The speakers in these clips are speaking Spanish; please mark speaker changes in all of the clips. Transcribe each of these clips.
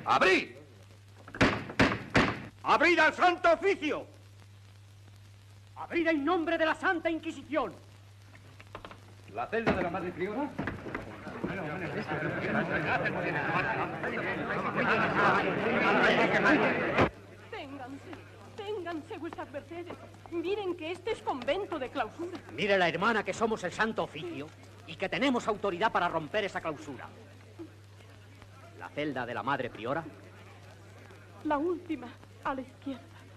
Speaker 1: ¡Abrid! ¡Abrid al Santo Oficio!
Speaker 2: ¡Abrid en nombre de la Santa Inquisición!
Speaker 1: ¿La celda de la Madre Priora?
Speaker 3: Ténganse vuestras mercedes. Miren que este es convento de clausura.
Speaker 2: Mire la hermana que somos el Santo Oficio y que tenemos autoridad para romper esa clausura. ¿La celda de la Madre Priora?
Speaker 3: La última, a la izquierda.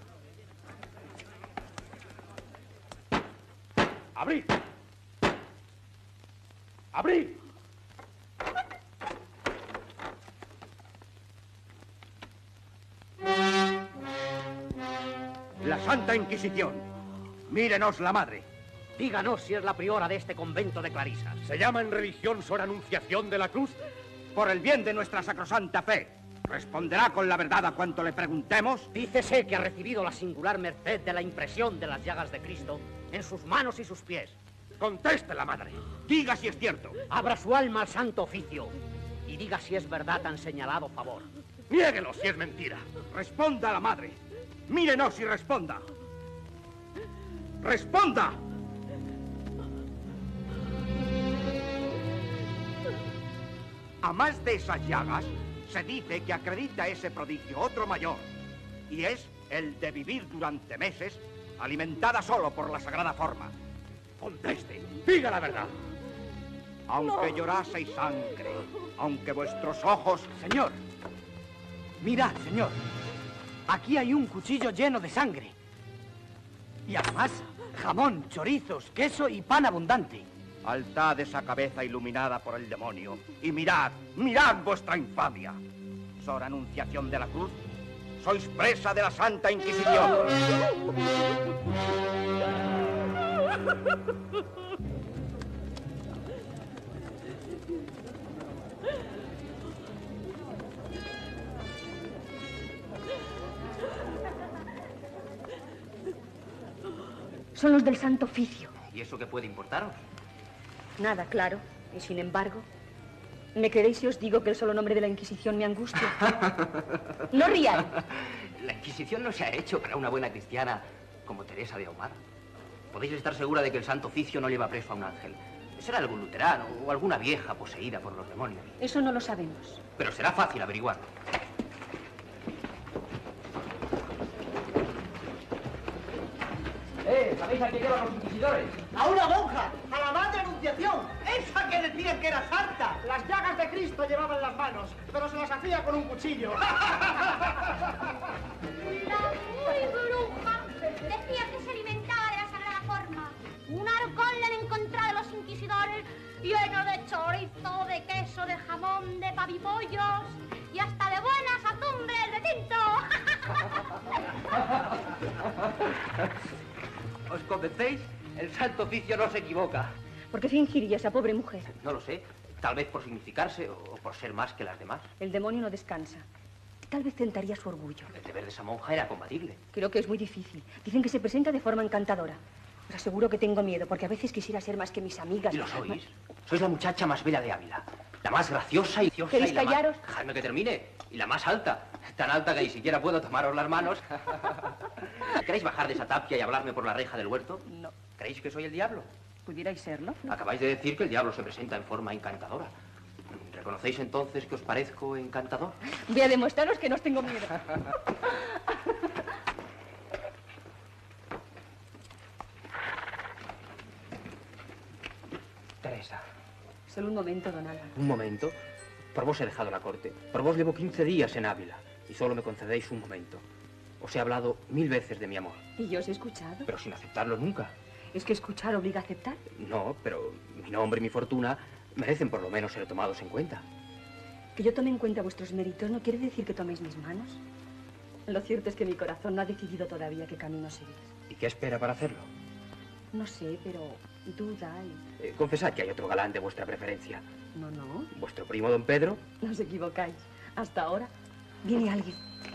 Speaker 1: ¡Abrid! ¡Abrid! La Santa Inquisición. Mírenos la Madre.
Speaker 2: Díganos si es la priora de este convento de clarisas.
Speaker 1: ¿Se llama en religión Sor Anunciación de la Cruz? Por el bien de nuestra sacrosanta fe, ¿responderá con la verdad a cuanto le preguntemos?
Speaker 2: Dícese que ha recibido la singular merced de la impresión de las llagas de Cristo en sus manos y sus pies.
Speaker 1: Conteste la Madre. Diga si es cierto.
Speaker 2: Abra su alma al Santo Oficio y diga si es verdad tan señalado favor.
Speaker 1: Niéguelo si es mentira. Responda a la Madre. Mírenos y responda. ¡Responda! A más de esas llagas, se dice que acredita ese prodigio otro mayor, y es el de vivir durante meses alimentada solo por la sagrada forma. Conteste, diga la verdad. Aunque lloraseis sangre, aunque vuestros ojos...
Speaker 4: Señor, mirad, señor. Aquí hay un cuchillo lleno de sangre. Y además, jamón, chorizos, queso y pan abundante.
Speaker 1: Altad esa cabeza iluminada por el demonio y mirad, mirad vuestra infamia. Sor Anunciación de la Cruz, sois presa de la Santa Inquisición.
Speaker 5: Son los del Santo Oficio.
Speaker 6: ¿Y eso qué puede importaros?
Speaker 5: Nada, claro. Y sin embargo, ¿me creéis si os digo que el solo nombre de la Inquisición me angustia? ¡No ríais!
Speaker 6: La Inquisición no se ha hecho para una buena cristiana como Teresa de Ahumada. Podéis estar segura de que el Santo Oficio no lleva preso a un ángel. Será algún luterano o alguna vieja poseída por los demonios.
Speaker 5: Eso no lo sabemos.
Speaker 6: Pero será fácil averiguarlo.
Speaker 4: ¿Sabéis a quién llevan los inquisidores?
Speaker 7: ¡A una monja! ¡A la Madre Anunciación! ¡Esa que decían que era santa! Las llagas de Cristo llevaba en las manos, pero se las hacía con un cuchillo.
Speaker 8: La muy bruja decía que se alimentaba de la sagrada forma. Un arcón le han encontrado los inquisidores lleno de chorizo, de queso, de jamón, de pavipollos y hasta de buenas atumbres de tinto.
Speaker 6: ¿Os convencéis? El Santo Oficio no se equivoca.
Speaker 5: ¿Por qué fingiría esa pobre mujer?
Speaker 6: No lo sé. Tal vez por significarse o por ser más que las demás.
Speaker 5: El demonio no descansa. Tal vez tentaría su orgullo.
Speaker 6: El deber de esa monja era combatible.
Speaker 5: Creo que es muy difícil. Dicen que se presenta de forma encantadora. Os aseguro que tengo miedo, porque a veces quisiera ser más que mis amigas.
Speaker 6: ¿Y lo sois? Sois la muchacha más bella de Ávila. La más graciosa y ciosa.
Speaker 5: ¿Queréis callaros?
Speaker 6: Dejadme que termine. Y la más alta. Tan alta que ni siquiera puedo tomaros las manos. ¿Queréis bajar de esa tapia y hablarme por la reja del huerto?
Speaker 5: No.
Speaker 6: ¿Creéis que soy el diablo?
Speaker 5: ¿Pudierais serlo?
Speaker 6: Acabáis de decir que el diablo se presenta en forma encantadora. ¿Reconocéis entonces que os parezco encantador?
Speaker 5: Voy a demostraros que no os tengo miedo.
Speaker 6: Teresa.
Speaker 5: Solo un momento, don Álvaro.
Speaker 6: Un momento. Por vos he dejado la corte. Por vos llevo 15 días en Ávila. Y solo me concedéis un momento. Os he hablado 1000 veces de mi amor.
Speaker 5: ¿Y yo os he escuchado?
Speaker 6: Pero sin aceptarlo nunca.
Speaker 5: ¿Es que escuchar obliga a aceptar?
Speaker 6: No, pero mi nombre y mi fortuna merecen por lo menos ser tomados en cuenta.
Speaker 5: Que yo tome en cuenta vuestros méritos no quiere decir que toméis mis manos. Lo cierto es que mi corazón no ha decidido todavía qué camino seguir.
Speaker 6: ¿Y qué espera para hacerlo?
Speaker 5: No sé, pero duda y...
Speaker 6: confesad que hay otro galán de vuestra preferencia.
Speaker 5: No, no.
Speaker 6: ¿Vuestro primo don Pedro?
Speaker 5: No os equivocáis. Hasta ahora viene alguien.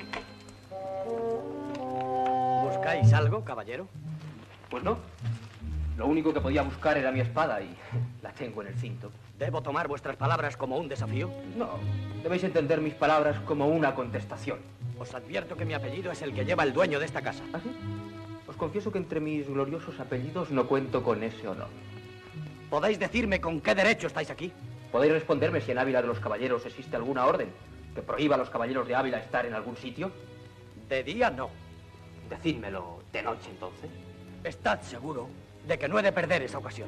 Speaker 4: ¿Buscáis algo, caballero?
Speaker 6: Pues no. Lo único que podía buscar era mi espada y la tengo en el cinto.
Speaker 2: ¿Debo tomar vuestras palabras como un desafío?
Speaker 6: No, debéis entender mis palabras como una contestación.
Speaker 2: Os advierto que mi apellido es el que lleva el dueño de esta casa.
Speaker 6: ¿Ah, sí? Os confieso que entre mis gloriosos apellidos no cuento con ese honor.
Speaker 2: ¿Podéis decirme con qué derecho estáis aquí?
Speaker 6: ¿Podéis responderme si en Ávila de los Caballeros existe alguna orden que prohíba a los caballeros de Ávila estar en algún sitio?
Speaker 2: De día no.
Speaker 6: Decídmelo de noche, entonces.
Speaker 2: Estad seguro de que no he de perder esa ocasión.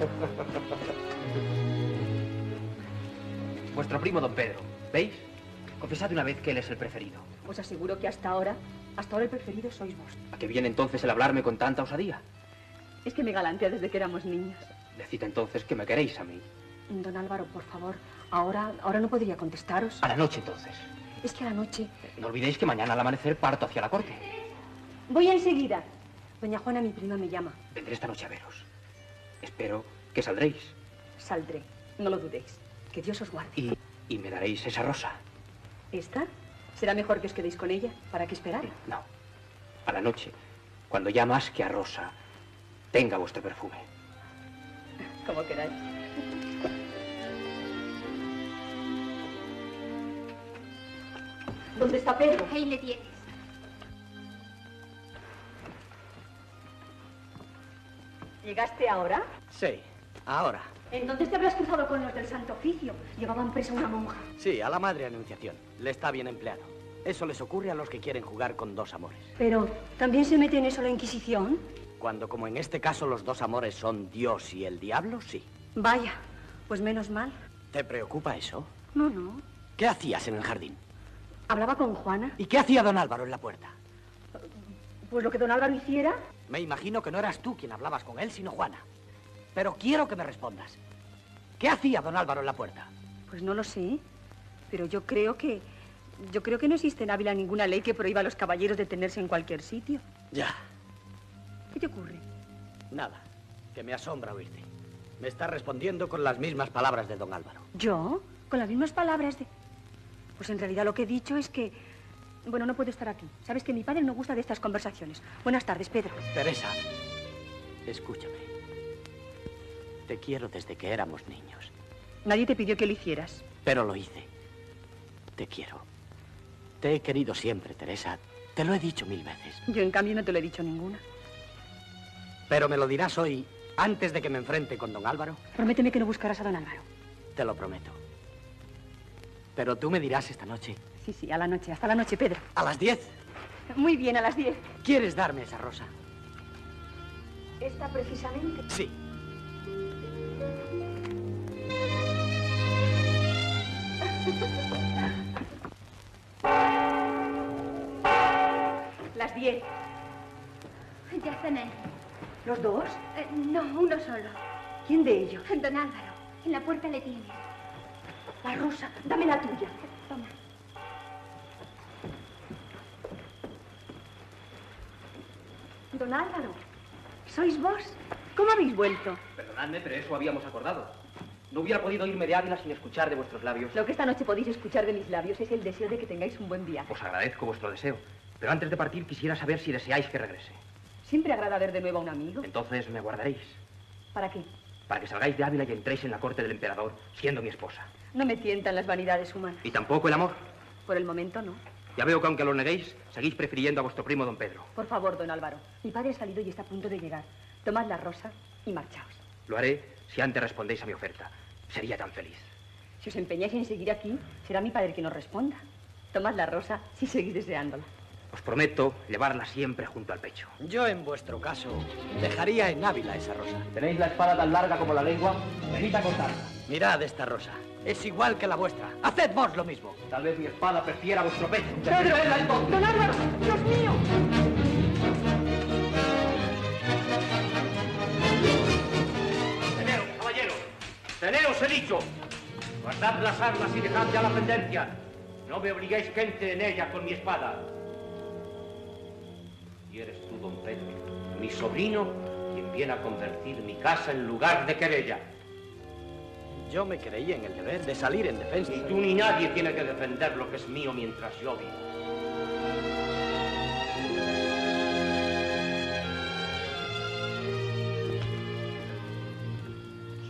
Speaker 6: Vuestro primo don Pedro, ¿veis? Confesad una vez que él es el preferido.
Speaker 5: Os aseguro que hasta ahora el preferido sois vos.
Speaker 6: ¿A qué viene entonces el hablarme con tanta osadía?
Speaker 5: Es que me galantea desde que éramos niños.
Speaker 6: Decid entonces que me queréis a mí.
Speaker 5: Don Álvaro, por favor, ahora no podría contestaros.
Speaker 6: A la noche, entonces.
Speaker 5: Es que a la noche...
Speaker 6: No olvidéis que mañana al amanecer parto hacia la corte.
Speaker 5: Voy enseguida. Doña Juana, mi prima, me llama.
Speaker 6: Vendré esta noche a veros. Espero que saldréis.
Speaker 5: Saldré, no lo dudéis. Que Dios os guarde.
Speaker 6: Y me daréis esa rosa.
Speaker 5: ¿Esta? ¿Será mejor que os quedéis con ella? ¿Para qué esperar?
Speaker 6: No. A la noche, cuando ya más que a rosa, tenga vuestro perfume.
Speaker 5: Como queráis. ¿Dónde está Pedro?
Speaker 8: Ahí le tienes.
Speaker 5: ¿Llegaste ahora?
Speaker 2: Sí, ahora.
Speaker 5: Entonces te habrás cruzado con los del Santo Oficio. Llevaban presa a una monja.
Speaker 2: Sí, a la Madre Anunciación. Le está bien empleado. Eso les ocurre a los que quieren jugar con dos amores.
Speaker 5: Pero, ¿también se mete en eso la Inquisición?
Speaker 2: Cuando, como en este caso, los dos amores son Dios y el diablo, sí.
Speaker 5: Vaya, pues menos mal.
Speaker 2: ¿Te preocupa eso?
Speaker 5: No, no.
Speaker 2: ¿Qué hacías en el jardín?
Speaker 5: ¿Hablaba con Juana?
Speaker 2: ¿Y qué hacía don Álvaro en la puerta?
Speaker 5: Pues lo que don Álvaro hiciera.
Speaker 2: Me imagino que no eras tú quien hablabas con él, sino Juana. Pero quiero que me respondas. ¿Qué hacía don Álvaro en la puerta?
Speaker 5: Pues no lo sé, pero yo creo que no existe en Ávila ninguna ley que prohíba a los caballeros detenerse en cualquier sitio.
Speaker 2: Ya.
Speaker 5: ¿Qué te ocurre?
Speaker 2: Nada, que me asombra oírte. Me estás respondiendo con las mismas palabras de don Álvaro.
Speaker 5: ¿Yo? ¿Con las mismas palabras de...? Pues en realidad lo que he dicho es que... Bueno, no puedo estar aquí. Sabes que mi padre no gusta de estas conversaciones. Buenas tardes, Pedro.
Speaker 2: Teresa, escúchame. Te quiero desde que éramos niños.
Speaker 5: Nadie te pidió que lo hicieras.
Speaker 2: Pero lo hice. Te quiero. Te he querido siempre, Teresa. Te lo he dicho 1000 veces.
Speaker 5: Yo, en cambio, no te lo he dicho ninguna.
Speaker 2: Pero me lo dirás hoy, antes de que me enfrente con don Álvaro.
Speaker 5: Prométeme que no buscarás a don Álvaro.
Speaker 2: Te lo prometo. Pero tú me dirás esta noche.
Speaker 5: Sí, a la noche. Hasta la noche, Pedro.
Speaker 2: ¿A las 10?
Speaker 5: Muy bien, a las 10.
Speaker 2: ¿Quieres darme esa rosa?
Speaker 5: ¿Esta precisamente?
Speaker 2: Sí.
Speaker 5: Las 10.
Speaker 8: Ya cené.
Speaker 5: ¿Los dos?
Speaker 8: No, uno solo.
Speaker 5: ¿Quién de ellos?
Speaker 8: Don Álvaro, en la puerta le tienes.
Speaker 5: La rosa. Dame la tuya.
Speaker 8: Toma.
Speaker 5: Don Álvaro, ¿sois vos? ¿Cómo habéis vuelto?
Speaker 6: Perdonadme, pero eso habíamos acordado. No hubiera podido irme de Ávila sin escuchar de vuestros labios.
Speaker 5: Lo que esta noche podéis escuchar de mis labios es el deseo de que tengáis un buen día.
Speaker 6: Os agradezco vuestro deseo. Pero antes de partir quisiera saber si deseáis que regrese.
Speaker 5: Siempre agrada ver de nuevo a un amigo.
Speaker 6: Entonces me aguardaréis.
Speaker 5: ¿Para qué?
Speaker 6: Para que salgáis de Ávila y entréis en la corte del emperador, siendo mi esposa.
Speaker 5: No me tientan las vanidades humanas.
Speaker 6: Y tampoco el amor.
Speaker 5: Por el momento, no.
Speaker 6: Ya veo que aunque lo neguéis, seguís prefiriendo a vuestro primo don Pedro.
Speaker 5: Por favor, don Álvaro. Mi padre ha salido y está a punto de llegar. Tomad la rosa y marchaos.
Speaker 6: Lo haré si antes respondéis a mi oferta. Sería tan feliz.
Speaker 5: Si os empeñáis en seguir aquí, será mi padre quien os responda. Tomad la rosa si seguís deseándola.
Speaker 6: Os prometo llevarla siempre junto al pecho.
Speaker 2: Yo, en vuestro caso, dejaría en Ávila esa rosa.
Speaker 6: ¿Tenéis la espada tan larga como la lengua? Venid a cortarla.
Speaker 2: Mirad esta rosa. Es igual que la vuestra. Haced vos lo mismo.
Speaker 6: Tal vez mi espada prefiera vuestro pecho.
Speaker 5: ¡Pedro! ¡Don Álvaro! ¡Dios mío!
Speaker 9: Teneos, caballero. Teneos, he dicho. Guardad las armas y dejad ya la pendencia. No me obliguéis que entre en ella con mi espada. Y eres tú, don Pedro, mi sobrino, quien viene a convertir mi casa en lugar de querella.
Speaker 2: Yo me creí en el deber de salir en defensa.
Speaker 9: Ni tú ni nadie tiene que defender lo que es mío mientras yo vivo.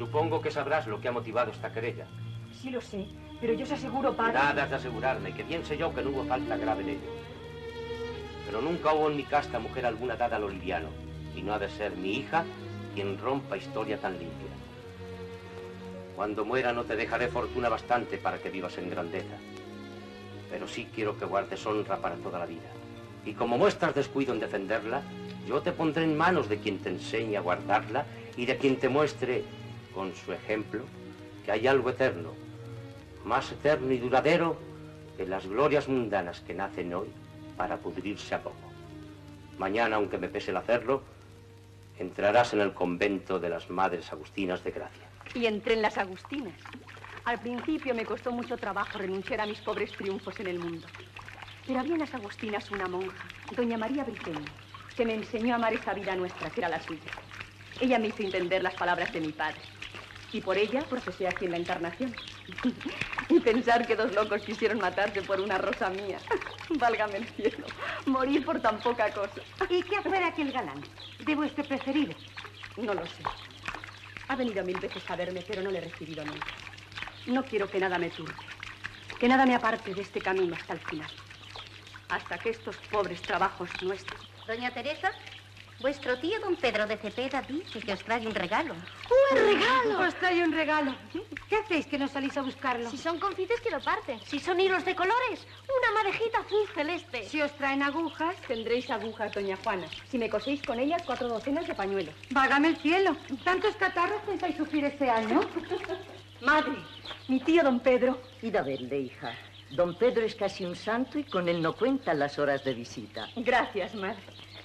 Speaker 9: Supongo que sabrás lo que ha motivado esta querella.
Speaker 5: Sí lo sé, pero yo os aseguro, padre...
Speaker 9: Nada has de asegurarme, que bien sé yo que no hubo falta grave en ello. Pero nunca hubo en mi casta mujer alguna dada a lo liviano, y no ha de ser mi hija quien rompa historia tan limpia. Cuando muera no te dejaré fortuna bastante para que vivas en grandeza, pero sí quiero que guardes honra para toda la vida. Y como muestras descuido en defenderla, yo te pondré en manos de quien te enseñe a guardarla y de quien te muestre, con su ejemplo, que hay algo eterno, más eterno y duradero que las glorias mundanas que nacen hoy para pudrirse a poco. Mañana, aunque me pese el hacerlo, entrarás en el convento de las Madres Agustinas de Gracia.
Speaker 5: Y entré en las Agustinas. Al principio me costó mucho trabajo renunciar a mis pobres triunfos en el mundo. Pero había en las Agustinas una monja, doña María Briceño, que me enseñó a amar esa vida nuestra, que era la suya. Ella me hizo entender las palabras de mi padre. Y por ella profesé aquí en la Encarnación. Y pensar que dos locos quisieron matarse por una rosa mía. Válgame el cielo, morir por tan poca cosa.
Speaker 10: ¿Y qué fue aquel galán? ¿De vuestro preferido?
Speaker 5: No lo sé. Ha venido 1000 veces a verme, pero no le he recibido nunca. No quiero que nada me turbe, que nada me aparte de este camino hasta el final. Hasta que estos pobres trabajos nuestros...
Speaker 8: Doña Teresa, vuestro tío don Pedro de Cepeda dice que os trae un regalo.
Speaker 10: ¡Un regalo! Os trae un regalo. ¿Qué hacéis que no salís a buscarlo?
Speaker 8: Si son confites que lo parten. Si son hilos de colores, una madejita azul celeste.
Speaker 10: Si os traen agujas...
Speaker 5: Tendréis agujas, doña Juana. Si me coséis con ellas 4 docenas de pañuelos.
Speaker 10: Válgame el cielo. ¿Tantos catarros pensáis sufrir este año?
Speaker 5: Madre, mi tío don Pedro...
Speaker 11: Id a verle, hija. Don Pedro es casi un santo y con él no cuentan las horas de visita.
Speaker 5: Gracias, madre.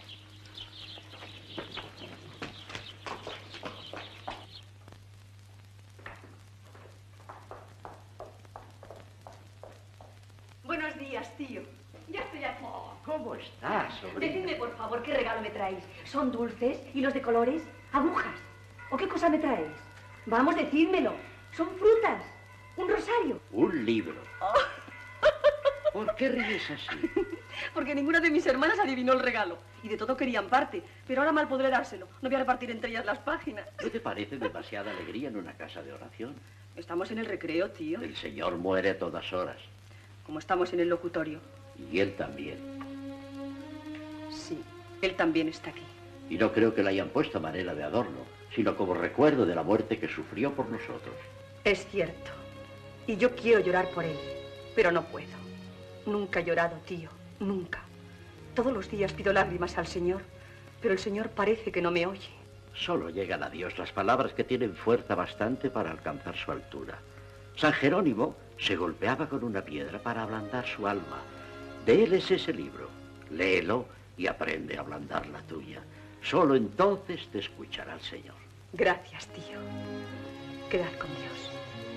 Speaker 5: Buenos días, tío. Ya estoy aquí.
Speaker 11: ¿Cómo estás, sobrina?
Speaker 5: Decidme, por favor, ¿qué regalo me traéis? ¿Son dulces, hilos de colores, agujas? ¿O qué cosa me traéis? Vamos, decídmelo. ¿Son frutas? ¿Un rosario?
Speaker 11: Un libro. ¿Por qué ríes así?
Speaker 5: Porque ninguna de mis hermanas adivinó el regalo. Y de todo querían parte. Pero ahora mal podré dárselo. No voy a repartir entre ellas las páginas.
Speaker 11: ¿No te parece demasiada alegría en una casa de oración?
Speaker 5: Estamos en el recreo, tío.
Speaker 11: El Señor muere a todas horas.
Speaker 5: Como estamos en el locutorio.
Speaker 11: Y él también.
Speaker 5: Sí, él también está aquí.
Speaker 11: Y no creo que le hayan puesto a manera de adorno, sino como recuerdo de la muerte que sufrió por nosotros.
Speaker 5: Es cierto. Y yo quiero llorar por él, pero no puedo. Nunca he llorado, tío, nunca. Todos los días pido lágrimas al Señor, pero el Señor parece que no me oye.
Speaker 11: Solo llegan a Dios las palabras que tienen fuerza bastante para alcanzar su altura. San Jerónimo se golpeaba con una piedra para ablandar su alma. De él es ese libro. Léelo y aprende a ablandar la tuya. Solo entonces te escuchará el Señor.
Speaker 5: Gracias, tío. Quedad con Dios.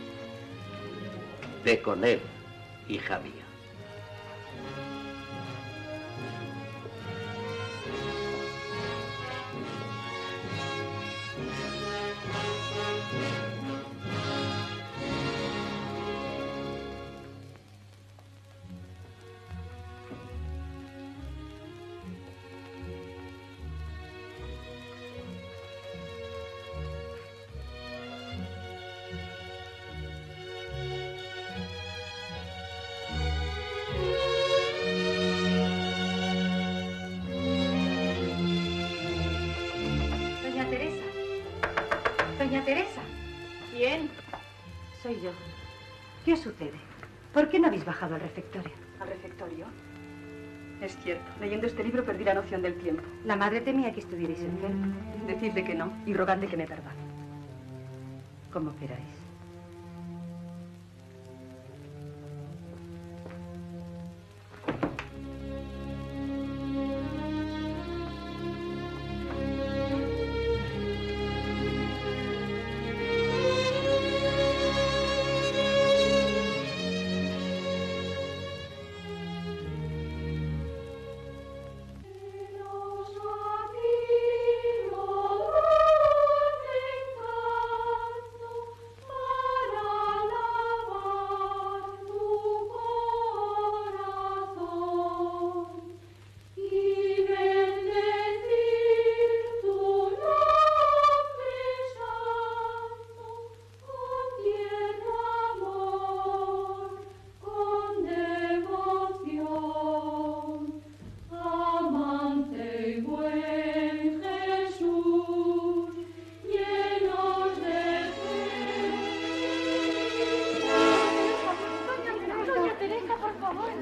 Speaker 11: Ve con él, hija mía.
Speaker 10: Doña Teresa.
Speaker 5: ¿Quién?
Speaker 10: Soy yo. ¿Qué os sucede? ¿Por qué no habéis bajado al refectorio?
Speaker 5: ¿Al refectorio? Es cierto. Leyendo este libro perdí la noción del tiempo.
Speaker 10: La madre temía que estuvierais enfermos.
Speaker 5: Decidle que no y rogadle que me perdone.
Speaker 10: Como queráis.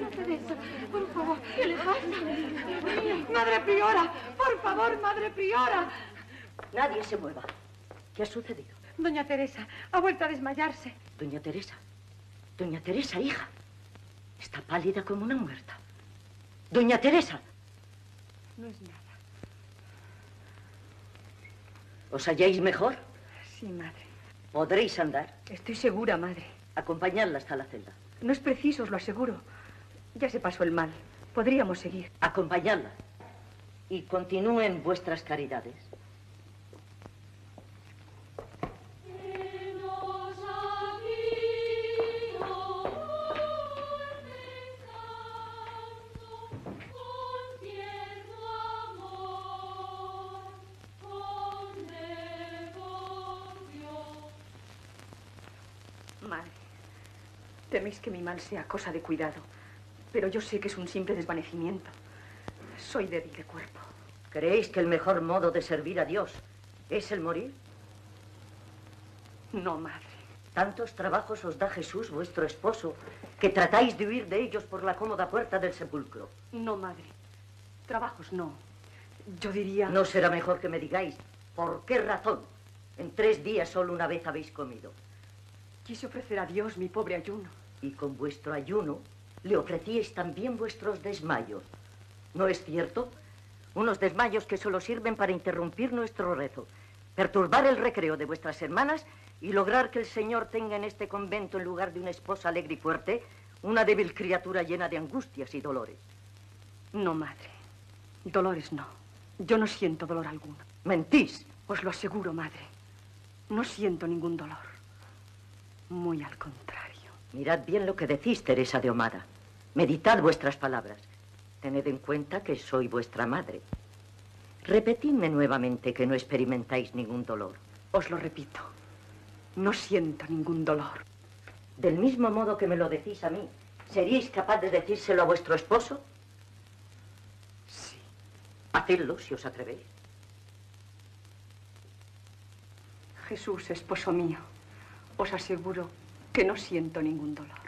Speaker 5: Doña Teresa, por favor, ¿qué le pasa? Madre Priora, por favor, Madre Priora.
Speaker 10: Nadie se mueva. ¿Qué ha sucedido?
Speaker 5: Doña Teresa ha vuelto a desmayarse.
Speaker 10: Doña Teresa, hija. Está pálida como una muerta. Doña Teresa.
Speaker 5: No es nada.
Speaker 10: ¿Os halláis mejor?
Speaker 5: Sí, madre.
Speaker 10: ¿Podréis andar?
Speaker 5: Estoy segura, madre.
Speaker 10: Acompañadla hasta la celda.
Speaker 5: No es preciso, os lo aseguro. Ya se pasó el mal. Podríamos seguir.
Speaker 10: Acompañadla. Y continúen vuestras caridades.
Speaker 5: Madre, teméis que mi mal sea cosa de cuidado, pero yo sé que es un simple desvanecimiento. Soy débil de cuerpo.
Speaker 10: ¿Creéis que el mejor modo de servir a Dios es el morir?
Speaker 5: No, madre.
Speaker 10: Tantos trabajos os da Jesús, vuestro esposo, que tratáis de huir de ellos por la cómoda puerta del sepulcro.
Speaker 5: No, madre. Trabajos no. Yo diría...
Speaker 10: ¿No será mejor que me digáis por qué razón en 3 días solo una vez habéis comido?
Speaker 5: Quise ofrecer a Dios mi pobre ayuno.
Speaker 10: Y con vuestro ayuno le ofrecíais también vuestros desmayos. ¿No es cierto? Unos desmayos que solo sirven para interrumpir nuestro rezo, perturbar el recreo de vuestras hermanas y lograr que el Señor tenga en este convento, en lugar de una esposa alegre y fuerte, una débil criatura llena de angustias y dolores.
Speaker 5: No, madre. Dolores no. Yo no siento dolor alguno.
Speaker 10: Mentís.
Speaker 5: Os lo aseguro, madre. No siento ningún dolor. Muy al contrario.
Speaker 10: Mirad bien lo que decís, Teresa de Ahumada. Meditad vuestras palabras. Tened en cuenta que soy vuestra madre. Repetidme nuevamente que no experimentáis ningún dolor.
Speaker 5: Os lo repito. No siento ningún dolor.
Speaker 10: Del mismo modo que me lo decís a mí, ¿seríais capaz de decírselo a vuestro esposo?
Speaker 5: Sí.
Speaker 10: Hacedlo, si os atrevéis.
Speaker 5: Jesús, esposo mío, os aseguro que no siento ningún dolor.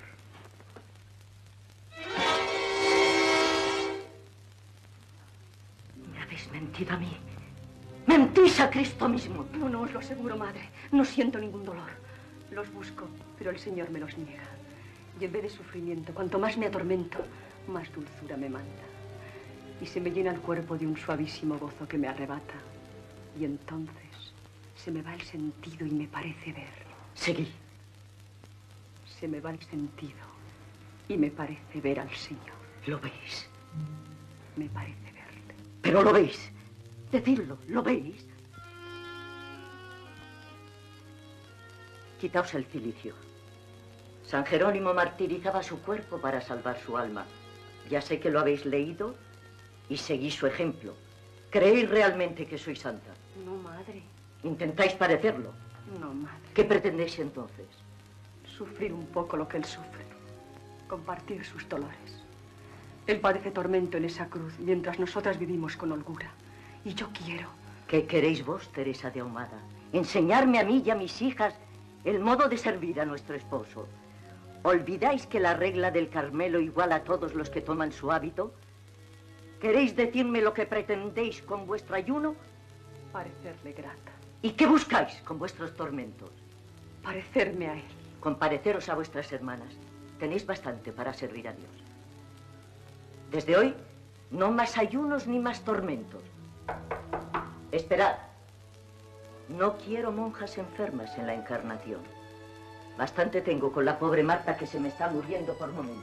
Speaker 10: Me habéis mentido a mí. ¡Mentís a Cristo mismo!
Speaker 5: No, no, os lo aseguro, madre. No siento ningún dolor. Los busco, pero el Señor me los niega. Y en vez de sufrimiento, cuanto más me atormento, más dulzura me manda. Y se me llena el cuerpo de un suavísimo gozo que me arrebata. Y entonces se me va el sentido y me parece ver.
Speaker 10: Seguid.
Speaker 5: Se me va el sentido y me parece ver al Señor.
Speaker 10: ¿Lo veis?
Speaker 5: Me parece verle.
Speaker 10: ¿Pero lo veis? Decidlo, ¿lo veis? Quitaos el cilicio. San Jerónimo martirizaba su cuerpo para salvar su alma. Ya sé que lo habéis leído y seguís su ejemplo. ¿Creéis realmente que soy santa?
Speaker 5: No, madre.
Speaker 10: ¿Intentáis parecerlo?
Speaker 5: No, madre.
Speaker 10: ¿Qué pretendéis entonces?
Speaker 5: Sufrir un poco lo que él sufre. Compartir sus dolores. Él padece tormento en esa cruz, mientras nosotras vivimos con holgura. Y yo quiero...
Speaker 10: ¿Qué queréis vos, Teresa de Ahumada? ¿Enseñarme a mí y a mis hijas el modo de servir a nuestro esposo? ¿Olvidáis que la regla del Carmelo iguala a todos los que toman su hábito? ¿Queréis decirme lo que pretendéis con vuestro ayuno?
Speaker 5: Parecerle grata.
Speaker 10: ¿Y qué buscáis con vuestros tormentos?
Speaker 5: Parecerme a él.
Speaker 10: Compareceros a vuestras hermanas. Tenéis bastante para servir a Dios. Desde hoy, no más ayunos ni más tormentos. Esperad. No quiero monjas enfermas en la Encarnación. Bastante tengo con la pobre Marta que se me está muriendo por momentos.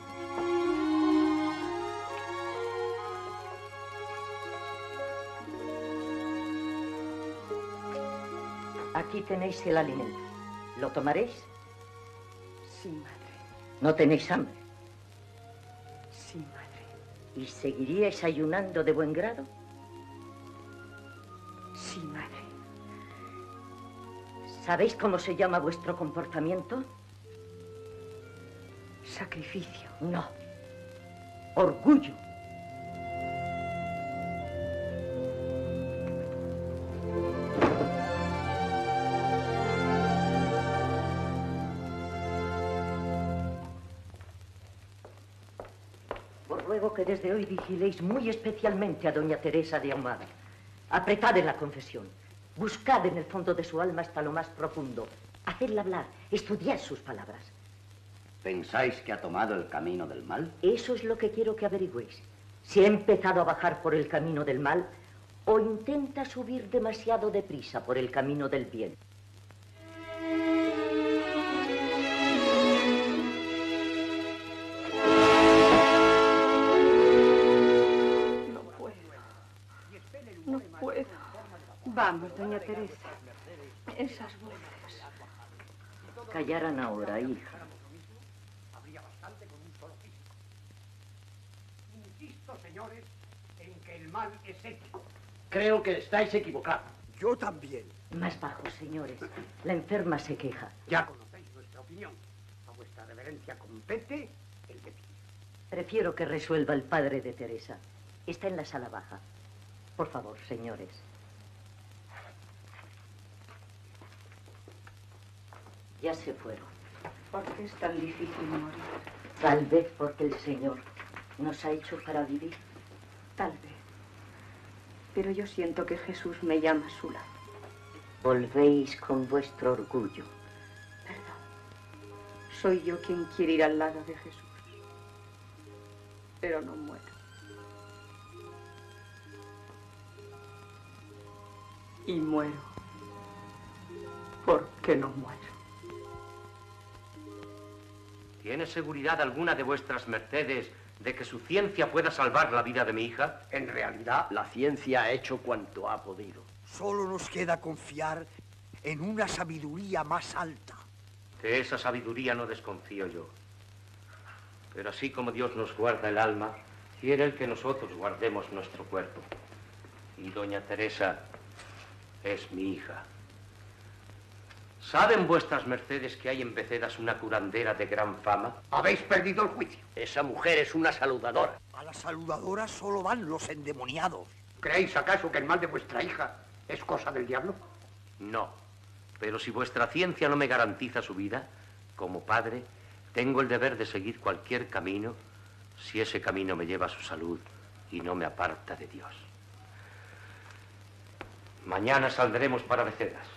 Speaker 10: Aquí tenéis el alimento. ¿Lo tomaréis?
Speaker 5: Sí, madre.
Speaker 10: ¿No tenéis hambre?
Speaker 5: Sí, madre.
Speaker 10: ¿Y seguiríais ayunando de buen grado?
Speaker 5: Sí, madre.
Speaker 10: ¿Sabéis cómo se llama vuestro comportamiento?
Speaker 5: Sacrificio.
Speaker 10: No. Orgullo. ruego que desde hoy vigiléis muy especialmente a doña Teresa de Ahumada. Apretad en la confesión. Buscad en el fondo de su alma hasta lo más profundo. Hacedla hablar. Estudiad sus palabras.
Speaker 11: ¿Pensáis que ha tomado el camino del mal?
Speaker 10: Eso es lo que quiero que averigüéis. Si ha empezado a bajar por el camino del mal o intenta subir demasiado deprisa por el camino del bien.
Speaker 5: No puedo. Vamos, doña Teresa. Esas voces.
Speaker 10: Callarán ahora, hija.
Speaker 1: Habría bastante con un solo físico. Insisto, señores, en que el mal es ético.
Speaker 4: Creo que estáis equivocados.
Speaker 7: Yo también.
Speaker 10: Más bajo, señores. La enferma se queja.
Speaker 1: Ya conocéis nuestra opinión. A vuestra reverencia compete el decidir.
Speaker 10: Prefiero que resuelva el padre de Teresa. Está en la sala baja. Por favor, señores. Ya se fueron.
Speaker 5: ¿Por qué es tan difícil morir?
Speaker 10: Tal vez porque el Señor nos ha hecho para vivir.
Speaker 5: Tal vez. Pero yo siento que Jesús me llama a su lado.
Speaker 10: Volvéis con vuestro orgullo.
Speaker 5: Perdón. Soy yo quien quiere ir al lado de Jesús. Pero no muero. Y muero. Porque no muero.
Speaker 9: ¿Tiene seguridad alguna de vuestras mercedes de que su ciencia pueda salvar la vida de mi hija?
Speaker 4: En realidad, la ciencia ha hecho cuanto ha podido.
Speaker 7: Solo nos queda confiar en una sabiduría más alta.
Speaker 9: De esa sabiduría no desconfío yo. Pero así como Dios nos guarda el alma, quiere Él que nosotros guardemos nuestro cuerpo. Y doña Teresa es mi hija. ¿Saben vuestras mercedes que hay en Becedas una curandera de gran fama?
Speaker 1: Habéis perdido el juicio.
Speaker 4: Esa mujer es una saludadora.
Speaker 7: A las saludadoras solo van los endemoniados.
Speaker 1: ¿Creéis acaso que el mal de vuestra hija es cosa del diablo?
Speaker 9: No. Pero si vuestra ciencia no me garantiza su vida, como padre, tengo el deber de seguir cualquier camino si ese camino me lleva a su salud y no me aparta de Dios. Mañana saldremos para Becedas.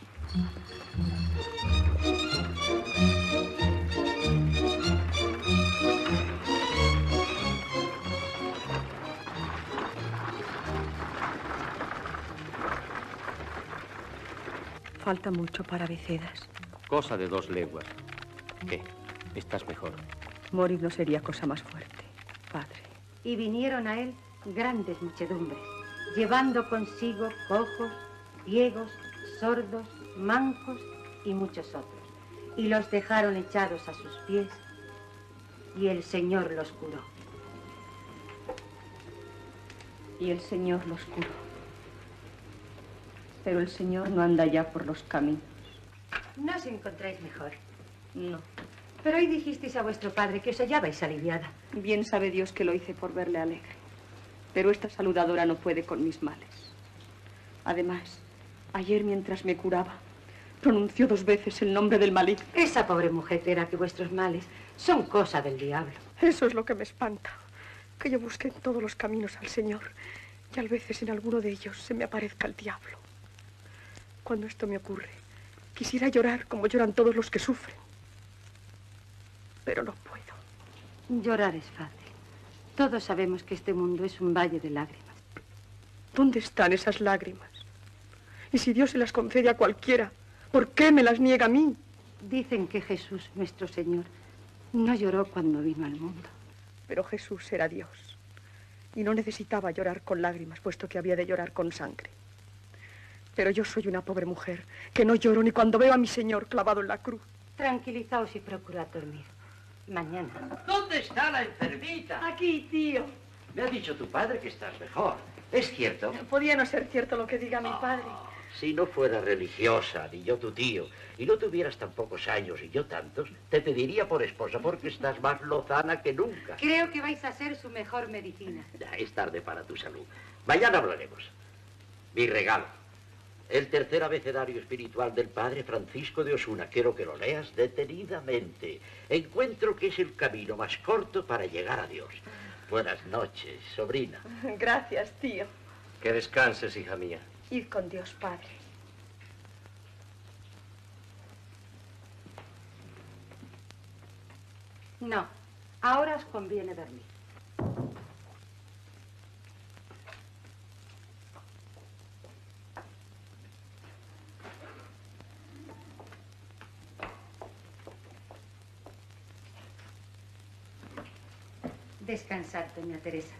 Speaker 5: Falta mucho para Becedas.
Speaker 9: Cosa de 2 leguas. ¿Qué? ¿Estás mejor?
Speaker 5: Morir no sería cosa más fuerte, padre.
Speaker 12: Y vinieron a él grandes muchedumbres, llevando consigo cojos, ciegos, sordos, mancos y muchos otros. Y los dejaron echados a sus pies, y el Señor los curó.
Speaker 5: Y el Señor los curó. Pero el Señor no anda ya por los caminos.
Speaker 12: ¿No os encontráis mejor?
Speaker 5: No.
Speaker 12: Pero hoy dijisteis a vuestro padre que os hallabais aliviada.
Speaker 5: Bien sabe Dios que lo hice por verle alegre. Pero esta saludadora no puede con mis males. Además, ayer mientras me curaba, pronunció 2 veces el nombre del maligno.
Speaker 12: Esa pobre mujer creerá que vuestros males son cosa del diablo.
Speaker 3: Eso es lo que me espanta. Que yo busque en todos los caminos al Señor y a veces en alguno de ellos se me aparezca el diablo. Cuando esto me ocurre, quisiera llorar como lloran todos los que sufren. Pero no puedo.
Speaker 12: Llorar es fácil. Todos sabemos que este mundo es un valle de lágrimas.
Speaker 3: ¿Dónde están esas lágrimas? Y si Dios se las concede a cualquiera, ¿por qué me las niega a mí?
Speaker 12: Dicen que Jesús, nuestro Señor, no lloró cuando vino al mundo.
Speaker 3: Pero Jesús era Dios y no necesitaba llorar con lágrimas, puesto que había de llorar con sangre. Pero yo soy una pobre mujer que no lloro ni cuando veo a mi Señor clavado en la cruz.
Speaker 12: Tranquilizaos y procurad dormir. Mañana.
Speaker 11: ¿Dónde está la enfermita?
Speaker 5: Aquí, tío.
Speaker 11: Me ha dicho tu padre que estás mejor. ¿Es cierto?
Speaker 3: Podía no ser cierto lo que diga mi padre.
Speaker 11: Si no fuera religiosa, ni yo tu tío, y no tuvieras tan pocos años y yo tantos, te pediría por esposa porque estás más lozana que nunca.
Speaker 12: Creo que vais a ser su mejor medicina.
Speaker 11: Ya es tarde para tu salud. Mañana hablaremos. Mi regalo. El 3er abecedario espiritual del padre Francisco de Osuna. Quiero que lo leas detenidamente. Encuentro que es el camino más corto para llegar a Dios. Buenas noches, sobrina.
Speaker 3: Gracias, tío.
Speaker 9: Que descanses, hija mía.
Speaker 3: Id con Dios, padre.
Speaker 12: No, ahora os conviene dormir. Descansad, doña Teresa.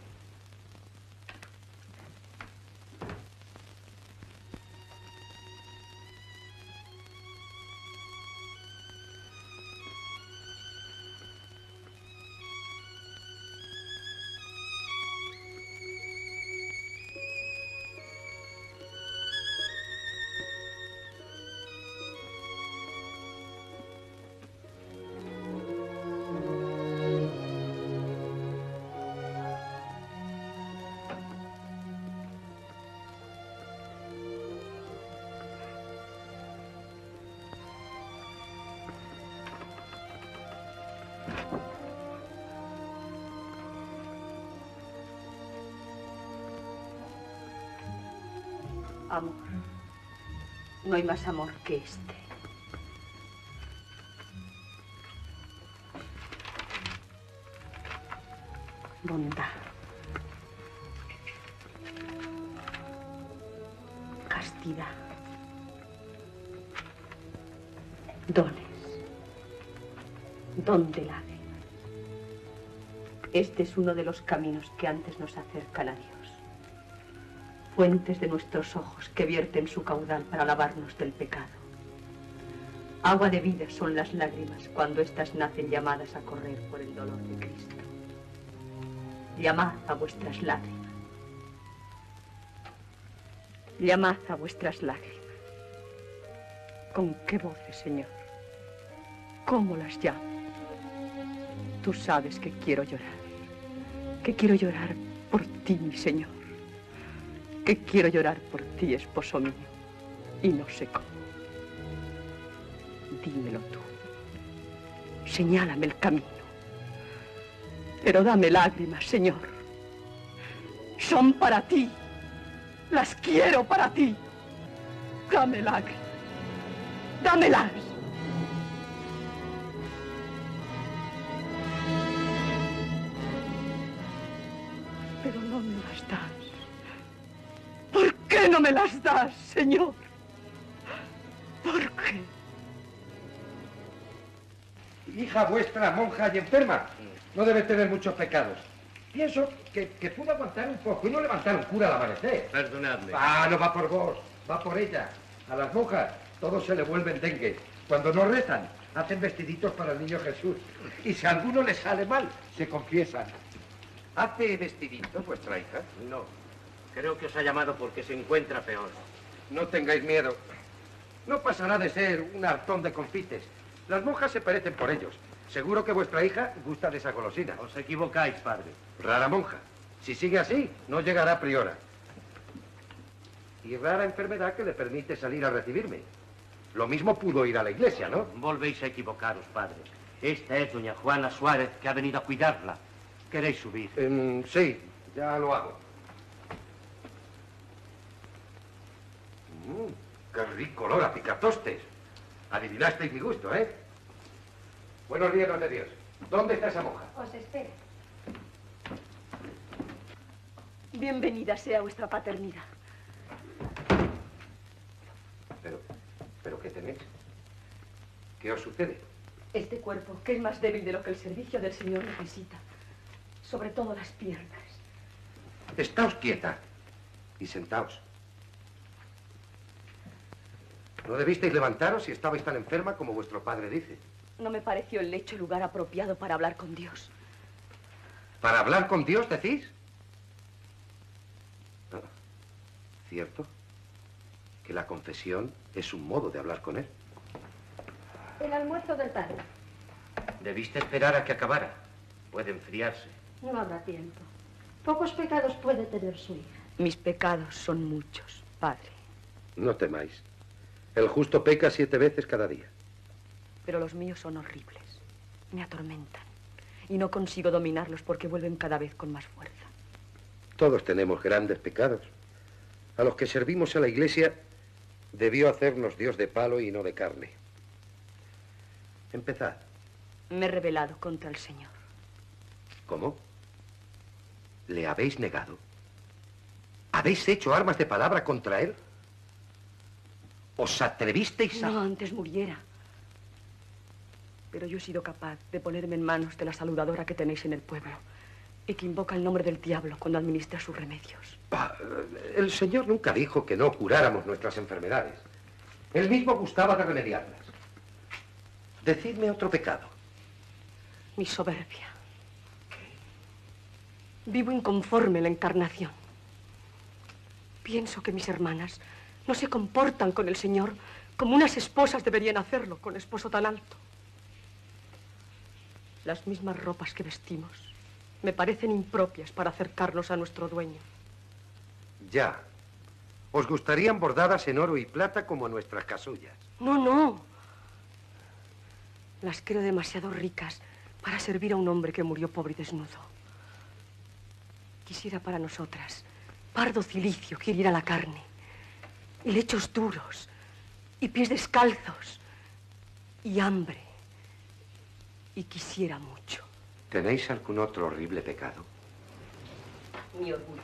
Speaker 5: Amor. No hay más amor que este. Bondad. Castidad. Dones. Don de lágrimas. Este es uno de los caminos que antes nos acercan a Dios. Fuentes de nuestros ojos que vierten su caudal para lavarnos del pecado. Agua de vida son las lágrimas cuando éstas nacen llamadas a correr por el dolor de Cristo. Llamad a vuestras lágrimas. Llamad a vuestras lágrimas. ¿Con qué voces, Señor? ¿Cómo las llamo? Tú sabes que quiero llorar por ti, mi Señor. Que quiero llorar por ti, esposo mío, y no sé cómo. Dímelo tú. Señálame el camino. Pero dame lágrimas, Señor. Son para ti. Las quiero para ti. Dame lágrimas. Dámelas. Pero no me las das. ¿Por qué no me las das, Señor? ¿Por qué?
Speaker 13: Hija vuestra, monja y enferma, no debe tener muchos pecados. Pienso que pudo aguantar un poco y no levantar un cura al amanecer.
Speaker 9: Perdonadme.
Speaker 13: Ah, no va por vos, va por ella. A las monjas todos se le vuelven dengue. Cuando no rezan, hacen vestiditos para el niño Jesús. Y si a alguno le sale mal, se confiesan. ¿Hace vestiditos vuestra hija?
Speaker 9: No. Creo que os ha llamado porque se encuentra peor.
Speaker 13: No tengáis miedo. No pasará de ser un hartón de confites. Las monjas se perecen por ellos. Seguro que vuestra hija gusta de esa golosina.
Speaker 9: Os equivocáis, padre.
Speaker 13: Rara monja. Si sigue así, no llegará a priora. Y rara enfermedad que le permite salir a recibirme. Lo mismo pudo ir a la iglesia, ¿no?
Speaker 9: Volvéis a equivocaros, padre. Esta es doña Juana Suárez, que ha venido a cuidarla. ¿Queréis subir?
Speaker 13: Sí, ya lo hago. ¡Qué rico olor a picatostes! Adivinasteis mi gusto, ¿eh? Buenos días, de Dios. ¿Dónde está esa monja?
Speaker 12: Os espero.
Speaker 5: Bienvenida sea vuestra paternidad.
Speaker 13: ¿Pero qué tenéis? ¿Qué os sucede?
Speaker 5: Este cuerpo, que es más débil de lo que el servicio del Señor necesita. Sobre todo las piernas.
Speaker 13: Estáos quieta y sentaos. ¿No debisteis levantaros si estabais tan enferma como vuestro padre dice?
Speaker 5: No me pareció el lecho el lugar apropiado para hablar con Dios.
Speaker 13: ¿Para hablar con Dios, decís? No. ¿Cierto? Que la confesión es un modo de hablar con él.
Speaker 12: El almuerzo del padre.
Speaker 9: Debiste esperar a que acabara. Puede enfriarse.
Speaker 12: No habrá tiempo. Pocos pecados puede tener su hija.
Speaker 5: Mis pecados son muchos, padre.
Speaker 13: No temáis. El justo peca 7 veces cada día.
Speaker 5: Pero los míos son horribles. Me atormentan.
Speaker 3: Y no consigo dominarlos porque vuelven cada vez con más fuerza.
Speaker 13: Todos tenemos grandes pecados. A los que servimos a la Iglesia debió hacernos Dios de palo y no de carne. Empezad.
Speaker 3: Me he rebelado contra el Señor.
Speaker 13: ¿Cómo? ¿Le habéis negado? ¿Habéis hecho armas de palabra contra él? ¿Os atrevisteis a...?
Speaker 3: No, antes muriera. Pero yo he sido capaz de ponerme en manos de la saludadora que tenéis en el pueblo y que invoca el nombre del diablo cuando administra sus remedios.
Speaker 13: El Señor nunca dijo que no curáramos nuestras enfermedades. Él mismo gustaba de remediarlas. Decidme otro pecado.
Speaker 3: Mi soberbia. Vivo inconforme en la encarnación. Pienso que mis hermanas no se comportan con el Señor como unas esposas deberían hacerlo con esposo tan alto. Las mismas ropas que vestimos me parecen impropias para acercarnos a nuestro dueño.
Speaker 13: Ya. ¿Os gustarían bordadas en oro y plata como nuestras casullas?
Speaker 3: No, no. Las creo demasiado ricas para servir a un hombre que murió pobre y desnudo. Quisiera para nosotras pardo cilicio que hiriera la carne, y lechos duros, y pies descalzos, y hambre. Y quisiera mucho.
Speaker 13: ¿Tenéis algún otro horrible pecado?
Speaker 3: Mi orgullo.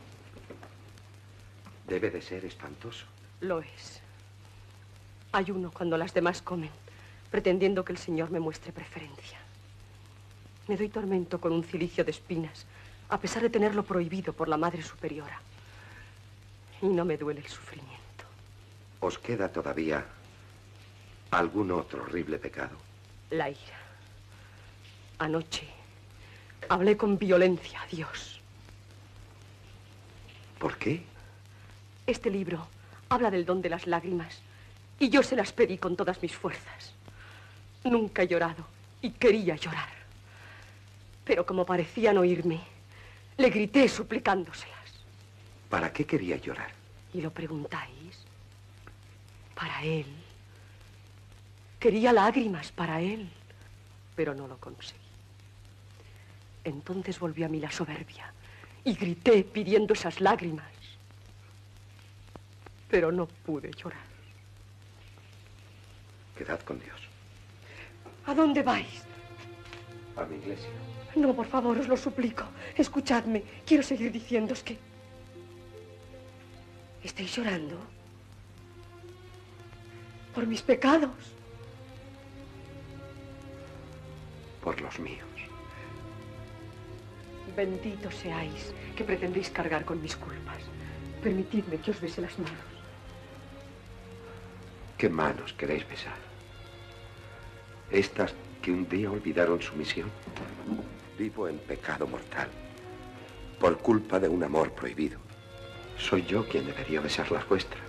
Speaker 13: Debe de ser espantoso.
Speaker 3: Lo es. Ayuno cuando las demás comen, pretendiendo que el Señor me muestre preferencia. Me doy tormento con un cilicio de espinas, a pesar de tenerlo prohibido por la Madre Superiora. Y no me duele el sufrimiento.
Speaker 13: ¿Os queda todavía algún otro horrible pecado?
Speaker 3: La ira. Anoche hablé con violencia a Dios.
Speaker 13: ¿Por qué?
Speaker 3: Este libro habla del don de las lágrimas y yo se las pedí con todas mis fuerzas. Nunca he llorado y quería llorar. Pero como parecían oírme, le grité suplicándoselas.
Speaker 13: ¿Para qué quería llorar?
Speaker 3: ¿Y lo preguntáis? Para él. Quería lágrimas para él, pero no lo conseguí. Entonces volvió a mí la soberbia y grité pidiendo esas lágrimas. Pero no pude llorar.
Speaker 13: Quedad con Dios.
Speaker 3: ¿A dónde vais?
Speaker 13: A mi iglesia.
Speaker 3: No, por favor, os lo suplico. Escuchadme. Quiero seguir diciéndoos que... ¿Estáis llorando? ¿Por mis pecados?
Speaker 13: Por los míos.
Speaker 3: Benditos seáis que pretendéis cargar con mis culpas. Permitidme que os bese las manos.
Speaker 13: ¿Qué manos queréis besar? Estas que un día olvidaron su misión. Vivo en pecado mortal, por culpa de un amor prohibido. Soy yo quien debería besar las vuestras.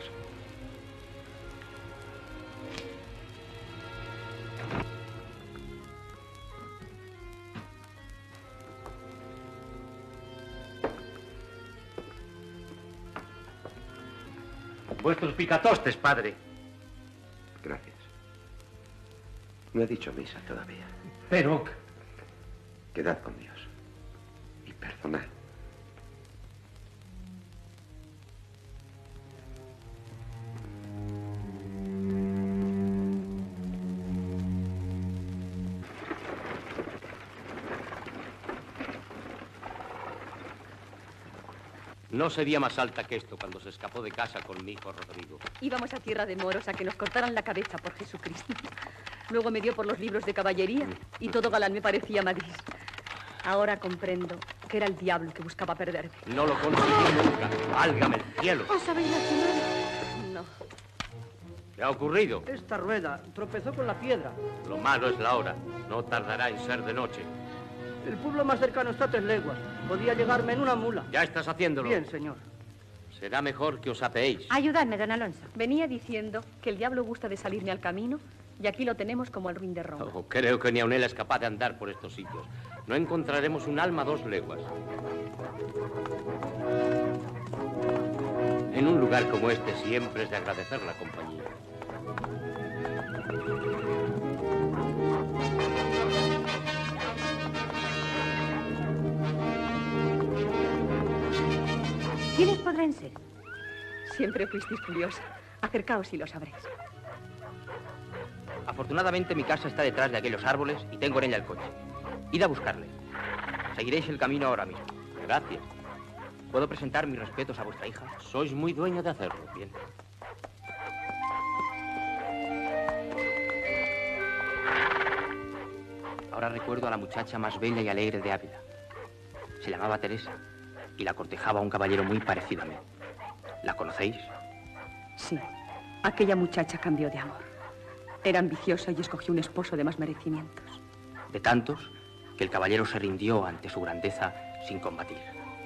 Speaker 9: Vuestros picatostes, padre.
Speaker 13: Gracias. No he dicho misa todavía.
Speaker 9: Pero...
Speaker 13: Quedad con Dios. Y perdonad.
Speaker 9: No sería más alta que esto cuando se escapó de casa con mi hijo Rodrigo.
Speaker 5: Íbamos a tierra de moros a que nos cortaran la cabeza por Jesucristo. Luego me dio por los libros de caballería y todo galán me parecía Madrid. Ahora comprendo que era el diablo que buscaba perderme.
Speaker 9: No lo consiguió nunca. ¡Válgame el cielo!
Speaker 5: ¿Os habéis lastimado? No.
Speaker 9: ¿Qué ha ocurrido?
Speaker 4: Esta rueda tropezó con la piedra.
Speaker 9: Lo malo es la hora. No tardará en ser de noche.
Speaker 4: El pueblo más cercano está a 3 leguas. Podía llegarme en una mula.
Speaker 9: Ya estás haciéndolo.
Speaker 4: Bien, señor.
Speaker 9: Será mejor que os apeéis.
Speaker 12: Ayudadme, don Alonso.
Speaker 5: Venía diciendo que el diablo gusta de salirme al camino y aquí lo tenemos como el ruin de Roma.
Speaker 9: Oh, creo que ni aun él es capaz de andar por estos sitios. No encontraremos un alma a 2 leguas. En un lugar como este siempre es de agradecer la compañía.
Speaker 12: ¿Quiénes podrán ser?
Speaker 5: Siempre fuisteis curiosa. Acercaos y lo sabréis.
Speaker 6: Afortunadamente mi casa está detrás de aquellos árboles y tengo en ella el coche. Id a buscarle. Seguiréis el camino ahora mismo.
Speaker 9: Gracias.
Speaker 6: ¿Puedo presentar mis respetos a vuestra hija?
Speaker 9: Sois muy dueño de hacerlo. Bien.
Speaker 6: Ahora recuerdo a la muchacha más bella y alegre de Ávila. Se llamaba Teresa y la cortejaba un caballero muy parecido a mí. ¿La conocéis?
Speaker 5: Sí. Aquella muchacha cambió de amor. Era ambiciosa y escogió un esposo de más merecimientos.
Speaker 6: De tantos que el caballero se rindió ante su grandeza sin combatir.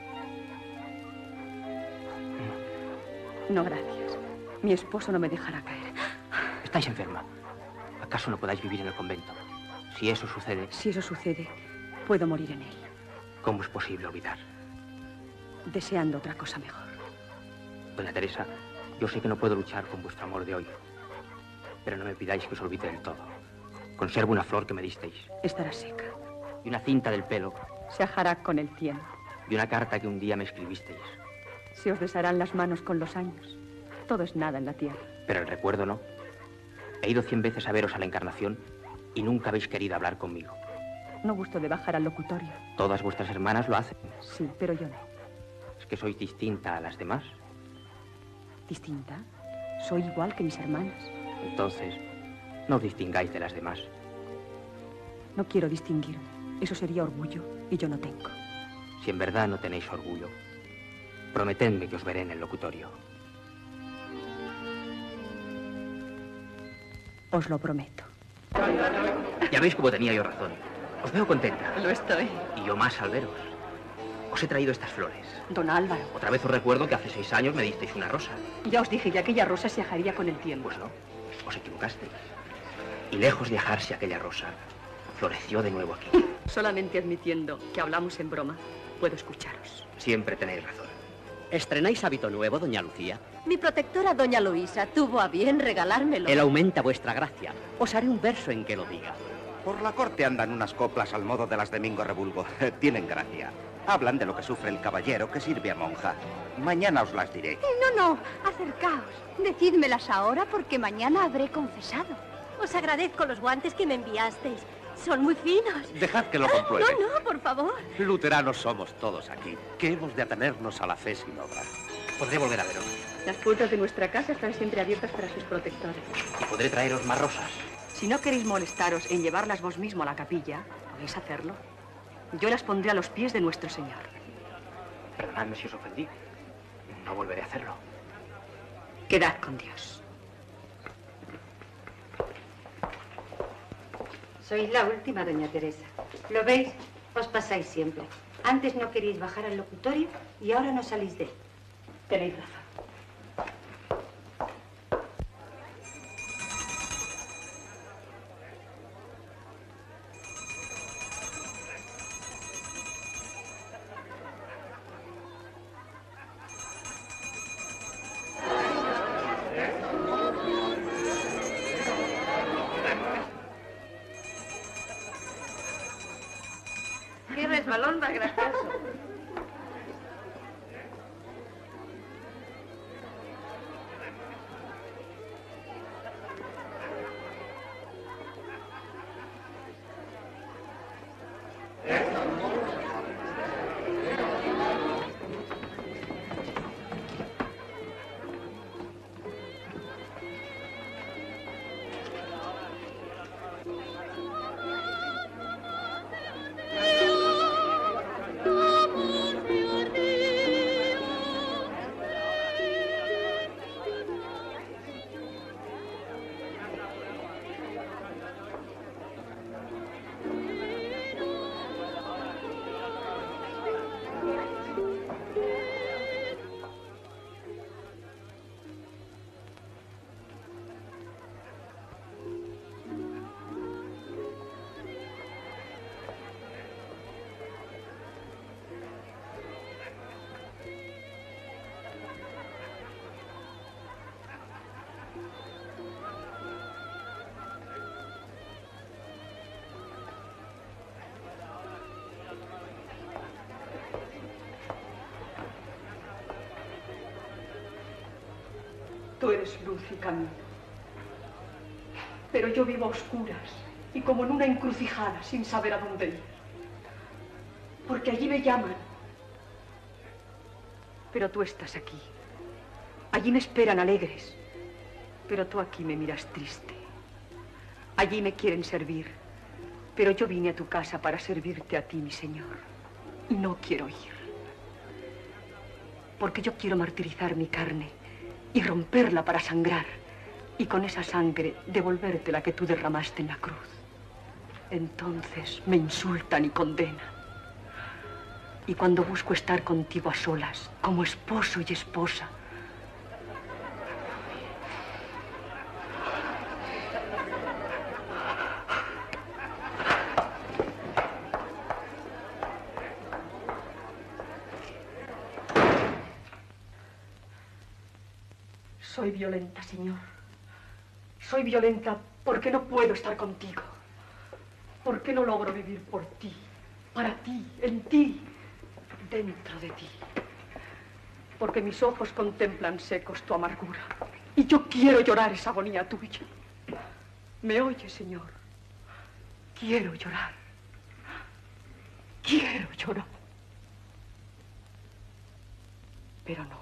Speaker 5: No, gracias. Mi esposo no me dejará caer.
Speaker 6: Estáis enferma. ¿Acaso no podáis vivir en el convento? Si eso sucede...
Speaker 5: Si eso sucede, puedo morir en él.
Speaker 6: ¿Cómo es posible olvidar?
Speaker 5: Deseando otra cosa mejor.
Speaker 6: Doña Teresa, yo sé que no puedo luchar con vuestro amor de hoy, pero no me pidáis que os olvide del todo. Conservo una flor que me disteis.
Speaker 5: Estará seca.
Speaker 6: Y una cinta del pelo.
Speaker 5: Se ajará con el tiempo.
Speaker 6: Y una carta que un día me escribisteis.
Speaker 5: Se os desharán las manos con los años. Todo es nada en la tierra.
Speaker 6: Pero el recuerdo no. He ido 100 veces a veros a la Encarnación y nunca habéis querido hablar conmigo.
Speaker 5: No gusto de bajar al locutorio.
Speaker 6: Todas vuestras hermanas lo hacen.
Speaker 5: Sí, pero yo no.
Speaker 6: ¿Es que sois distinta a las demás?
Speaker 5: ¿Distinta? Soy igual que mis hermanas.
Speaker 6: Entonces, no os distingáis de las demás.
Speaker 5: No quiero distinguirme. Eso sería orgullo y yo no tengo.
Speaker 6: Si en verdad no tenéis orgullo, prometedme que os veré en el locutorio.
Speaker 5: Os lo prometo.
Speaker 6: Ya veis cómo tenía yo razón. Os veo contenta.
Speaker 5: Lo estoy.
Speaker 6: Y yo más al veros. Os he traído estas flores.
Speaker 5: Don Álvaro.
Speaker 6: Otra vez os recuerdo que hace 6 años me disteis una rosa.
Speaker 5: Ya os dije que aquella rosa se ajaría con el tiempo.
Speaker 6: Pues no, os equivocasteis. Y lejos de ajarse aquella rosa, floreció de nuevo aquí.
Speaker 5: Solamente admitiendo que hablamos en broma, puedo escucharos.
Speaker 6: Siempre tenéis razón.
Speaker 2: ¿Estrenáis hábito nuevo, doña Lucía?
Speaker 12: Mi protectora, doña Luisa, tuvo a bien regalármelo.
Speaker 2: Él aumenta vuestra gracia. Os haré un verso en que lo diga.
Speaker 1: Por la corte andan unas coplas al modo de las de Mingo Rebulgo. Tienen gracia. Hablan de lo que sufre el caballero que sirve a monja. Mañana os las diré.
Speaker 8: No, acercaos. Decídmelas ahora porque mañana habré confesado.
Speaker 12: Os agradezco los guantes que me enviasteis. Son muy finos.
Speaker 11: Dejad que lo compruebe.
Speaker 8: No, por favor.
Speaker 11: Luteranos somos todos aquí, que hemos de atenernos a la fe sin obra.
Speaker 6: Podré volver a veros.
Speaker 5: Las puertas de nuestra casa están siempre abiertas para sus protectores.
Speaker 6: Y podré traeros más rosas.
Speaker 5: Si no queréis molestaros en llevarlas vos mismo a la capilla, podéis hacerlo. Yo las pondré a los pies de nuestro Señor.
Speaker 6: Perdonadme si os ofendí. No volveré a hacerlo.
Speaker 5: Quedad con Dios.
Speaker 12: Sois la última, doña Teresa. ¿Lo veis? Os pasáis siempre. Antes no queréis bajar al locutorio y ahora no salís de él.
Speaker 5: Tenéis razón.
Speaker 12: ¡Qué resbalón más gracioso!
Speaker 8: Como
Speaker 3: Tú eres luz y camino. Pero yo vivo a oscuras y como en una encrucijada sin saber a dónde ir. Porque allí me llaman. Pero tú estás aquí. Allí me esperan alegres. Pero tú aquí me miras triste. Allí me quieren servir. Pero yo vine a tu casa para servirte a ti, mi Señor. Y no quiero ir. Porque yo quiero martirizar mi carne y romperla para sangrar. Y con esa sangre devolverte la que tú derramaste en la cruz. Entonces me insultan y condenan. Y cuando busco estar contigo a solas, como esposo y esposa, soy violenta, Señor. Soy violenta porque no puedo estar contigo. Porque no logro vivir por ti, para ti, en ti, dentro de ti. Porque mis ojos contemplan secos tu amargura. Y yo quiero llorar esa agonía tuya. ¿Me oyes, Señor? Quiero llorar. Quiero llorar. Pero no.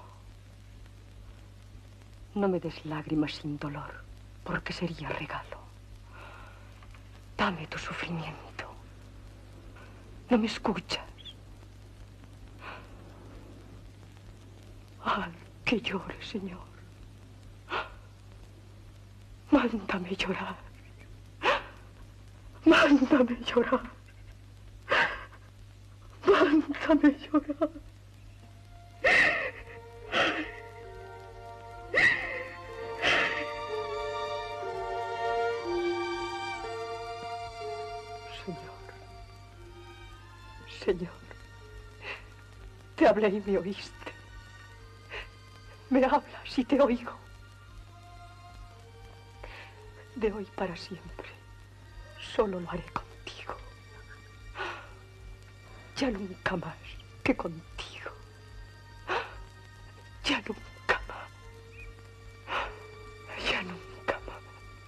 Speaker 3: No me des lágrimas sin dolor, porque sería regalo. Dame tu sufrimiento. ¿No me escuchas? Ay, que llore, Señor. Mándame llorar. Mándame llorar. Mándame llorar. Señor, te hablé y me oíste. Me hablas y te oigo. De hoy para siempre, solo lo haré contigo. Ya nunca más que contigo. Ya nunca más. Ya nunca más.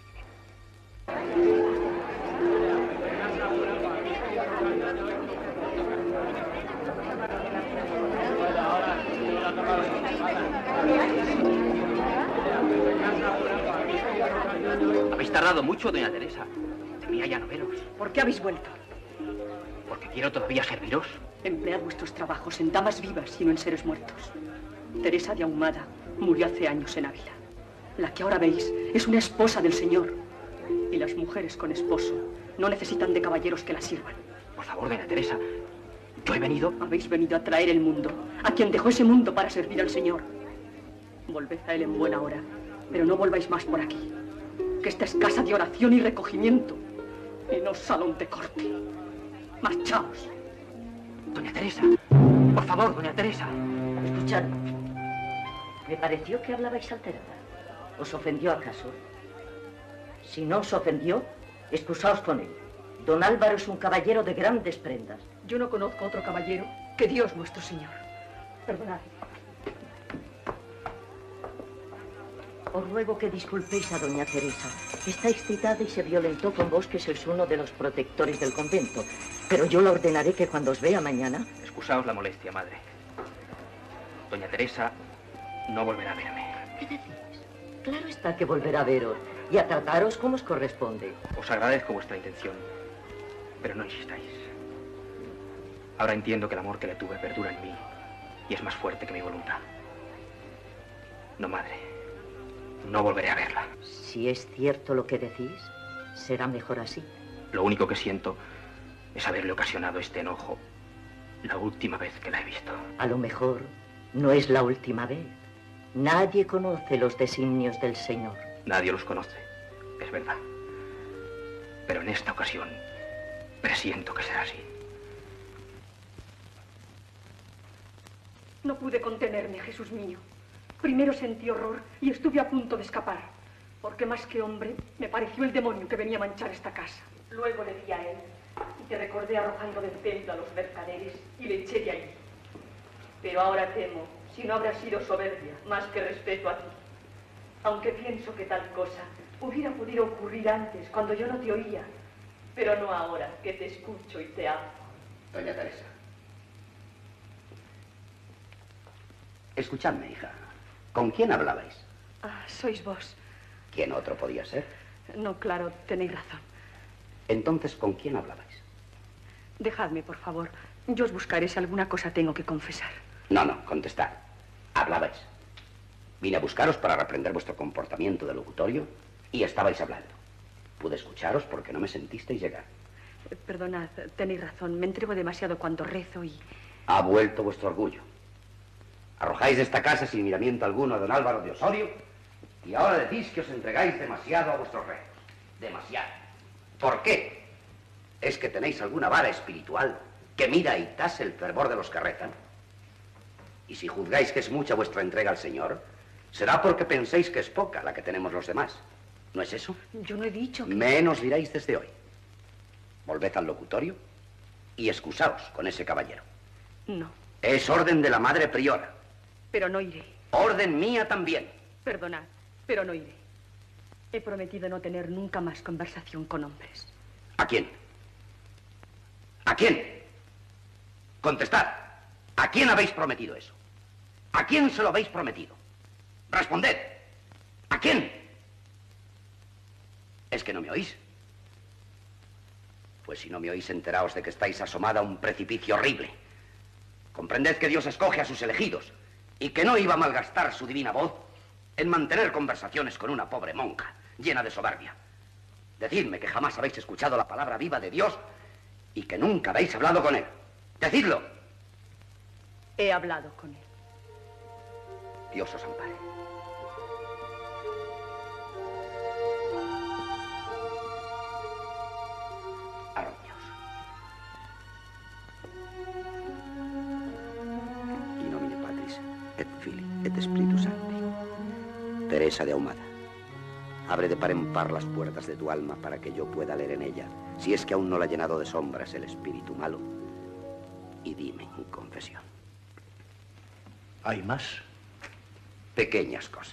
Speaker 6: Habéis tardado mucho, doña Teresa. Temía ya no veros.
Speaker 3: ¿Por qué habéis vuelto?
Speaker 6: Porque quiero todavía serviros.
Speaker 3: Emplead vuestros trabajos en damas vivas y no en seres muertos. Teresa de Ahumada murió hace años en Ávila. La que ahora veis es una esposa del Señor. Y las mujeres con esposo no necesitan de caballeros que las sirvan.
Speaker 6: Por favor, doña Teresa, yo he venido...
Speaker 3: Habéis venido a traer el mundo, a quien dejó ese mundo para servir al Señor. Volved a él en buena hora, pero no volváis más por aquí. Que esta es casa de oración y recogimiento, y no salón de corte. Marchaos.
Speaker 6: Doña Teresa, por favor, doña Teresa.
Speaker 10: Escuchadme. Me pareció que hablabais alterada. ¿Os ofendió acaso? Si no os ofendió, excusaos con él. Don Álvaro es un caballero de grandes prendas.
Speaker 3: Yo no conozco otro caballero que Dios nuestro Señor. Perdonad.
Speaker 10: Os ruego que disculpéis a doña Teresa. Está excitada y se violentó con vos, que sois uno de los protectores del convento. Pero yo le ordenaré que cuando os vea mañana...
Speaker 6: Excusaos la molestia, madre. Doña Teresa no volverá a verme.
Speaker 10: ¿Qué decís? Claro está que volverá a veros y a trataros como os corresponde.
Speaker 6: Os agradezco vuestra intención, pero no insistáis. Ahora entiendo que el amor que le tuve perdura en mí y es más fuerte que mi voluntad. No, madre. No volveré a verla.
Speaker 10: Si es cierto lo que decís, será mejor así.
Speaker 6: Lo único que siento es haberle ocasionado este enojo la última vez que la he visto.
Speaker 10: A lo mejor no es la última vez. Nadie conoce los designios del Señor.
Speaker 6: Nadie los conoce, es verdad. Pero en esta ocasión presiento que será así.
Speaker 3: No pude contenerme, Jesús mío. Primero sentí horror y estuve a punto de escapar, porque más que hombre me pareció el demonio que venía a manchar esta casa. Luego le vi a él y te recordé arrojando del templo a los mercaderes y le eché de allí. Pero ahora temo, si no habrá sido soberbia, más que respeto a ti,
Speaker 5: Aunque pienso que tal cosa hubiera podido ocurrir antes, cuando yo no te oía, pero no ahora que te escucho y te amo.
Speaker 14: Doña Teresa. Escuchadme, hija. ¿Con quién hablabais?
Speaker 5: Ah, sois vos.
Speaker 14: ¿Quién otro podía ser?
Speaker 5: No, claro, tenéis razón.
Speaker 14: Entonces, ¿con quién hablabais?
Speaker 5: Dejadme, por favor. Yo os buscaré si alguna cosa tengo que confesar.
Speaker 14: No, contestad. Hablabais. Vine a buscaros para reprender vuestro comportamiento de locutorio y estabais hablando. Pude escucharos porque no me sentisteis llegar.
Speaker 5: Perdonad, tenéis razón. Me entrego demasiado cuando rezo y...
Speaker 14: Ha vuelto vuestro orgullo. Arrojáis de esta casa sin miramiento alguno a don Álvaro de Osorio y ahora decís que os entregáis demasiado a vuestros rezos. Demasiado. ¿Por qué? ¿Es que tenéis alguna vara espiritual que mida y tase el fervor de los que rezan? Y si juzgáis que es mucha vuestra entrega al Señor, será porque penséis que es poca la que tenemos los demás. ¿No es eso?
Speaker 5: Yo no he dicho que...
Speaker 14: Menos diréis desde hoy. Volved al locutorio y excusaos con ese caballero.
Speaker 5: No,
Speaker 14: Es orden de la madre priora.
Speaker 5: pero no iré.
Speaker 14: Orden mía también.
Speaker 5: Perdonad, pero no iré. He prometido no tener nunca más conversación con hombres.
Speaker 14: ¿A quién? ¿A quién? Contestad. ¿A quién habéis prometido eso? ¿A quién se lo habéis prometido? Responded. ¿A quién? ¿Es que no me oís? Pues si no me oís, enteraos de que estáis asomada a un precipicio horrible. Comprended que Dios escoge a sus elegidos y que no iba a malgastar su divina voz en mantener conversaciones con una pobre monja llena de soberbia. Decidme que jamás habéis escuchado la palabra viva de Dios y que nunca habéis hablado con Él. Decidlo.
Speaker 5: He hablado con él.
Speaker 14: Dios os ampare. Arrodillos. In nomine Patris, et Filii, et Spiritus Sancti. Teresa de Ahumada, abre de par en par las puertas de tu alma para que yo pueda leer en ella, si es que aún no la ha llenado de sombras el espíritu malo, y dime en confesión.
Speaker 11: ¿Hay más?
Speaker 14: Pequeñas cosas.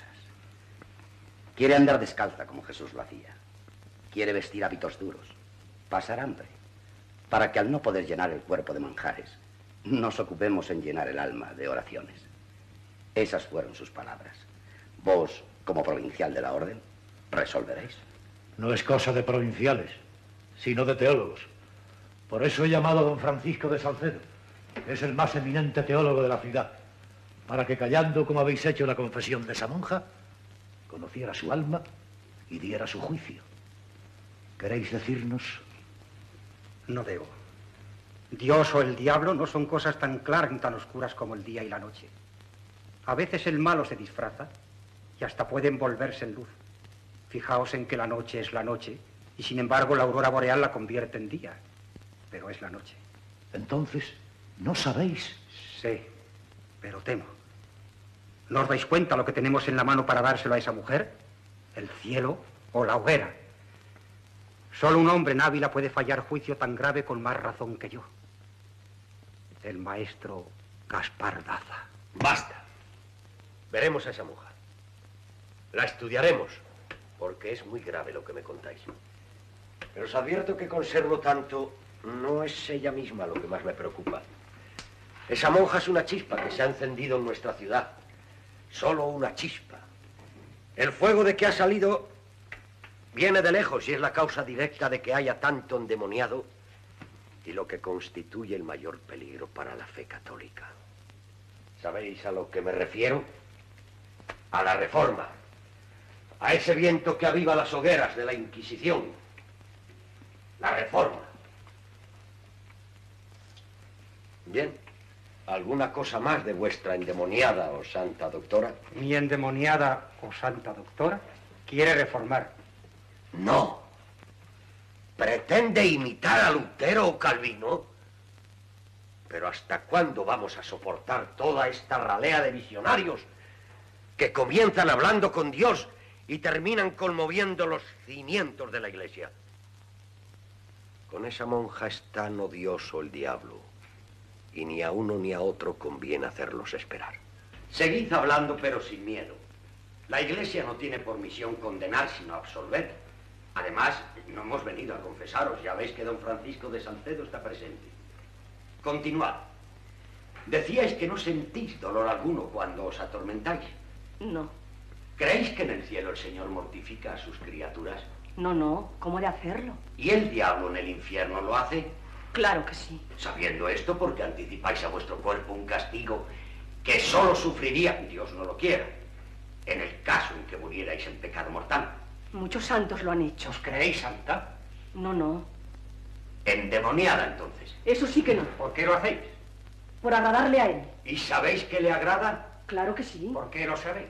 Speaker 14: Quiere andar descalza como Jesús lo hacía. Quiere vestir hábitos duros, pasar hambre, para que al no poder llenar el cuerpo de manjares, nos ocupemos en llenar el alma de oraciones. Esas fueron sus palabras. Vos, como provincial de la orden, resolveréis.
Speaker 11: No es cosa de provinciales, sino de teólogos. Por eso he llamado a don Francisco de Salcedo, que es el más eminente teólogo de la ciudad, para que callando como habéis hecho la confesión de esa monja, conociera su alma y diera su juicio. ¿Queréis decirnos?
Speaker 15: No debo. Dios o el diablo no son cosas tan claras ni tan oscuras como el día y la noche. A veces el malo se disfraza y hasta puede envolverse en luz. Fijaos en que la noche es la noche y sin embargo la aurora boreal la convierte en día. Pero es la noche.
Speaker 11: Entonces, ¿no sabéis?
Speaker 15: Sé, pero temo. ¿No os dais cuenta lo que tenemos en la mano para dárselo a esa mujer? ¿El cielo o la hoguera? Solo un hombre en Ávila puede fallar juicio tan grave con más razón que yo. El maestro Gaspar Daza.
Speaker 16: Basta. Veremos a esa mujer. La estudiaremos, porque es muy grave lo que me contáis. Pero os advierto que conservo tanto, no es ella misma lo que más me preocupa. Esa monja es una chispa que se ha encendido en nuestra ciudad. Solo una chispa. El fuego de que ha salido viene de lejos y es la causa directa de que haya tanto endemoniado y lo que constituye el mayor peligro para la fe católica. ¿Sabéis a lo que me refiero? A la Reforma. A ese viento que aviva las hogueras de la Inquisición. La Reforma. Bien. ¿Alguna cosa más de vuestra endemoniada o santa doctora?
Speaker 15: Mi endemoniada o santa doctora quiere reformar.
Speaker 16: No. ¿Pretende imitar a Lutero o Calvino? Pero ¿hasta cuándo vamos a soportar toda esta ralea de visionarios que comienzan hablando con Dios y terminan conmoviendo los cimientos de la Iglesia? Con esa monja es tan odioso el diablo. Y ni a uno ni a otro conviene hacerlos esperar. Seguid hablando, pero sin miedo.
Speaker 14: La Iglesia no tiene por misión condenar, sino absolver. Además, no hemos venido a confesaros. Ya veis que don Francisco de Salcedo está presente. Continuad. Decíais que no sentís dolor alguno cuando os atormentáis.
Speaker 5: No.
Speaker 14: ¿Creéis que en el cielo el Señor mortifica a sus criaturas?
Speaker 5: No, no. ¿Cómo de hacerlo?
Speaker 14: ¿Y el diablo en el infierno lo hace?
Speaker 5: Claro que sí.
Speaker 14: Sabiendo esto, ¿por qué anticipáis a vuestro cuerpo un castigo que solo sufriría, Dios no lo quiera, en el caso en que murierais en pecado mortal?
Speaker 5: Muchos santos lo han hecho.
Speaker 16: ¿Os creéis santa?
Speaker 5: No, no.
Speaker 14: Endemoniada, entonces.
Speaker 5: Eso sí que no.
Speaker 16: ¿Por qué lo hacéis?
Speaker 5: Por agradarle a él.
Speaker 14: ¿Y sabéis que le agrada?
Speaker 5: Claro que sí.
Speaker 16: ¿Por qué lo sabéis?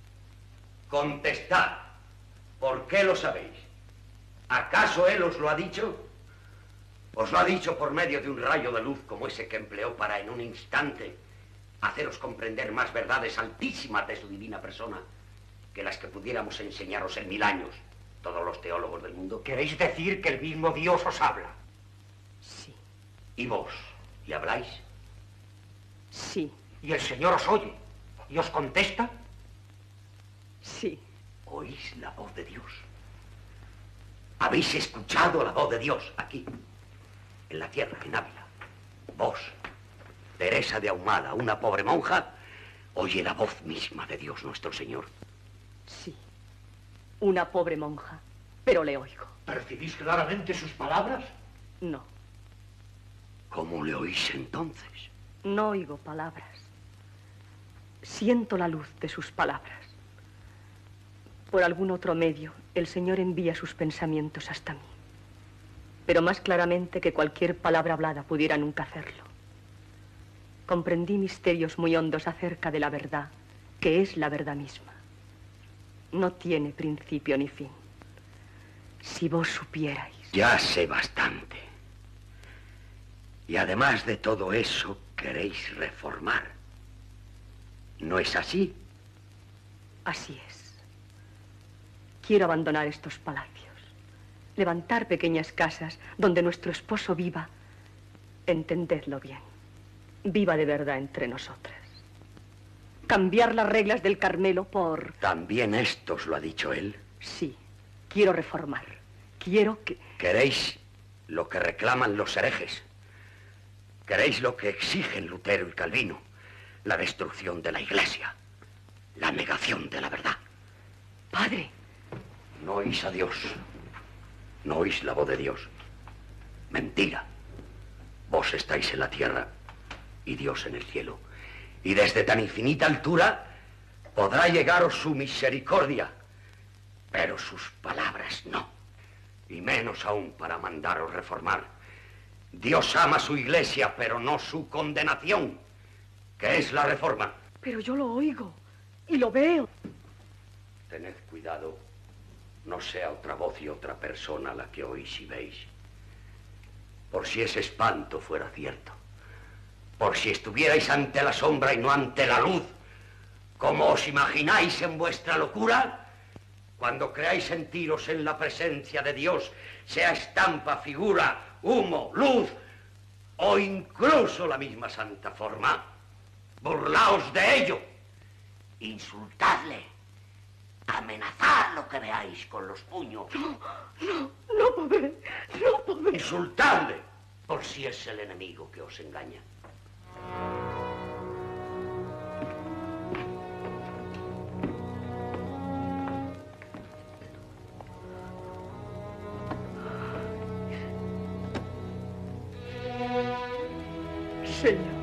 Speaker 14: Contestad. ¿Por qué lo sabéis? ¿Acaso él os lo ha dicho? Os lo ha dicho por medio de un rayo de luz como ese que empleó para en un instante haceros comprender más verdades altísimas de su divina persona que las que pudiéramos enseñaros en 1000 años, todos los teólogos del mundo.
Speaker 16: ¿Queréis decir que el mismo Dios os habla?
Speaker 5: Sí.
Speaker 14: ¿Y vos? ¿Le habláis?
Speaker 5: Sí.
Speaker 16: ¿Y el Señor os oye? ¿Y os contesta?
Speaker 5: Sí.
Speaker 14: ¿Oís la voz de Dios? ¿Habéis escuchado la voz de Dios aquí, en la tierra, en Ávila? Vos, Teresa de Ahumada, una pobre monja, oye la voz misma de Dios nuestro Señor.
Speaker 5: Sí. Una pobre monja, pero le oigo.
Speaker 16: ¿Percibís claramente sus palabras?
Speaker 5: No.
Speaker 14: ¿Cómo le oís entonces?
Speaker 5: No oigo palabras. Siento la luz de sus palabras. Por algún otro medio, el Señor envía sus pensamientos hasta mí. Pero más claramente que cualquier palabra hablada pudiera nunca hacerlo. Comprendí misterios muy hondos acerca de la verdad, que es la verdad misma. No tiene principio ni fin. Si vos supierais...
Speaker 14: Ya sé bastante. Y además de todo eso, queréis reformar. ¿No es así?
Speaker 5: Así es. Quiero abandonar estos palacios, levantar pequeñas casas donde nuestro esposo viva, entendedlo bien, viva de verdad entre nosotras. Cambiar las reglas del Carmelo por...
Speaker 14: ¿También esto os lo ha dicho él?
Speaker 5: Sí, quiero reformar. Quiero que...
Speaker 14: ¿Queréis lo que reclaman los herejes? ¿Queréis lo que exigen Lutero y Calvino? La destrucción de la Iglesia, la negación de la verdad.
Speaker 5: Padre.
Speaker 14: No oís a Dios, no oís la voz de Dios. Mentira. Vos estáis en la tierra y Dios en el cielo. Y desde tan infinita altura podrá llegaros su misericordia, pero sus palabras no. Y menos aún para mandaros reformar. Dios ama su Iglesia, pero no su condenación, que es la reforma.
Speaker 5: Pero yo lo oigo y lo veo.
Speaker 14: Tened cuidado, no sea otra voz y otra persona la que oís y veis. Por si ese espanto fuera cierto. Por si estuvierais ante la sombra y no ante la luz, como os imagináis en vuestra locura, cuando creáis sentiros en la presencia de Dios, sea estampa, figura, humo, luz, o incluso la misma santa forma, burlaos de ello, insultadle, amenazad lo que veáis con los puños.
Speaker 5: No podré.
Speaker 14: Insultadle, por si es el enemigo que os engaña.
Speaker 5: Señor.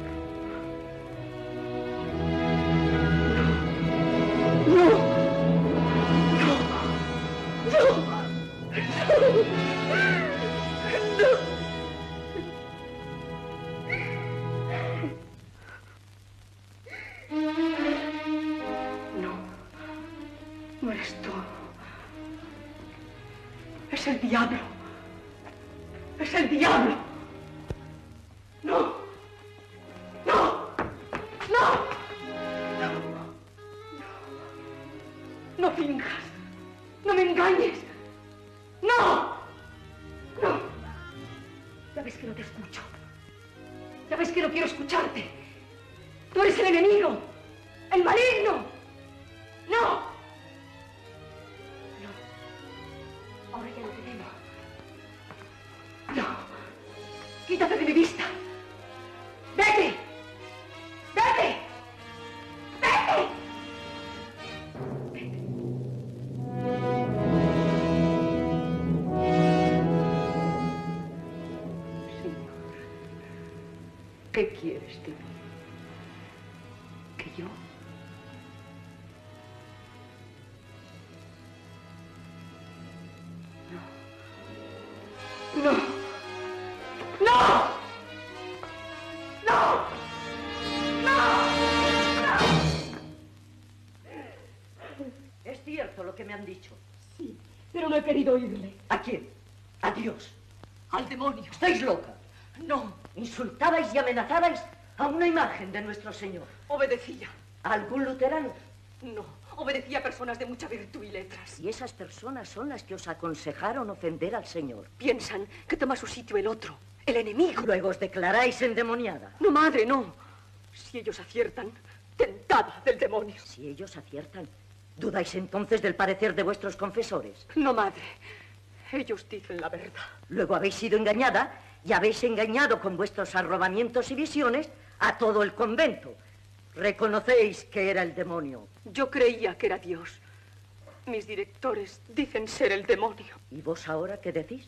Speaker 5: No eres tú. Es el diablo. Es el diablo. No. No finjas. No me engañes. No. Ya ves que no te escucho. Ya ves que no quiero escucharte. Tú eres el enemigo. El maligno. No.
Speaker 3: ¿Qué quieres de mí? ¿Que yo? No. ¡No! ¡No!
Speaker 10: ¿Es cierto lo que me han dicho?
Speaker 3: Sí, pero no he querido oírle.
Speaker 10: ¿A quién? ¿A Dios?
Speaker 3: Al demonio.
Speaker 10: ¿Estáis loca?
Speaker 3: No.
Speaker 10: ¿Insultabais y amenazabais a una imagen de nuestro Señor?
Speaker 3: Obedecía.
Speaker 10: ¿A algún luterano?
Speaker 3: No, obedecía a personas de mucha virtud y letras.
Speaker 10: Y esas personas son las que os aconsejaron ofender al Señor.
Speaker 3: Piensan que toma su sitio el otro, el enemigo.
Speaker 10: Luego os declaráis endemoniada.
Speaker 3: No, madre, no. Si ellos aciertan, tentada del demonio.
Speaker 10: Si ellos aciertan, ¿dudáis entonces del parecer de vuestros confesores?
Speaker 3: No, madre. Ellos dicen la verdad.
Speaker 10: Luego habéis sido engañada y habéis engañado con vuestros arrobamientos y visiones a todo el convento. Reconocéis que era el demonio.
Speaker 3: Yo creía que era Dios. Mis directores dicen ser el demonio.
Speaker 10: ¿Y vos ahora qué decís?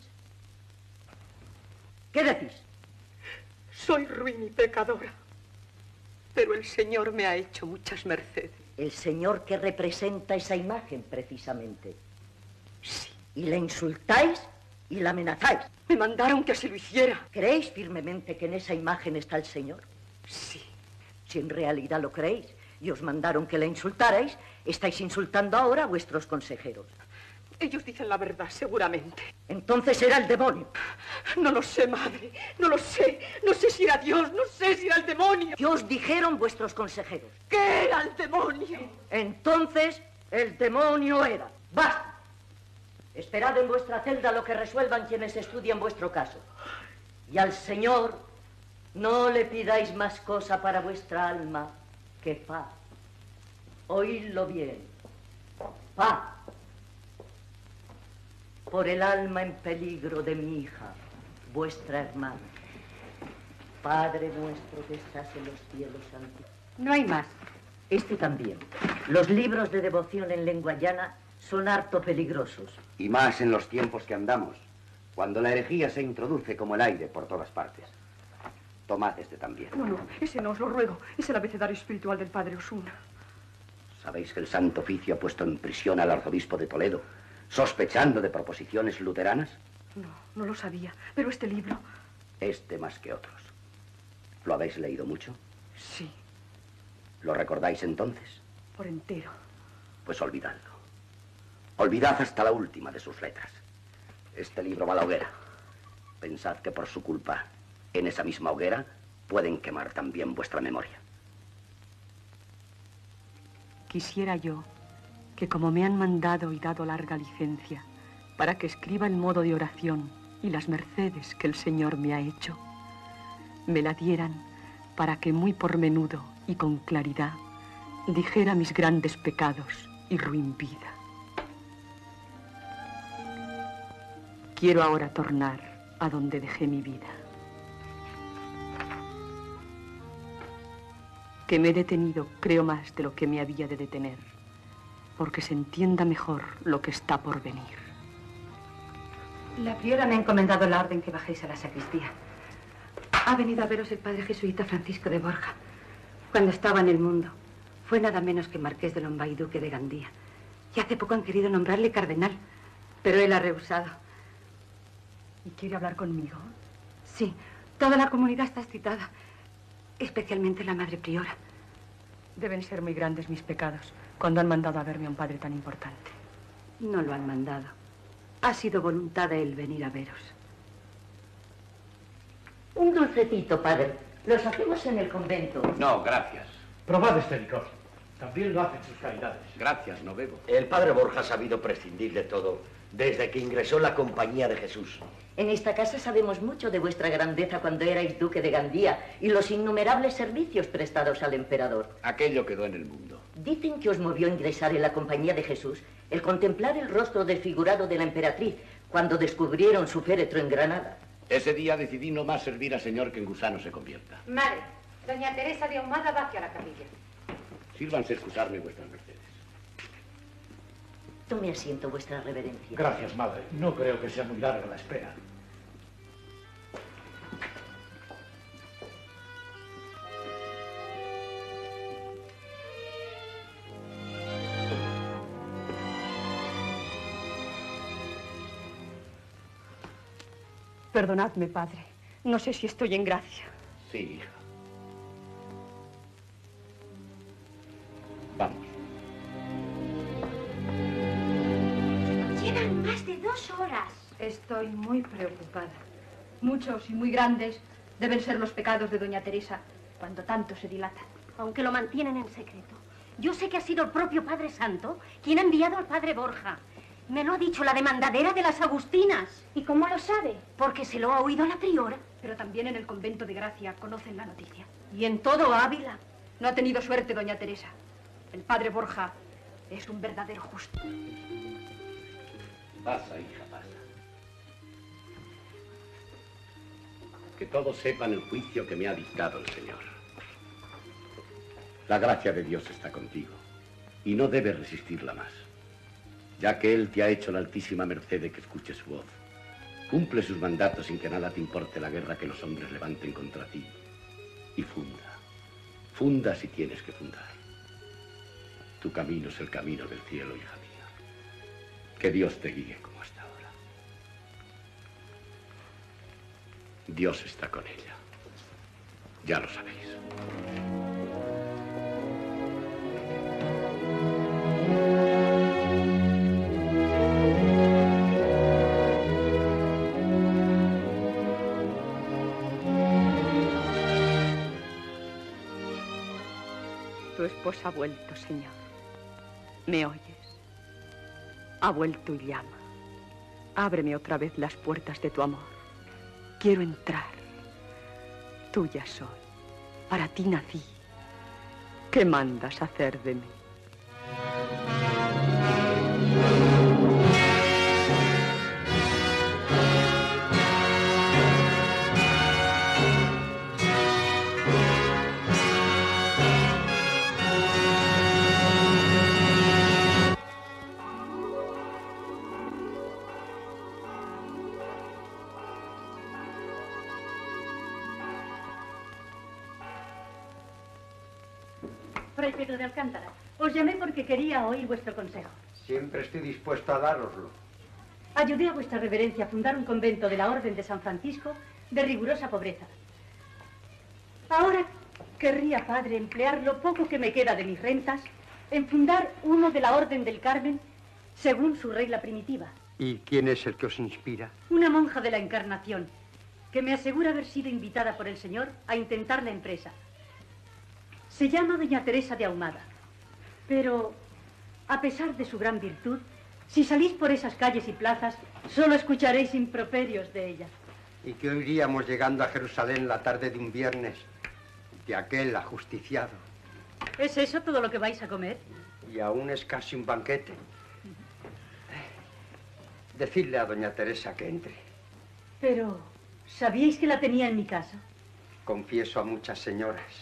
Speaker 10: ¿Qué decís?
Speaker 3: Soy ruin y pecadora, pero el Señor me ha hecho muchas mercedes.
Speaker 10: El Señor que representa esa imagen, precisamente.
Speaker 3: Sí.
Speaker 10: Y le insultáis y la amenazáis.
Speaker 3: Me mandaron que así lo hiciera.
Speaker 10: ¿Creéis firmemente que en esa imagen está el Señor?
Speaker 3: Sí.
Speaker 10: Si en realidad lo creéis y os mandaron que la insultarais, estáis insultando ahora a vuestros consejeros.
Speaker 3: Ellos dicen la verdad, seguramente.
Speaker 10: Entonces era el demonio.
Speaker 3: No lo sé, madre. No lo sé. No sé si era Dios, no sé si era el demonio.
Speaker 10: ¿Qué os dijeron vuestros consejeros?
Speaker 3: ¿Qué era el demonio?
Speaker 10: Entonces el demonio era. ¡Basta! Esperad en vuestra celda lo que resuelvan quienes estudian vuestro caso. Y al Señor no le pidáis más cosa para vuestra alma que paz. Oídlo bien. Paz. Por el alma en peligro de mi hija, vuestra hermana. Padre nuestro que estás en los cielos, santificado.
Speaker 12: No hay más.
Speaker 10: Este también. Los libros de devoción en lengua llana son harto peligrosos.
Speaker 14: Y más en los tiempos que andamos, cuando la herejía se introduce como el aire por todas partes. Tomad este también.
Speaker 3: No, no, ese no, os lo ruego. Es el abecedario espiritual del padre Osuna.
Speaker 14: ¿Sabéis que el Santo Oficio ha puesto en prisión al arzobispo de Toledo, sospechando de proposiciones luteranas?
Speaker 3: No, no lo sabía, pero este libro...
Speaker 14: Este más que otros. ¿Lo habéis leído mucho?
Speaker 3: Sí.
Speaker 14: ¿Lo recordáis entonces?
Speaker 3: Por entero.
Speaker 14: Pues olvidadlo. Olvidad hasta la última de sus letras. Este libro va a la hoguera. Pensad que por su culpa, en esa misma hoguera, pueden quemar también vuestra memoria.
Speaker 3: Quisiera yo que, como me han mandado y dado larga licencia para que escriba el modo de oración y las mercedes que el Señor me ha hecho, me la dieran para que muy por menudo y con claridad dijera mis grandes pecados y ruin vida. Quiero ahora tornar a donde dejé mi vida. Que me he detenido, creo más de lo que me había de detener, porque se entienda mejor lo que está por venir.
Speaker 12: La priora me ha encomendado la orden que bajéis a la sacristía. Ha venido a veros el padre jesuita Francisco de Borja. Cuando estaba en el mundo, fue nada menos que marqués de Lombay y duque de Gandía. Y hace poco han querido nombrarle cardenal, pero él ha rehusado.
Speaker 3: ¿Y quiere hablar conmigo?
Speaker 12: Sí, toda la comunidad está excitada, especialmente la madre priora.
Speaker 3: Deben ser muy grandes mis pecados cuando han mandado a verme a un padre tan importante.
Speaker 12: No lo han mandado. Ha sido voluntad de él venir a veros.
Speaker 10: Un dulcecito, padre. Los hacemos en el convento.
Speaker 16: No, gracias.
Speaker 17: Probad este licor. También lo hacen sus caridades.
Speaker 16: Gracias, no bebo.
Speaker 17: El padre Borja ha sabido prescindir de todo desde que ingresó en la Compañía de Jesús.
Speaker 10: En esta casa sabemos mucho de vuestra grandeza cuando erais duque de Gandía y los innumerables servicios prestados al emperador.
Speaker 16: Aquello quedó en el mundo.
Speaker 10: Dicen que os movió a ingresar en la Compañía de Jesús el contemplar el rostro desfigurado de la emperatriz cuando descubrieron su féretro en Granada.
Speaker 16: Ese día decidí no más servir al Señor que en gusano se convierta.
Speaker 12: Madre, doña Teresa de Ahumada va hacia la capilla.
Speaker 16: Sírvanse excusarme vuestras mercedes.
Speaker 10: Tome asiento, vuestra reverencia.
Speaker 17: Gracias, madre. No creo que sea muy larga la espera.
Speaker 5: Perdonadme, padre. No sé si estoy en gracia.
Speaker 11: Sí, hija. Vamos.
Speaker 8: Llevan más de 2 horas.
Speaker 5: Estoy muy preocupada. Muchos y muy grandes deben ser los pecados de doña Teresa cuando tanto se dilatan.
Speaker 18: Aunque lo mantienen en secreto. Yo sé que ha sido el propio Padre Santo quien ha enviado al Padre Borja. Me lo ha dicho la demandadera de las Agustinas.
Speaker 8: ¿Y cómo lo sabe?
Speaker 18: Porque se lo ha oído la priora.
Speaker 5: Pero también en el convento de Gracia conocen la noticia. Y en todo Ávila. No ha tenido suerte doña Teresa. El Padre Borja es un verdadero justo.
Speaker 11: Pasa, hija, pasa. Que todos sepan el juicio que me ha dictado el Señor. La gracia de Dios está contigo y no debes resistirla más. Ya que Él te ha hecho la altísima merced de que escuches su voz, cumple sus mandatos sin que nada te importe la guerra que los hombres levanten contra ti. Y funda si tienes que fundar. Tu camino es el camino del cielo, hija mía. Que Dios te guíe como hasta ahora. Dios está con ella. Ya lo sabéis.
Speaker 3: Tu esposa ha vuelto, Señor. ¿Me oyes? Ha vuelto y llama. Ábreme otra vez las puertas de tu amor. Quiero entrar. Tuya soy. Para ti nací. ¿Qué mandas hacer de mí?
Speaker 12: Fray Pedro de Alcántara, os llamé porque quería oír vuestro consejo.
Speaker 13: Siempre estoy dispuesto a dároslo.
Speaker 12: Ayudé a vuestra reverencia a fundar un convento de la Orden de San Francisco de rigurosa pobreza. Ahora querría, padre, emplear lo poco que me queda de mis rentas en fundar uno de la Orden del Carmen según su regla primitiva.
Speaker 13: ¿Y quién es el que os inspira?
Speaker 12: Una monja de la Encarnación que me asegura haber sido invitada por el Señor a intentar la empresa. Se llama doña Teresa de Ahumada, pero a pesar de su gran virtud, si salís por esas calles y plazas, solo escucharéis improperios de ella.
Speaker 13: ¿Y qué oiríamos llegando a Jerusalén la tarde de un viernes de aquel ajusticiado?
Speaker 12: ¿Es eso todo lo que vais a comer?
Speaker 13: Y aún es casi un banquete. Decidle a doña Teresa que entre.
Speaker 12: Pero, ¿sabíais que la tenía en mi casa?
Speaker 13: Confieso a muchas señoras.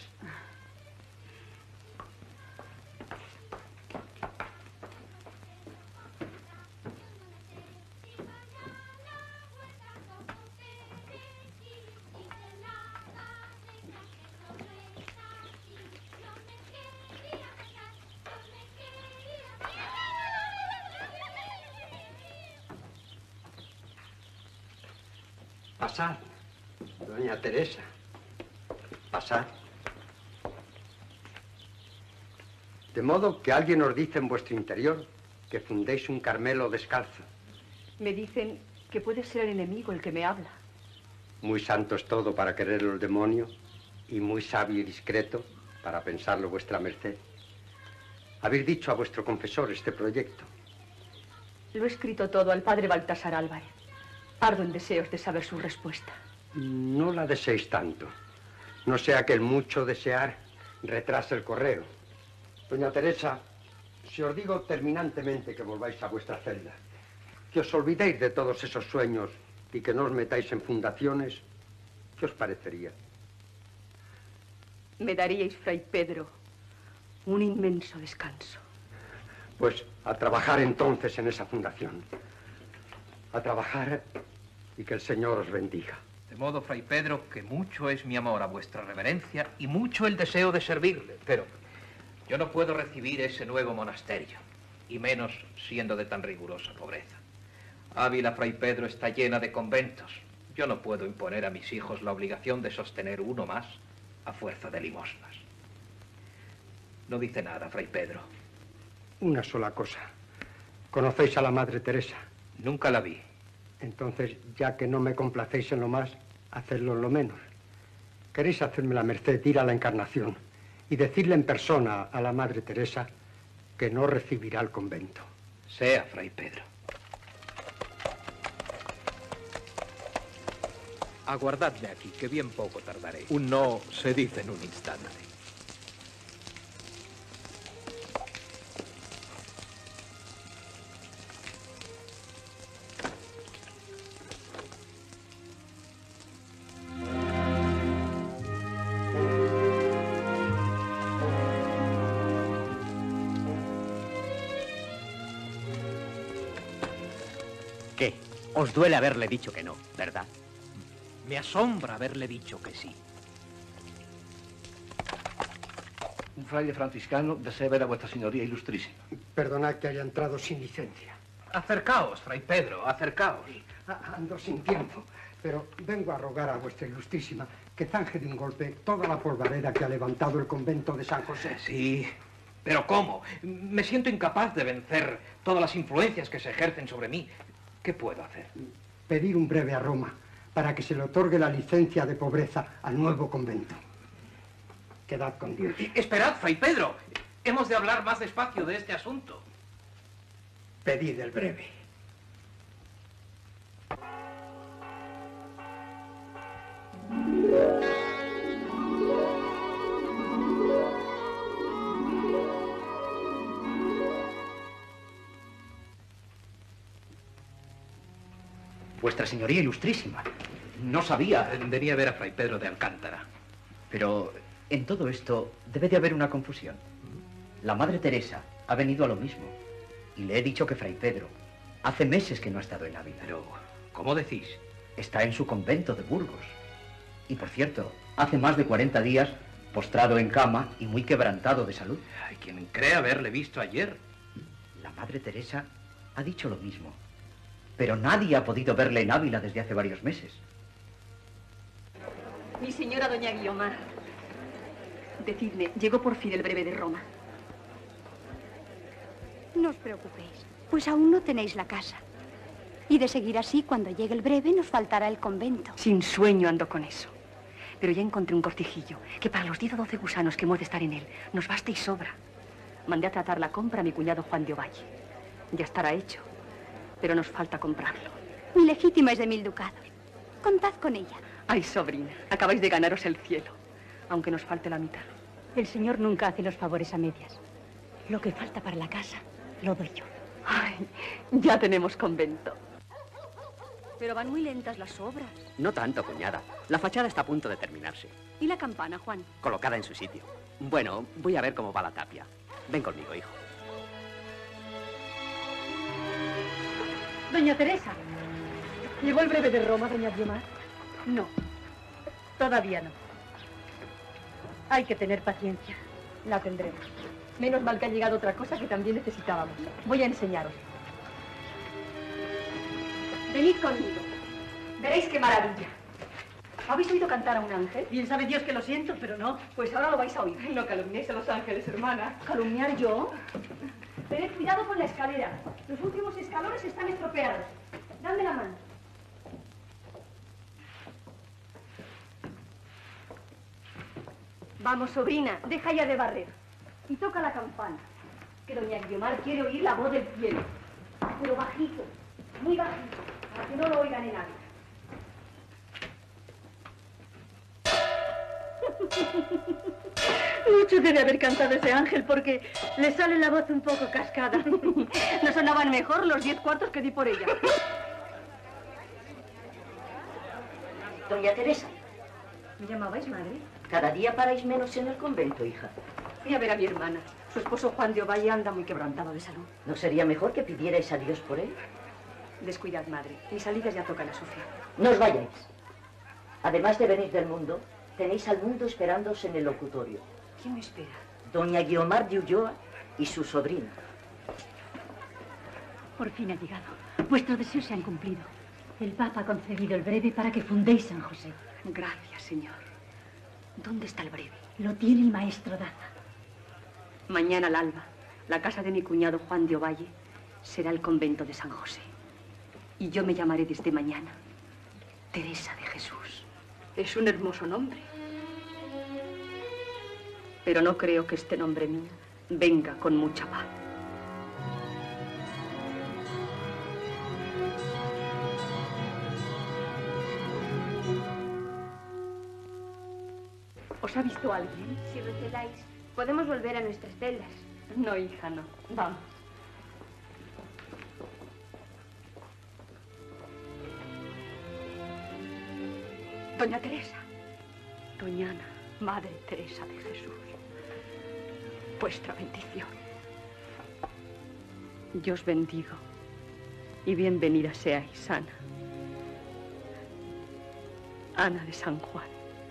Speaker 13: Pasad, doña Teresa, pasad. De modo que alguien os dice en vuestro interior que fundéis un Carmelo descalzo.
Speaker 5: Me dicen que puede ser el enemigo el que me habla.
Speaker 13: Muy santo es todo para quererlo el demonio y muy sabio y discreto para pensarlo vuestra merced. Habéis dicho a vuestro confesor este proyecto.
Speaker 5: Lo he escrito todo al padre Baltasar Álvarez. Ardo en deseos de saber su respuesta.
Speaker 13: No la deseéis tanto. No sea que el mucho desear retrase el correo. Doña Teresa, si os digo terminantemente que volváis a vuestra celda, que os olvidéis de todos esos sueños y que no os metáis en fundaciones, ¿qué os parecería?
Speaker 5: Me daríais, Fray Pedro, un inmenso descanso.
Speaker 13: Pues a trabajar entonces en esa fundación. A trabajar y que el Señor os bendiga.
Speaker 6: De modo, Fray Pedro, que mucho es mi amor a vuestra reverencia y mucho el deseo de servirle, pero yo no puedo recibir ese nuevo monasterio, y menos siendo de tan rigurosa pobreza. Ávila, Fray Pedro, está llena de conventos, Yo no puedo imponer a mis hijos la obligación de sostener uno más a fuerza de limosnas. No dice nada, Fray Pedro.
Speaker 15: Una sola cosa. ¿Conocéis a la Madre Teresa?
Speaker 6: Nunca la vi.
Speaker 15: Entonces, ya que no me complacéis en lo más, hacedlo en lo menos. ¿Queréis hacerme la merced de ir a la Encarnación y decirle en persona a la Madre Teresa que no recibirá el convento?
Speaker 6: Sea, Fray Pedro. Aguardadme aquí, que bien poco tardaré. Un no se dice en un instante.
Speaker 2: ¿Qué? Os duele haberle dicho que no, ¿verdad?
Speaker 6: Me asombra haberle dicho que sí.
Speaker 13: Un fraile franciscano desea ver a vuestra señoría ilustrísima.
Speaker 15: Perdonad que haya entrado sin licencia.
Speaker 6: Acercaos, Fray Pedro, acercaos.
Speaker 15: Ando sin tiempo, pero vengo a rogar a vuestra ilustrísima que zanje de un golpe toda la polvareda que ha levantado el convento de San José.
Speaker 6: Sí, pero ¿cómo? Me siento incapaz de vencer todas las influencias que se ejercen sobre mí. ¿Qué puedo hacer?
Speaker 15: Pedir un breve a Roma para que se le otorgue la licencia de pobreza al nuevo convento. Quedad con Dios.
Speaker 6: Esperad, Fray Pedro. Hemos de hablar más despacio de este asunto.
Speaker 15: Pedid el breve.
Speaker 2: Vuestra señoría ilustrísima. No sabía.
Speaker 6: Venía a ver a Fray Pedro de Alcántara.
Speaker 2: Pero en todo esto debe de haber una confusión. La Madre Teresa ha venido a lo mismo. Y le he dicho que Fray Pedro hace meses que no ha estado en Ávila.
Speaker 6: Pero, ¿cómo decís?
Speaker 2: Está en su convento de Burgos. Y por cierto, hace más de 40 días postrado en cama y muy quebrantado de salud.
Speaker 6: Hay quien cree haberle visto ayer.
Speaker 2: La Madre Teresa ha dicho lo mismo. Pero nadie ha podido verle en Ávila desde hace varios meses.
Speaker 5: Mi señora doña Guiomar. Decidme, llegó por fin el breve de Roma.
Speaker 8: No os preocupéis, pues aún no tenéis la casa. Y de seguir así, cuando llegue el breve, nos faltará el convento.
Speaker 5: Sin sueño ando con eso. Pero ya encontré un cortijillo, que para los 10 o 12 gusanos que hemos de estar en él, nos basta y sobra. Mandé a tratar la compra a mi cuñado Juan de Ovalle. Ya estará hecho, pero nos falta comprarlo.
Speaker 8: Mi legítima es de 1000 ducados. Contad con ella.
Speaker 5: Ay, sobrina, acabáis de ganaros el cielo, aunque nos falte la mitad.
Speaker 12: El señor nunca hace los favores a medias. Lo que falta para la casa, lo doy yo.
Speaker 5: Ay, ya tenemos convento. Pero van muy lentas las obras.
Speaker 2: No tanto, cuñada. La fachada está a punto de terminarse.
Speaker 5: ¿Y la campana, Juan?
Speaker 2: Colocada en su sitio. Bueno, voy a ver cómo va la tapia. Ven conmigo, hijo.
Speaker 12: Doña Teresa, ¿llegó el breve de Roma, doña Guiomar? No, todavía no. Hay que tener paciencia. La tendremos.
Speaker 5: Menos mal que ha llegado otra cosa que también necesitábamos. Voy a enseñaros. Venid conmigo. Veréis qué maravilla. ¿Habéis oído cantar a un ángel?
Speaker 12: Bien sabe Dios que lo siento, pero no.
Speaker 5: Pues ahora lo vais a oír. No calumniéis a los ángeles, hermana. ¿Calumniar yo? Tened cuidado con la escalera. Los últimos escalones están estropeados. Dame la mano. Vamos, sobrina, deja ya de barrer. Y toca la campana. Que doña Guiomar quiere oír la voz del cielo. Pero bajito, muy bajito, para que no lo oigan en Ávila.
Speaker 12: Mucho debe haber cantado ese ángel porque le sale la voz un poco cascada.
Speaker 5: No sonaban mejor los 10 cuartos que di por ella.
Speaker 10: Doña Teresa,
Speaker 5: ¿Me llamabais madre?
Speaker 10: cada día paráis menos en el convento, hija.
Speaker 5: Fui a ver a mi hermana. Su esposo Juan de Ovalle anda muy quebrantado de salud.
Speaker 10: ¿No sería mejor que pidierais a Dios por él?
Speaker 5: Descuidad, madre. Mis salidas ya tocan a Sofía.
Speaker 10: No os vayáis. Además de venir del mundo, tenéis al mundo esperándoos en el locutorio.
Speaker 5: ¿Quién me espera?
Speaker 10: Doña Guiomar de Ulloa y su sobrina.
Speaker 12: Por fin ha llegado. Vuestros deseos se han cumplido.
Speaker 5: El Papa ha concedido el breve para que fundéis San José.
Speaker 3: Gracias, señor. ¿Dónde está el breve?
Speaker 5: Lo tiene el maestro Daza.
Speaker 3: Mañana al alba, la casa de mi cuñado Juan de Ovalle será el convento de San José. Y yo me llamaré desde mañana Teresa de Jesús. Es un hermoso nombre. Pero no creo que este nombre mío venga con mucha paz. ¿Os ha visto alguien?
Speaker 19: Si receláis, podemos volver a nuestras celdas.
Speaker 3: No, hija, no. Vamos. Doña Teresa. Doña Ana, Madre Teresa de Jesús. Vuestra bendición. Yo os bendigo y bienvenida seáis, Ana. Ana de San Juan.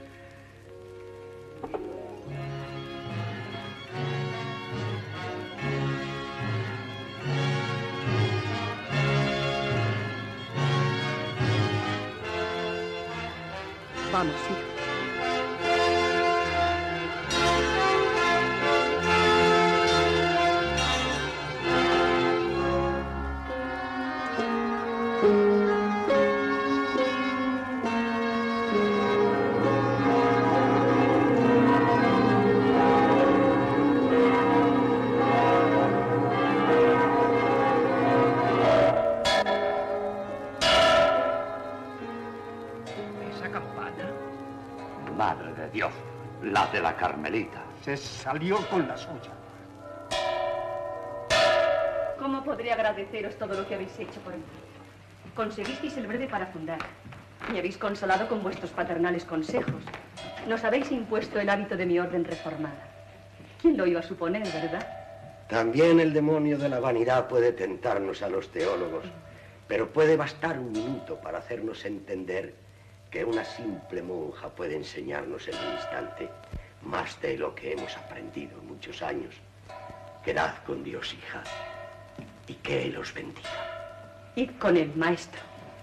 Speaker 3: Vamos, hija.
Speaker 11: Madre de Dios, la de la Carmelita.
Speaker 20: Se salió con la suya.
Speaker 3: ¿Cómo podré agradeceros todo lo que habéis hecho por mí? Conseguisteis el breve para fundar. Me habéis consolado con vuestros paternales consejos. Nos habéis impuesto el hábito de mi orden reformada. ¿Quién lo iba a suponer, verdad?
Speaker 16: También el demonio de la vanidad puede tentarnos a los teólogos, pero puede bastar un minuto para hacernos entender que una simple monja puede enseñarnos en un instante más de lo que hemos aprendido en muchos años. Quedad con Dios, hija, y que Él os bendiga.
Speaker 3: Id con él, maestro.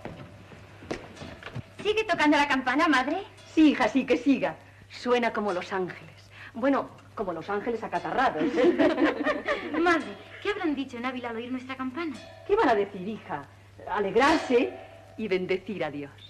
Speaker 19: ¿Sigue tocando la campana, madre?
Speaker 3: Sí, hija, sí, que siga. Suena como los ángeles. Bueno, como los ángeles acatarrados.
Speaker 19: Madre, ¿qué habrán dicho en Ávila al oír nuestra campana?
Speaker 3: ¿Qué van a decir, hija? Alegrarse y bendecir a Dios.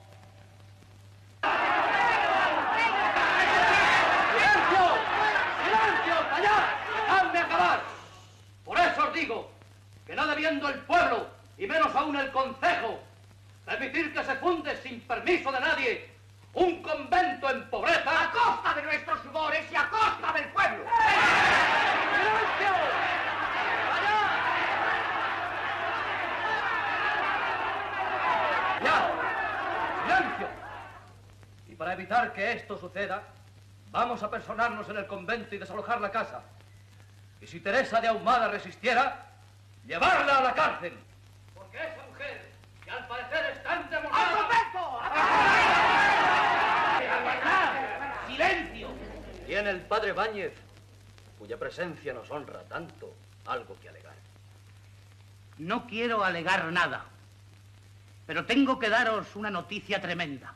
Speaker 21: ¡Dejadme acabar! Por eso os digo que no debiendo el pueblo, y menos aún el concejo, permitir que se funde sin permiso de nadie un convento en pobreza...
Speaker 1: ¡A costa de nuestros sudores y a costa del pueblo!
Speaker 21: ¡Silencio! ¡Ya! ¡Silencio! Y para evitar que esto suceda, vamos a personarnos en el convento y desalojar la casa. Y si Teresa de Ahumada resistiera, llevarla a la cárcel. Porque esa mujer, que al parecer está endemoniada...
Speaker 1: ¡Al convento!
Speaker 21: ¡Silencio! Tiene el padre Báñez, cuya presencia nos honra tanto, algo que alegar.
Speaker 22: No quiero alegar nada, pero tengo que daros una noticia tremenda.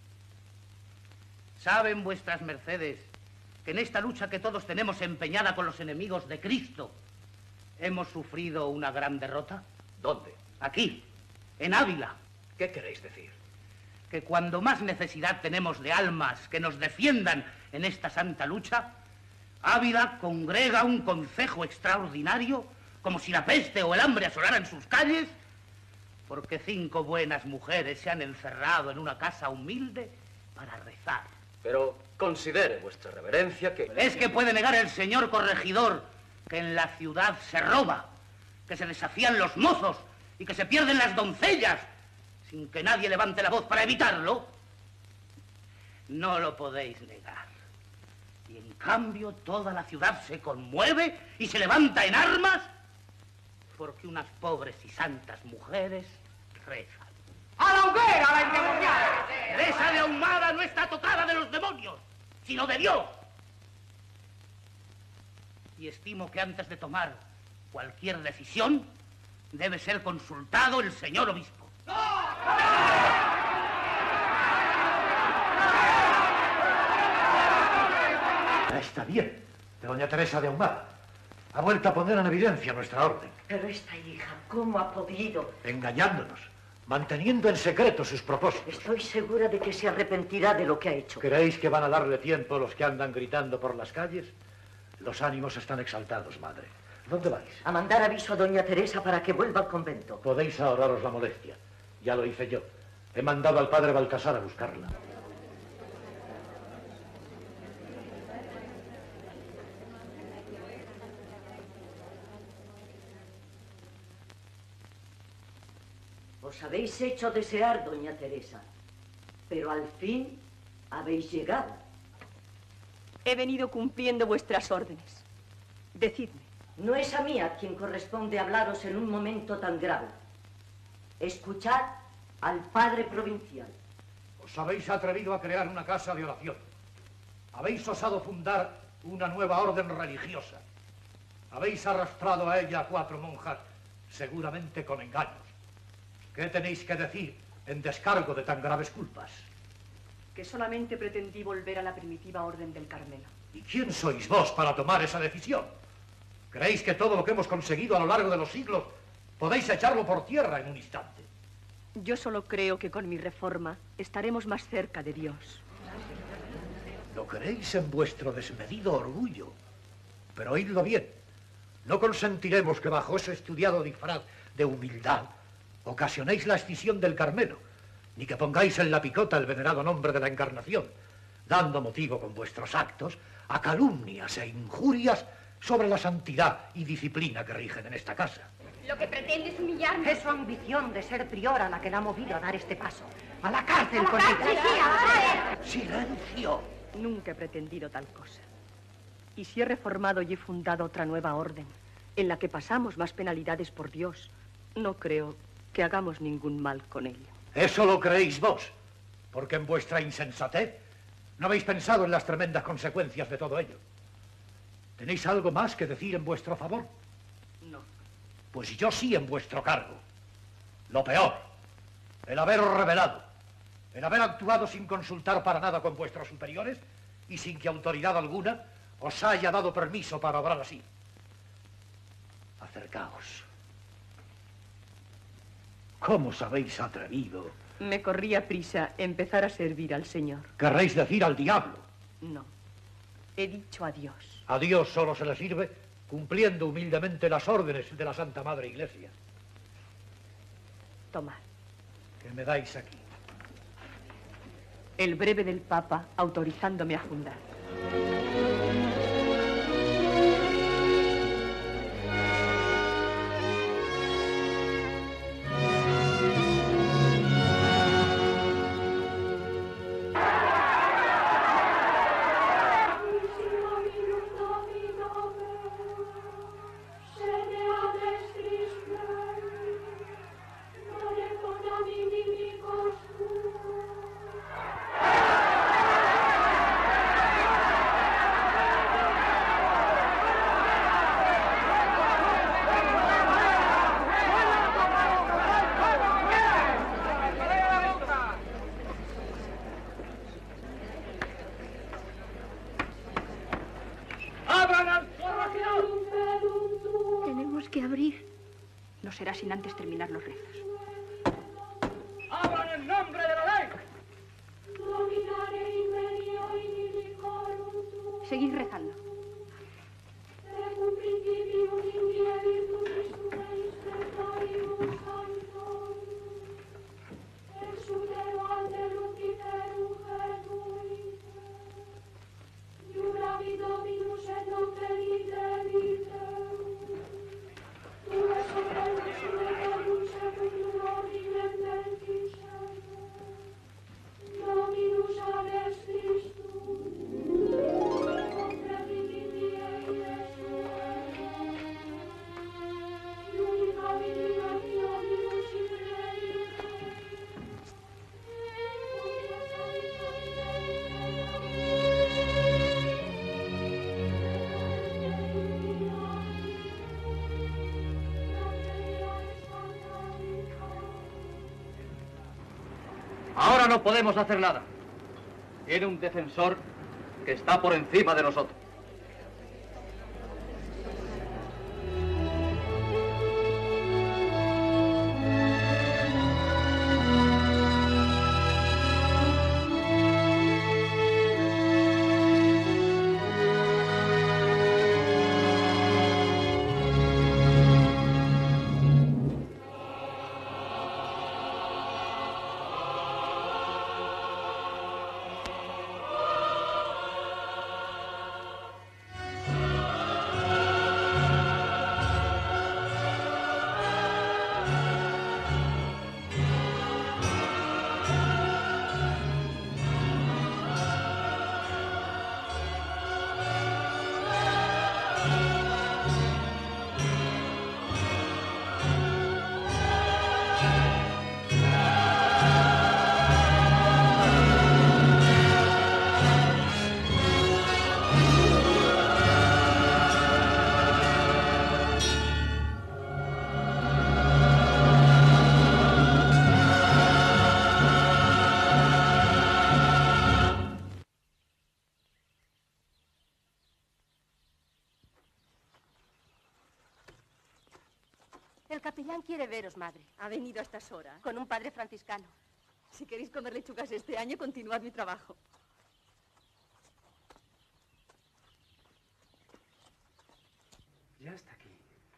Speaker 22: ¿Saben vuestras mercedes que en esta lucha que todos tenemos empeñada con los enemigos de Cristo, hemos sufrido una gran derrota?
Speaker 21: ¿Dónde?
Speaker 22: Aquí, en Ávila.
Speaker 21: ¿Qué queréis decir?
Speaker 22: Que cuando más necesidad tenemos de almas que nos defiendan en esta santa lucha, Ávila congrega un concejo extraordinario, como si la peste o el hambre asolaran sus calles, porque 5 buenas mujeres se han encerrado en una casa humilde para rezar.
Speaker 21: Pero considere, vuestra reverencia, que...
Speaker 22: Es que puede negar el señor corregidor que en la ciudad se roba, que se desafían los mozos y que se pierden las doncellas, sin que nadie levante la voz para evitarlo. No lo podéis negar. Y en cambio toda la ciudad se conmueve y se levanta en armas porque unas pobres y santas mujeres rezan.
Speaker 1: ¡A la hoguera, la endemoniada!
Speaker 22: Teresa de Ahumada no está tocada de los demonios, sino de Dios. Y estimo que antes de tomar cualquier decisión debe ser consultado el señor obispo.
Speaker 1: ¡No!
Speaker 4: Está bien, de doña Teresa de Ahumada. Ha vuelto a poner en evidencia nuestra orden.
Speaker 10: Pero esta hija, ¿cómo ha podido?
Speaker 4: Engañándonos, manteniendo en secreto sus propósitos.
Speaker 10: Estoy segura de que se arrepentirá de lo que ha hecho.
Speaker 4: ¿Creéis que van a darle tiempo los que andan gritando por las calles? Los ánimos están exaltados, madre. ¿Dónde vais?
Speaker 10: A mandar aviso a doña Teresa para que vuelva al convento.
Speaker 4: Podéis ahorraros la molestia. Ya lo hice yo. He mandado al padre Baltasar a buscarla.
Speaker 10: Os habéis hecho desear, doña Teresa, pero al fin habéis llegado.
Speaker 5: He venido cumpliendo vuestras órdenes. Decidme.
Speaker 10: No es a mí a quien corresponde hablaros en un momento tan grave. Escuchad al padre provincial.
Speaker 4: Os habéis atrevido a crear una casa de oración. Habéis osado fundar una nueva orden religiosa. Habéis arrastrado a ella a 4 monjas, seguramente con engaños. ¿Qué tenéis que decir en descargo de tan graves culpas?
Speaker 5: Que solamente pretendí volver a la primitiva orden del Carmelo.
Speaker 4: ¿Y quién sois vos para tomar esa decisión? ¿Creéis que todo lo que hemos conseguido a lo largo de los siglos podéis echarlo por tierra en un instante?
Speaker 5: Yo solo creo que con mi reforma estaremos más cerca de Dios.
Speaker 4: Lo creéis en vuestro desmedido orgullo. Pero oídlo bien. No consentiremos que bajo ese estudiado disfraz de humildad ocasionéis la escisión del Carmelo, ni que pongáis en la picota el venerado nombre de la Encarnación, dando motivo con vuestros actos a calumnias e injurias sobre la santidad y disciplina que rigen en esta casa.
Speaker 8: Lo que pretende es humillarme.
Speaker 12: Es su ambición de ser priora la que la ha movido a dar este paso. ¡A la cárcel con
Speaker 8: ella!
Speaker 4: ¡Silencio!
Speaker 5: Nunca he pretendido tal cosa. Y si he reformado y he fundado otra nueva orden, en la que pasamos más penalidades por Dios, no creo que hagamos ningún mal con ello.
Speaker 4: Eso lo creéis vos, porque en vuestra insensatez no habéis pensado en las tremendas consecuencias de todo ello. ¿Tenéis algo más que decir en vuestro favor?
Speaker 5: No.
Speaker 4: Pues yo sí en vuestro cargo. Lo peor, el haberos revelado, el haber actuado sin consultar para nada con vuestros superiores y sin que autoridad alguna os haya dado permiso para obrar así. Acercaos. ¿Cómo os habéis atrevido?
Speaker 5: Me corría prisa empezar a servir al Señor.
Speaker 4: ¿Querréis decir al diablo?
Speaker 5: No. He dicho a Dios.
Speaker 4: A Dios solo se le sirve cumpliendo humildemente las órdenes de la Santa Madre Iglesia.
Speaker 5: Tomad.
Speaker 4: ¿Qué me dais aquí?
Speaker 5: El breve del Papa autorizándome a fundar. Será sin antes terminar los rezos.
Speaker 21: ¡Abran en nombre de la ley!
Speaker 5: Seguid rezando.
Speaker 21: Ahora no podemos hacer nada. Tiene un defensor que está por encima de nosotros.
Speaker 5: El capellán quiere veros, madre.
Speaker 7: ¿Ha venido a estas horas?
Speaker 5: Con un padre franciscano.
Speaker 7: Si queréis comer lechugas este año, continuad mi trabajo.
Speaker 13: Ya está aquí.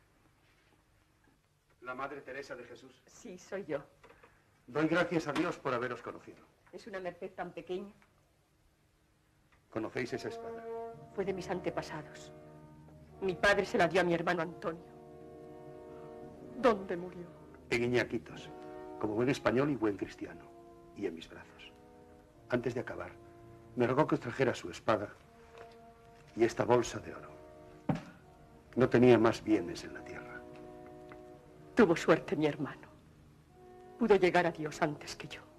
Speaker 13: La Madre Teresa de Jesús.
Speaker 7: Sí, soy yo.
Speaker 13: Doy gracias a Dios por haberos conocido.
Speaker 7: Es una merced tan pequeña.
Speaker 13: ¿Conocéis esa espada?
Speaker 3: Fue de mis antepasados. Mi padre se la dio a mi hermano Antonio. ¿Dónde murió?
Speaker 13: En Iñaquitos, como buen español y buen cristiano, y en mis brazos. Antes de acabar, me rogó que os trajera su espada y esta bolsa de oro. No tenía más bienes en la tierra.
Speaker 3: Tuvo suerte mi hermano. Pudo llegar a Dios antes que yo.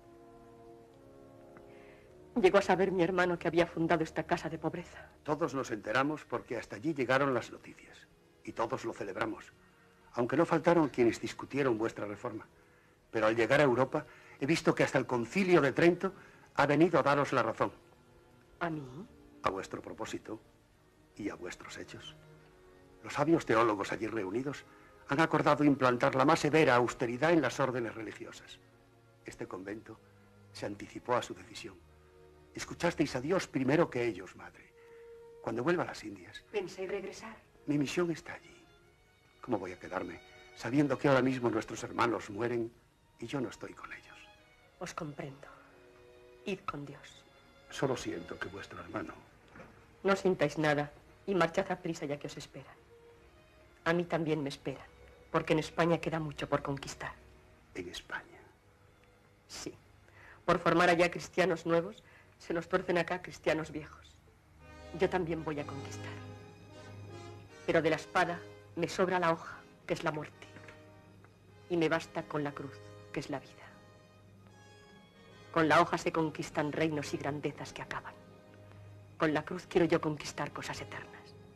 Speaker 3: Llegó a saber mi hermano que había fundado esta casa de pobreza.
Speaker 13: Todos nos enteramos porque hasta allí llegaron las noticias. Y todos lo celebramos. Aunque no faltaron quienes discutieron vuestra reforma. Pero al llegar a Europa, he visto que hasta el Concilio de Trento ha venido a daros la razón.
Speaker 3: ¿A mí?
Speaker 13: A vuestro propósito y a vuestros hechos. Los sabios teólogos allí reunidos han acordado implantar la más severa austeridad en las órdenes religiosas. Este convento se anticipó a su decisión. Escuchasteis a Dios primero que ellos, madre. Cuando vuelva a las Indias...
Speaker 3: ¿Pensáis regresar?
Speaker 13: Mi misión está allí. ¿Cómo voy a quedarme sabiendo que ahora mismo nuestros hermanos mueren y yo no estoy con ellos?
Speaker 3: Os comprendo. Id con Dios.
Speaker 13: Solo siento que vuestro hermano...
Speaker 3: No sintáis nada y marchad a prisa ya que os esperan. A mí también me esperan, porque en España queda mucho por conquistar.
Speaker 13: ¿En España?
Speaker 3: Sí. Por formar allá cristianos nuevos, se nos tuercen acá cristianos viejos. Yo también voy a conquistar. Pero de la espada me sobra la hoja, que es la muerte. Y me basta con la cruz, que es la vida. Con la hoja se conquistan reinos y grandezas que acaban. Con la cruz quiero yo conquistar cosas eternas.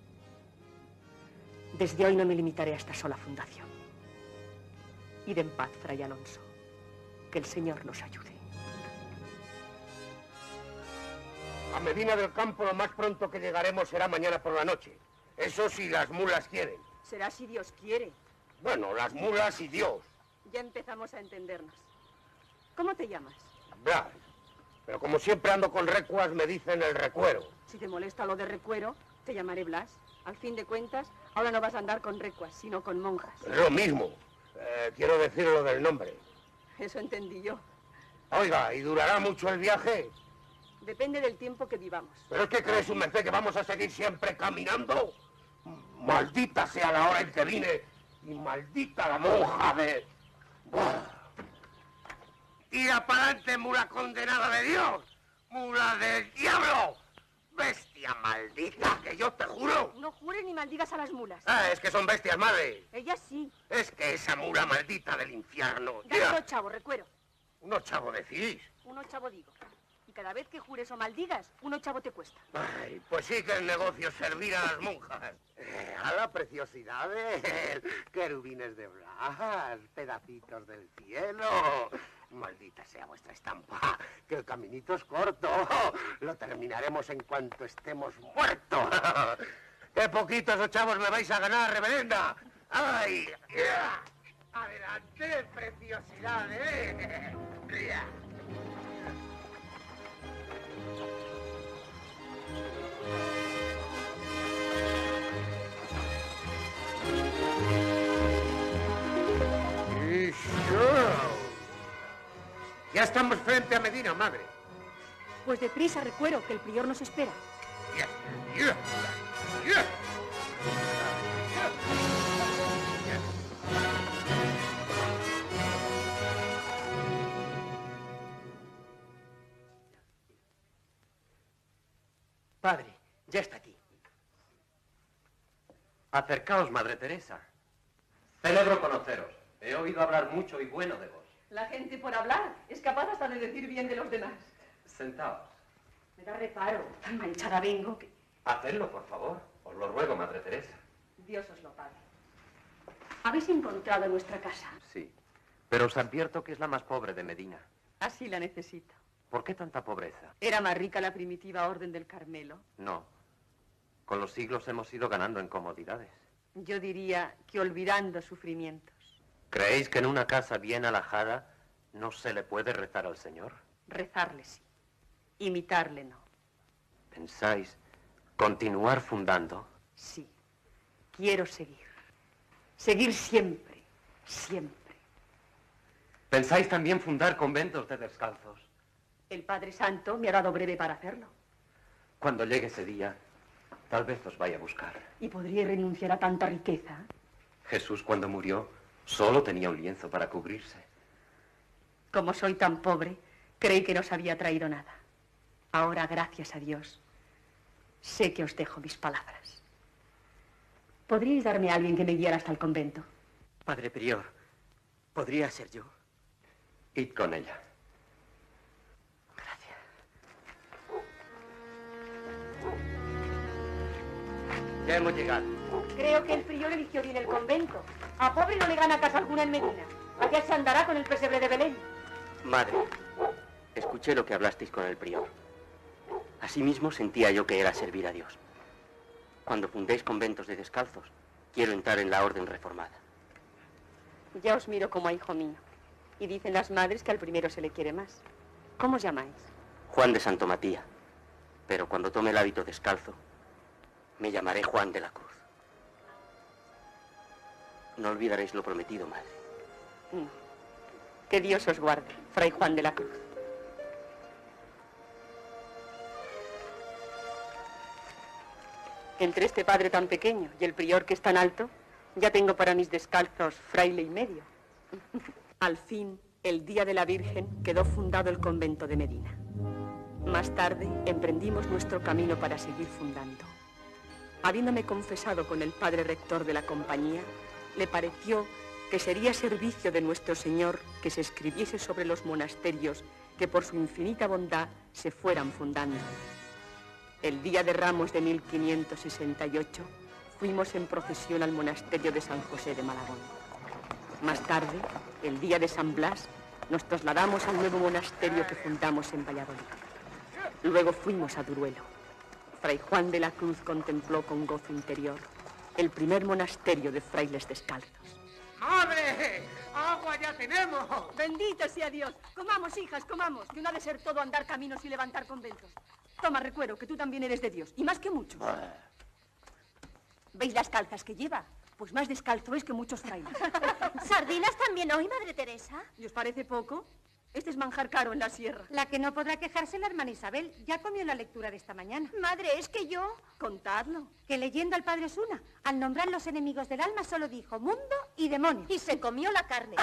Speaker 3: Desde hoy no me limitaré a esta sola fundación. Id en paz, Fray Alonso. Que el Señor nos ayude.
Speaker 16: A Medina del Campo lo más pronto que llegaremos será mañana por la noche. Eso si las mulas quieren.
Speaker 7: Será si Dios quiere.
Speaker 16: Bueno, las mulas y Dios.
Speaker 7: Ya empezamos a entendernos. ¿Cómo te llamas?
Speaker 16: Blas. Pero como siempre ando con recuas, me dicen el recuero.
Speaker 7: Si te molesta lo de recuero, te llamaré Blas. Al fin de cuentas, ahora no vas a andar con recuas, sino con monjas.
Speaker 16: Es lo mismo. Quiero decir lo del nombre.
Speaker 7: Eso entendí yo.
Speaker 16: Oiga, ¿y durará mucho el viaje?
Speaker 7: Depende del tiempo que vivamos.
Speaker 16: ¿Pero es que crees, su merced, que vamos a seguir siempre caminando? Maldita sea la hora en que vine y maldita la monja de... ¡Buah! ¡Tira para adelante, mula condenada de Dios! ¡Mula del diablo! ¡Bestia maldita, que yo te juro!
Speaker 7: No jures ni maldigas a las mulas.
Speaker 16: Ah, es que son bestias, madre.
Speaker 7: Ellas sí.
Speaker 16: Es que esa mula maldita del infierno...
Speaker 7: Dame unos chavos, recuero.
Speaker 16: ¿Unos chavos decís?
Speaker 7: Unos chavos digo. Y cada vez que jures o maldigas, unos chavos te cuesta.
Speaker 16: Ay, pues sí que el negocio es servir a las monjas.
Speaker 9: A la preciosidad de querubines de Blas, pedacitos del cielo. Maldita sea vuestra estampa, que el caminito es corto. Lo terminaremos en cuanto estemos muertos. ¡Qué poquitos ochavos me vais a ganar, reverenda! ¡Ay! ¡Adelante, preciosidad, eh! Ya estamos frente a Medina, madre.
Speaker 5: Pues deprisa, Recuero, que el prior nos espera.
Speaker 16: Padre, ya está aquí. Acercaos, Madre Teresa. Celebro conoceros. He oído hablar mucho y bueno de vos.
Speaker 7: La gente por hablar es capaz hasta de decir bien de los demás.
Speaker 16: Sentaos.
Speaker 5: Me da reparo, tan manchada vengo que...
Speaker 16: Hacedlo, por favor. Os lo ruego, Madre Teresa.
Speaker 5: Dios os lo pague. ¿Habéis encontrado nuestra casa?
Speaker 16: Sí, pero os advierto que es la más pobre de Medina.
Speaker 7: Así la necesito.
Speaker 16: ¿Por qué tanta pobreza?
Speaker 7: ¿Era más rica la primitiva orden del Carmelo?
Speaker 16: No. Con los siglos hemos ido ganando en comodidades.
Speaker 7: Yo diría que olvidando sufrimientos.
Speaker 16: ¿Creéis que en una casa bien alhajada no se le puede rezar al Señor?
Speaker 7: Rezarle sí, imitarle no.
Speaker 16: ¿Pensáis continuar fundando?
Speaker 7: Sí, quiero seguir. Seguir siempre, siempre.
Speaker 16: ¿Pensáis también fundar conventos de descalzos?
Speaker 7: El Padre Santo me ha dado breve para hacerlo.
Speaker 16: Cuando llegue ese día, tal vez os vaya a buscar.
Speaker 7: ¿Y podría renunciar a tanta riqueza?
Speaker 16: Jesús, cuando murió, solo tenía un lienzo para cubrirse.
Speaker 7: Como soy tan pobre, creí que no os había traído nada. Ahora, gracias a Dios, sé que os dejo mis palabras. ¿Podríais darme a alguien que me guiara hasta el convento?
Speaker 16: Padre prior, ¿podría ser yo? Id con ella.
Speaker 7: Gracias.
Speaker 16: Ya hemos llegado.
Speaker 5: Creo que el prior eligió bien el convento. A pobre no le gana casa alguna en Medina. Allá se andará con el pesebre de Belén.
Speaker 6: Madre, escuché lo que hablasteis con el prior. Asimismo sentía yo que era servir a Dios. Cuando fundéis conventos de descalzos, quiero entrar en la orden reformada.
Speaker 7: Ya os miro como a hijo mío. Y dicen las madres que al primero se le quiere más. ¿Cómo os llamáis?
Speaker 6: Juan de Santo Matía. Pero cuando tome el hábito descalzo, me llamaré Juan de la Cruz. No olvidaréis lo prometido, madre.
Speaker 7: No. Que Dios os guarde, Fray Juan de la Cruz. Entre este padre tan pequeño y el prior que es tan alto, ya tengo para mis descalzos fraile y medio. Al fin, el día de la Virgen, quedó fundado el convento de Medina. Más tarde, emprendimos nuestro camino para seguir fundando. Habiéndome confesado con el padre rector de la compañía, le pareció que sería servicio de nuestro Señor que se escribiese sobre los monasterios que por su infinita bondad se fueran fundando. El día de Ramos de 1568 fuimos en procesión al monasterio de San José de Malagón. Más tarde, el día de San Blas, nos trasladamos al nuevo monasterio que fundamos en Valladolid. Luego fuimos a Duruelo. Fray Juan de la Cruz contempló con gozo interior el primer monasterio de frailes descalzos.
Speaker 9: ¡Madre! ¡Agua ya tenemos!
Speaker 5: Bendito sea Dios. Comamos, hijas, comamos, que no ha de ser todo andar caminos y levantar conventos. Toma, Recuero, que tú también eres de Dios, y más que muchos. ¿Veis las calzas que lleva? Pues más descalzo es que muchos frailes.
Speaker 8: ¿Sardinas también hoy, Madre Teresa?
Speaker 5: ¿Y os parece poco? Este es manjar caro en la sierra.
Speaker 12: La que no podrá quejarse la hermana Isabel. Ya comió la lectura de esta mañana.
Speaker 8: Madre, es que yo...
Speaker 5: Contadlo.
Speaker 12: Que leyendo al Padre Osuna, al nombrar los enemigos del alma, solo dijo mundo y demonios.
Speaker 8: Y se comió la carne.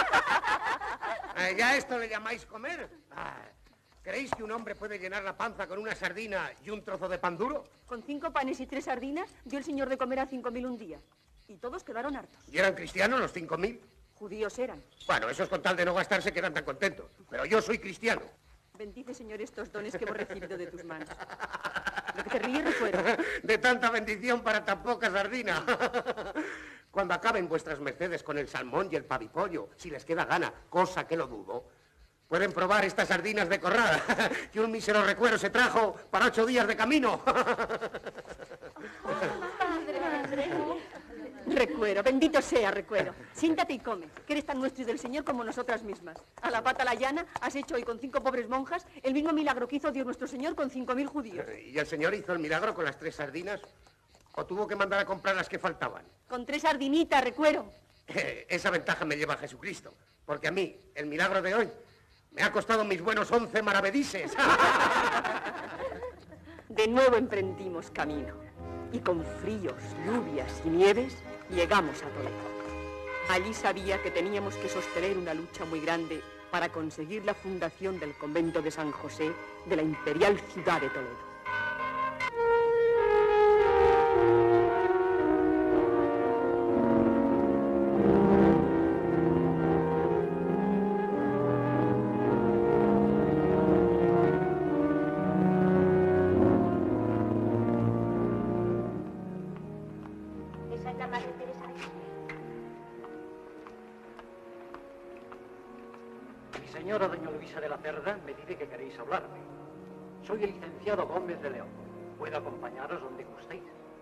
Speaker 9: ¿Ya esto le llamáis comer? ¿Creéis que un hombre puede llenar la panza con una sardina y un trozo de pan duro?
Speaker 5: Con 5 panes y 3 sardinas dio el señor de comer a 5.000 un día. Y todos quedaron hartos.
Speaker 9: ¿Y eran cristianos los 5.000?
Speaker 5: Judíos eran.
Speaker 9: Bueno, esos con tal de no gastarse quedan tan contentos. Pero yo soy cristiano.
Speaker 5: Bendice, Señor, estos dones que hemos recibido de tus manos. Lo que te ríe, Recuero.
Speaker 9: De tanta bendición para tan poca sardina. Cuando acaben vuestras mercedes con el salmón y el pavipollo, si les queda gana, cosa que lo dudo, Pueden probar estas sardinas de corral, que un mísero recuero se trajo para 8 días de camino.
Speaker 7: Recuero, bendito sea Recuero. Siéntate y come, que eres tan nuestro y del Señor como nosotras mismas. A la pata la llana has hecho hoy con 5 pobres monjas el mismo milagro que hizo Dios nuestro Señor con 5.000 judíos.
Speaker 9: ¿Y el Señor hizo el milagro con las 3 sardinas? ¿O tuvo que mandar a comprar las que faltaban?
Speaker 7: Con 3 sardinitas, Recuero.
Speaker 9: Esa ventaja me lleva a Jesucristo, porque a mí, el milagro de hoy, me ha costado mis buenos 11 maravedises.
Speaker 7: De nuevo emprendimos camino, y con fríos, lluvias y nieves, llegamos a Toledo. Allí sabía que teníamos que sostener una lucha muy grande para conseguir la fundación del convento de San José de la imperial ciudad de Toledo.
Speaker 4: Señora doña Luisa de la Cerda me dice que queréis hablarme. Soy el licenciado Gómez de León. Puedo acompañaros donde gustéis.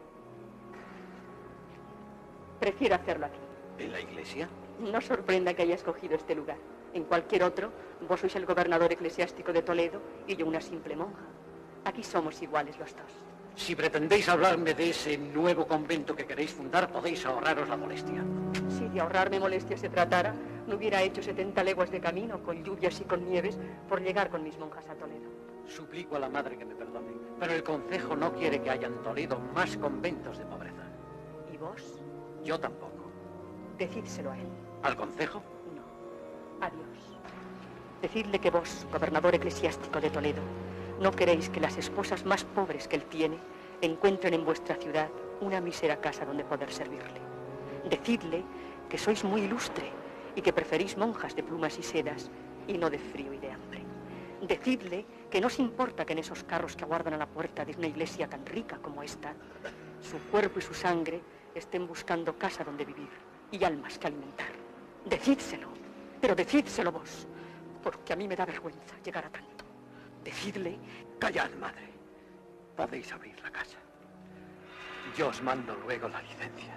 Speaker 7: Prefiero hacerlo aquí.
Speaker 4: ¿En la iglesia?
Speaker 7: No sorprenda que haya escogido este lugar. En cualquier otro, vos sois el gobernador eclesiástico de Toledo y yo una simple monja. Aquí somos iguales los dos.
Speaker 4: Si pretendéis hablarme de ese nuevo convento que queréis fundar, podéis ahorraros la molestia.
Speaker 7: Si de ahorrarme molestia se tratara, no hubiera hecho 70 leguas de camino, con lluvias y con nieves, por llegar con mis monjas a Toledo.
Speaker 4: Suplico a la madre que me perdone, pero el concejo no quiere que haya en Toledo más conventos de pobreza.
Speaker 7: ¿Y vos?
Speaker 4: Yo tampoco.
Speaker 7: Decídselo a él.
Speaker 4: ¿Al concejo?
Speaker 7: No. A Dios. Decidle que vos, gobernador eclesiástico de Toledo, no queréis que las esposas más pobres que él tiene encuentren en vuestra ciudad una mísera casa donde poder servirle. Decidle que sois muy ilustre y que preferís monjas de plumas y sedas y no de frío y de hambre. Decidle que no os importa que en esos carros que aguardan a la puerta de una iglesia tan rica como esta, su cuerpo y su sangre estén buscando casa donde vivir y almas que alimentar. Decídselo, pero decídselo vos, porque a mí me da vergüenza llegar a tanto. Decidle...
Speaker 4: Callad, madre. Podéis abrir la casa. Yo os mando luego la licencia.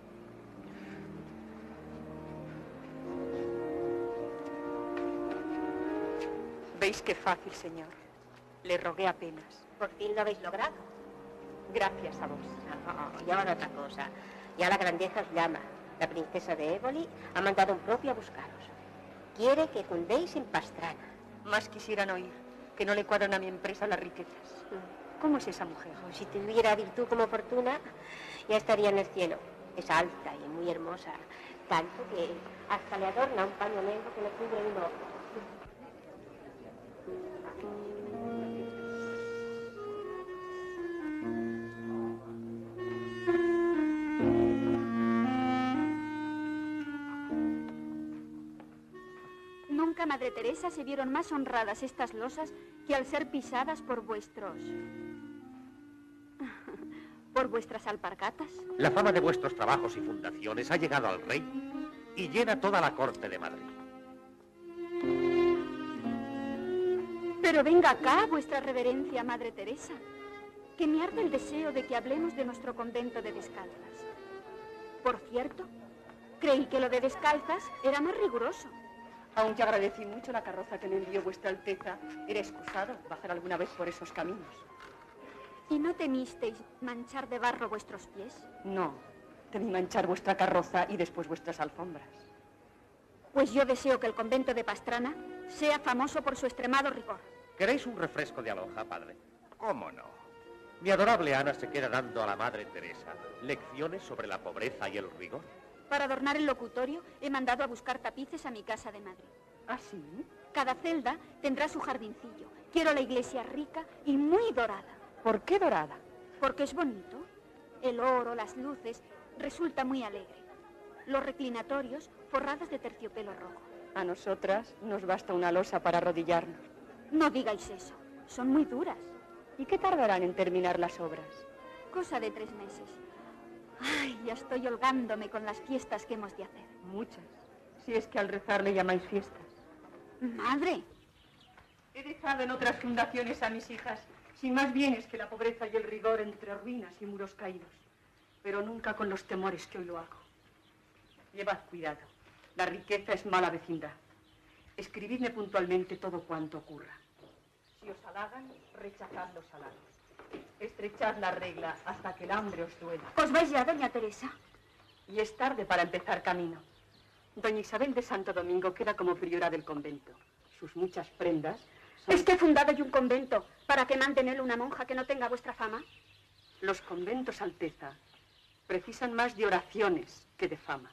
Speaker 7: ¿Veis qué fácil, señor? Le rogué apenas.
Speaker 18: Por fin lo habéis logrado.
Speaker 7: Gracias a vos.
Speaker 18: Y ahora otra cosa. Ya la grandeza os llama. La princesa de Éboli ha mandado un propio a buscaros. Quiere que cundéis en Pastrana.
Speaker 7: Más quisieran oír que no le cuadran a mi empresa las riquezas. ¿Cómo es esa mujer?
Speaker 18: Si tuviera virtud como fortuna, ya estaría en el cielo. Es alta y muy hermosa, tanto que hasta le adorna un paño negro que le cubre un ojo.
Speaker 8: Nunca, Madre Teresa, se vieron más honradas estas losas que al ser pisadas por vuestros... por vuestras alpargatas.
Speaker 16: La fama de vuestros trabajos y fundaciones ha llegado al rey y llena toda la corte de Madrid.
Speaker 8: Pero venga acá, vuestra reverencia, Madre Teresa, que me arde el deseo de que hablemos de nuestro convento de descalzas. Por cierto, creí que lo de descalzas era más riguroso.
Speaker 7: Aunque agradecí mucho la carroza que me envió vuestra Alteza, era excusado bajar alguna vez por esos caminos.
Speaker 8: ¿Y no temisteis manchar de barro vuestros pies?
Speaker 7: No, temí manchar vuestra carroza y después vuestras alfombras.
Speaker 8: Pues yo deseo que el convento de Pastrana sea famoso por su extremado rigor.
Speaker 16: ¿Queréis un refresco de aloja, padre? ¿Cómo no? Mi adorable Ana se queda dando a la Madre Teresa lecciones sobre la pobreza y el rigor.
Speaker 8: Para adornar el locutorio, he mandado a buscar tapices a mi casa de Madrid.
Speaker 7: ¿Ah, sí?
Speaker 8: Cada celda tendrá su jardincillo. Quiero la iglesia rica y muy dorada.
Speaker 7: ¿Por qué dorada?
Speaker 8: Porque es bonito. El oro, las luces, resulta muy alegre. Los reclinatorios forrados de terciopelo rojo.
Speaker 7: A nosotras nos basta una losa para arrodillarnos.
Speaker 8: No digáis eso. Son muy duras.
Speaker 7: ¿Y qué tardarán en terminar las obras?
Speaker 8: Cosa de 3 meses. Ay, ya estoy holgándome con las fiestas que hemos de hacer.
Speaker 7: Muchas. Si es que al rezar le llamáis fiestas.
Speaker 8: Madre,
Speaker 5: He dejado en otras fundaciones a mis hijas, sin más bienes que la pobreza y el rigor entre ruinas y muros caídos, pero nunca con los temores que hoy lo hago. Llevad cuidado, la riqueza es mala vecindad. Escribidme puntualmente todo cuanto ocurra. Si os halagan, rechazad los halagos. Estrechad la regla hasta que el hambre os duela.
Speaker 8: ¿Os vais ya, doña Teresa?
Speaker 5: Y es tarde para empezar camino. Doña Isabel de Santo Domingo queda como priora del convento. Sus muchas prendas son...
Speaker 8: ¿Es que he fundado yo un convento para que mande en él una monja que no tenga vuestra fama?
Speaker 5: Los conventos, Alteza, precisan más de oraciones que de fama.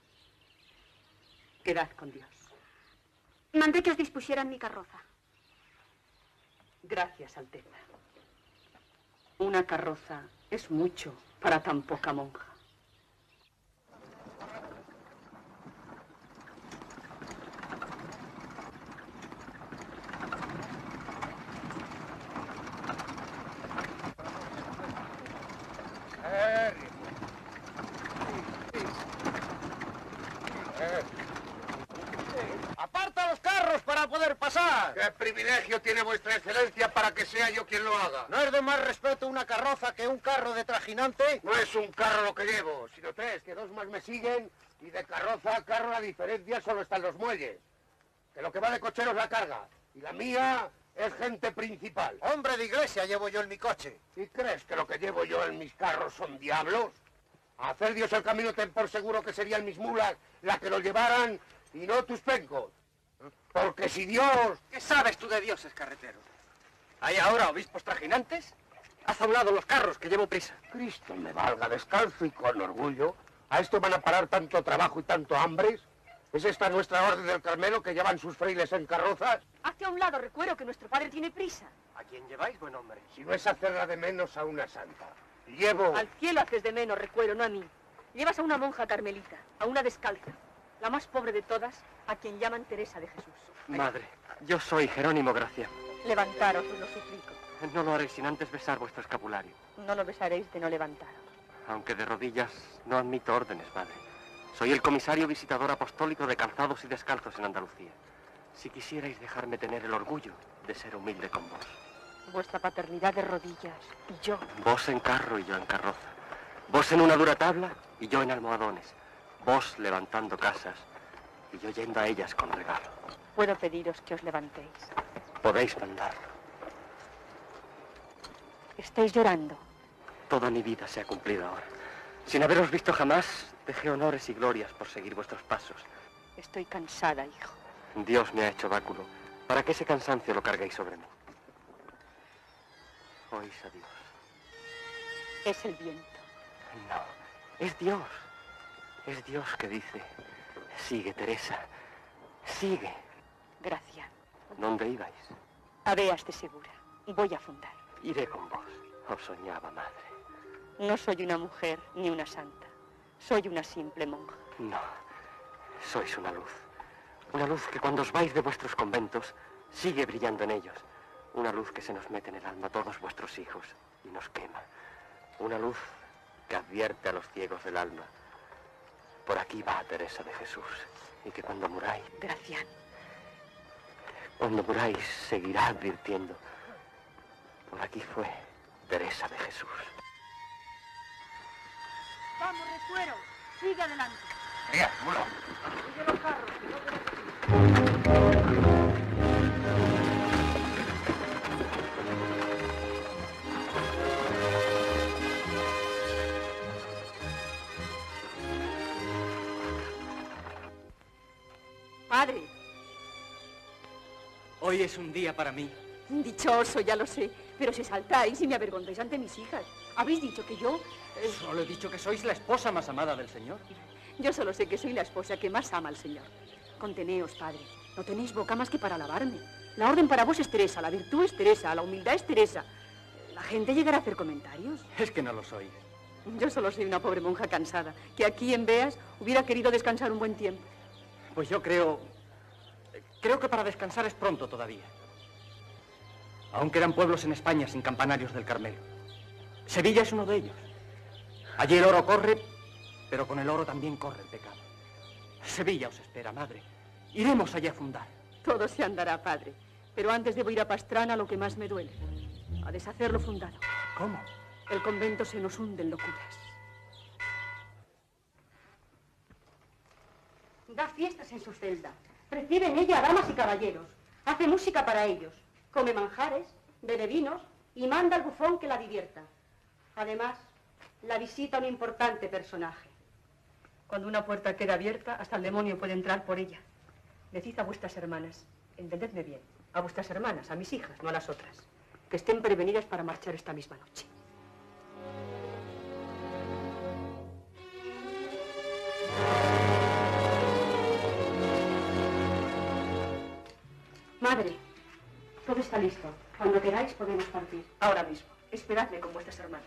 Speaker 5: Quedad con Dios.
Speaker 8: Mandé que os dispusieran mi carroza.
Speaker 5: Gracias, Alteza. Una carroza es mucho para tan poca monja.
Speaker 9: ¡Aparta los carros para poder pasar! ¿Qué privilegio tiene vuestra excelencia para que sea yo quien lo haga?
Speaker 4: ¿No es de más respeto una carroza que un carro de trajinante?
Speaker 9: No es un carro lo que llevo, sino tres, que dos más me siguen, y de carroza a carro la diferencia solo está en los muelles. Que lo que va de cochero es la carga, y la mía es gente principal.
Speaker 4: Hombre de iglesia llevo yo en mi coche.
Speaker 9: ¿Y crees que lo que llevo yo en mis carros son diablos? A hacer Dios el camino ten por seguro que serían mis mulas las que lo llevaran y no tus pencos. Porque si Dios...
Speaker 14: ¿Qué sabes tú de dioses, carretero? ¿Hay ahora obispos trajinantes? Haz a un lado los carros, que llevo prisa.
Speaker 9: Cristo me valga, descalzo y con orgullo. ¿A esto van a parar tanto trabajo y tanto hambre? ¿Es esta nuestra orden del Carmelo que llevan sus frailes en carrozas?
Speaker 5: Hazte a un lado, recuero que nuestro padre tiene prisa.
Speaker 14: ¿A quién lleváis, buen hombre?
Speaker 9: Si no es hacerla de menos a una santa. Llevo...
Speaker 5: Al cielo haces de menos, recuero, no a mí. Llevas a una monja carmelita, a una descalza, la más pobre de todas, a quien llaman Teresa de Jesús.
Speaker 14: Madre, yo soy Jerónimo Gracia.
Speaker 5: Levantaros, os lo suplico.
Speaker 14: No lo haré sin antes besar vuestro escapulario.
Speaker 5: No lo besaréis de no levantaros.
Speaker 14: Aunque de rodillas no admito órdenes, madre. Soy el comisario visitador apostólico de calzados y descalzos en Andalucía. Si quisierais dejarme tener el orgullo de ser humilde con vos.
Speaker 5: Vuestra paternidad de rodillas y yo.
Speaker 14: Vos en carro y yo en carroza. Vos en una dura tabla y yo en almohadones. Vos levantando casas y yo yendo a ellas con regalo.
Speaker 5: Puedo pediros que os levantéis.
Speaker 14: Podéis mandarlo.
Speaker 5: Estáis llorando.
Speaker 14: Toda mi vida se ha cumplido ahora. Sin haberos visto jamás, dejé honores y glorias por seguir vuestros pasos.
Speaker 5: Estoy cansada, hijo.
Speaker 14: Dios me ha hecho báculo para que ese cansancio lo carguéis sobre mí. Oís a Dios.
Speaker 5: Es el viento.
Speaker 14: No, es Dios. Es Dios que dice, sigue, Teresa, sigue.
Speaker 5: Gracias.
Speaker 14: ¿Dónde ibais?
Speaker 5: A Beas de Segura. Voy a fundar.
Speaker 14: Iré con vos. Os soñaba, madre.
Speaker 5: No soy una mujer ni una santa. Soy una simple monja.
Speaker 14: No, sois una luz. Una luz que cuando os vais de vuestros conventos, sigue brillando en ellos. Una luz que se nos mete en el alma a todos vuestros hijos y nos quema. Una luz que advierte a los ciegos del alma. Por aquí va Teresa de Jesús. Y que cuando muráis...
Speaker 5: Gracián.
Speaker 14: Cuando muráis seguirá advirtiendo. Por aquí fue Teresa de Jesús.
Speaker 5: Vamos, recuero. Sigue adelante.
Speaker 9: ¡Mira, mulo!
Speaker 5: Sigue los carros, que no tenemos... Padre.
Speaker 21: Hoy es un día para mí.
Speaker 5: Dichoso, ya lo sé. Pero si saltáis y me avergonzáis ante mis hijas. Habéis dicho que yo...
Speaker 21: Solo he dicho que sois la esposa más amada del Señor.
Speaker 5: Yo solo sé que soy la esposa que más ama al Señor. Conteneos, padre. No tenéis boca más que para alabarme. La orden para vos es Teresa, la virtud es Teresa, la humildad es Teresa. ¿La gente llegará a hacer comentarios?
Speaker 21: Es que no lo sois.
Speaker 5: Yo solo soy una pobre monja cansada, que aquí en Beas hubiera querido descansar un buen tiempo.
Speaker 21: Pues yo creo que para descansar es pronto todavía. Aún quedan pueblos en España sin campanarios del Carmelo. Sevilla es uno de ellos. Allí el oro corre, pero con el oro también corre el pecado. Sevilla os espera, madre. Iremos allá a fundar.
Speaker 5: Todo se andará, padre.
Speaker 7: Pero antes debo ir a Pastrana, lo que más me duele. A deshacer lo fundado.
Speaker 4: ¿Cómo?
Speaker 7: El convento se nos hunde en locuras.
Speaker 12: Da fiestas en su celda. Recibe en ella a damas y caballeros. Hace música para ellos. Come manjares, bebe vinos y manda al bufón que la divierta. Además, la visita un importante personaje.
Speaker 7: Cuando una puerta queda abierta, hasta el demonio puede entrar por ella. Decid a vuestras hermanas, entendedme bien, a vuestras hermanas, a mis hijas, no a las otras, que estén prevenidas para marchar esta misma noche.
Speaker 12: Madre, todo está listo. Cuando queráis podemos partir.
Speaker 7: Ahora mismo. Esperadme con vuestras hermanas.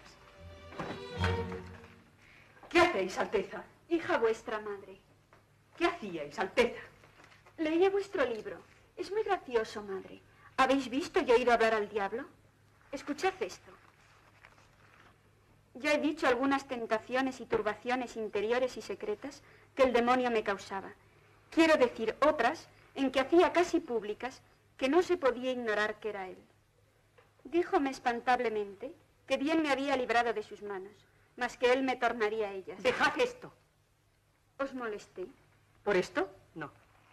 Speaker 7: ¿Qué hacéis, Alteza?
Speaker 8: Hija vuestra, madre.
Speaker 7: ¿Qué hacíais, Alteza?
Speaker 8: Leía vuestro libro. Es muy gracioso, madre. ¿Habéis visto y oído hablar al diablo? Escuchad esto. Ya he dicho algunas tentaciones y turbaciones interiores y secretas que el demonio me causaba. Quiero decir otras en que hacía casi públicas que no se podía ignorar que era él. Díjome espantablemente que bien me había librado de sus manos, mas que él me tornaría a ellas.
Speaker 7: Dejad esto.
Speaker 8: ¿Os molesté?
Speaker 7: ¿Por esto? No.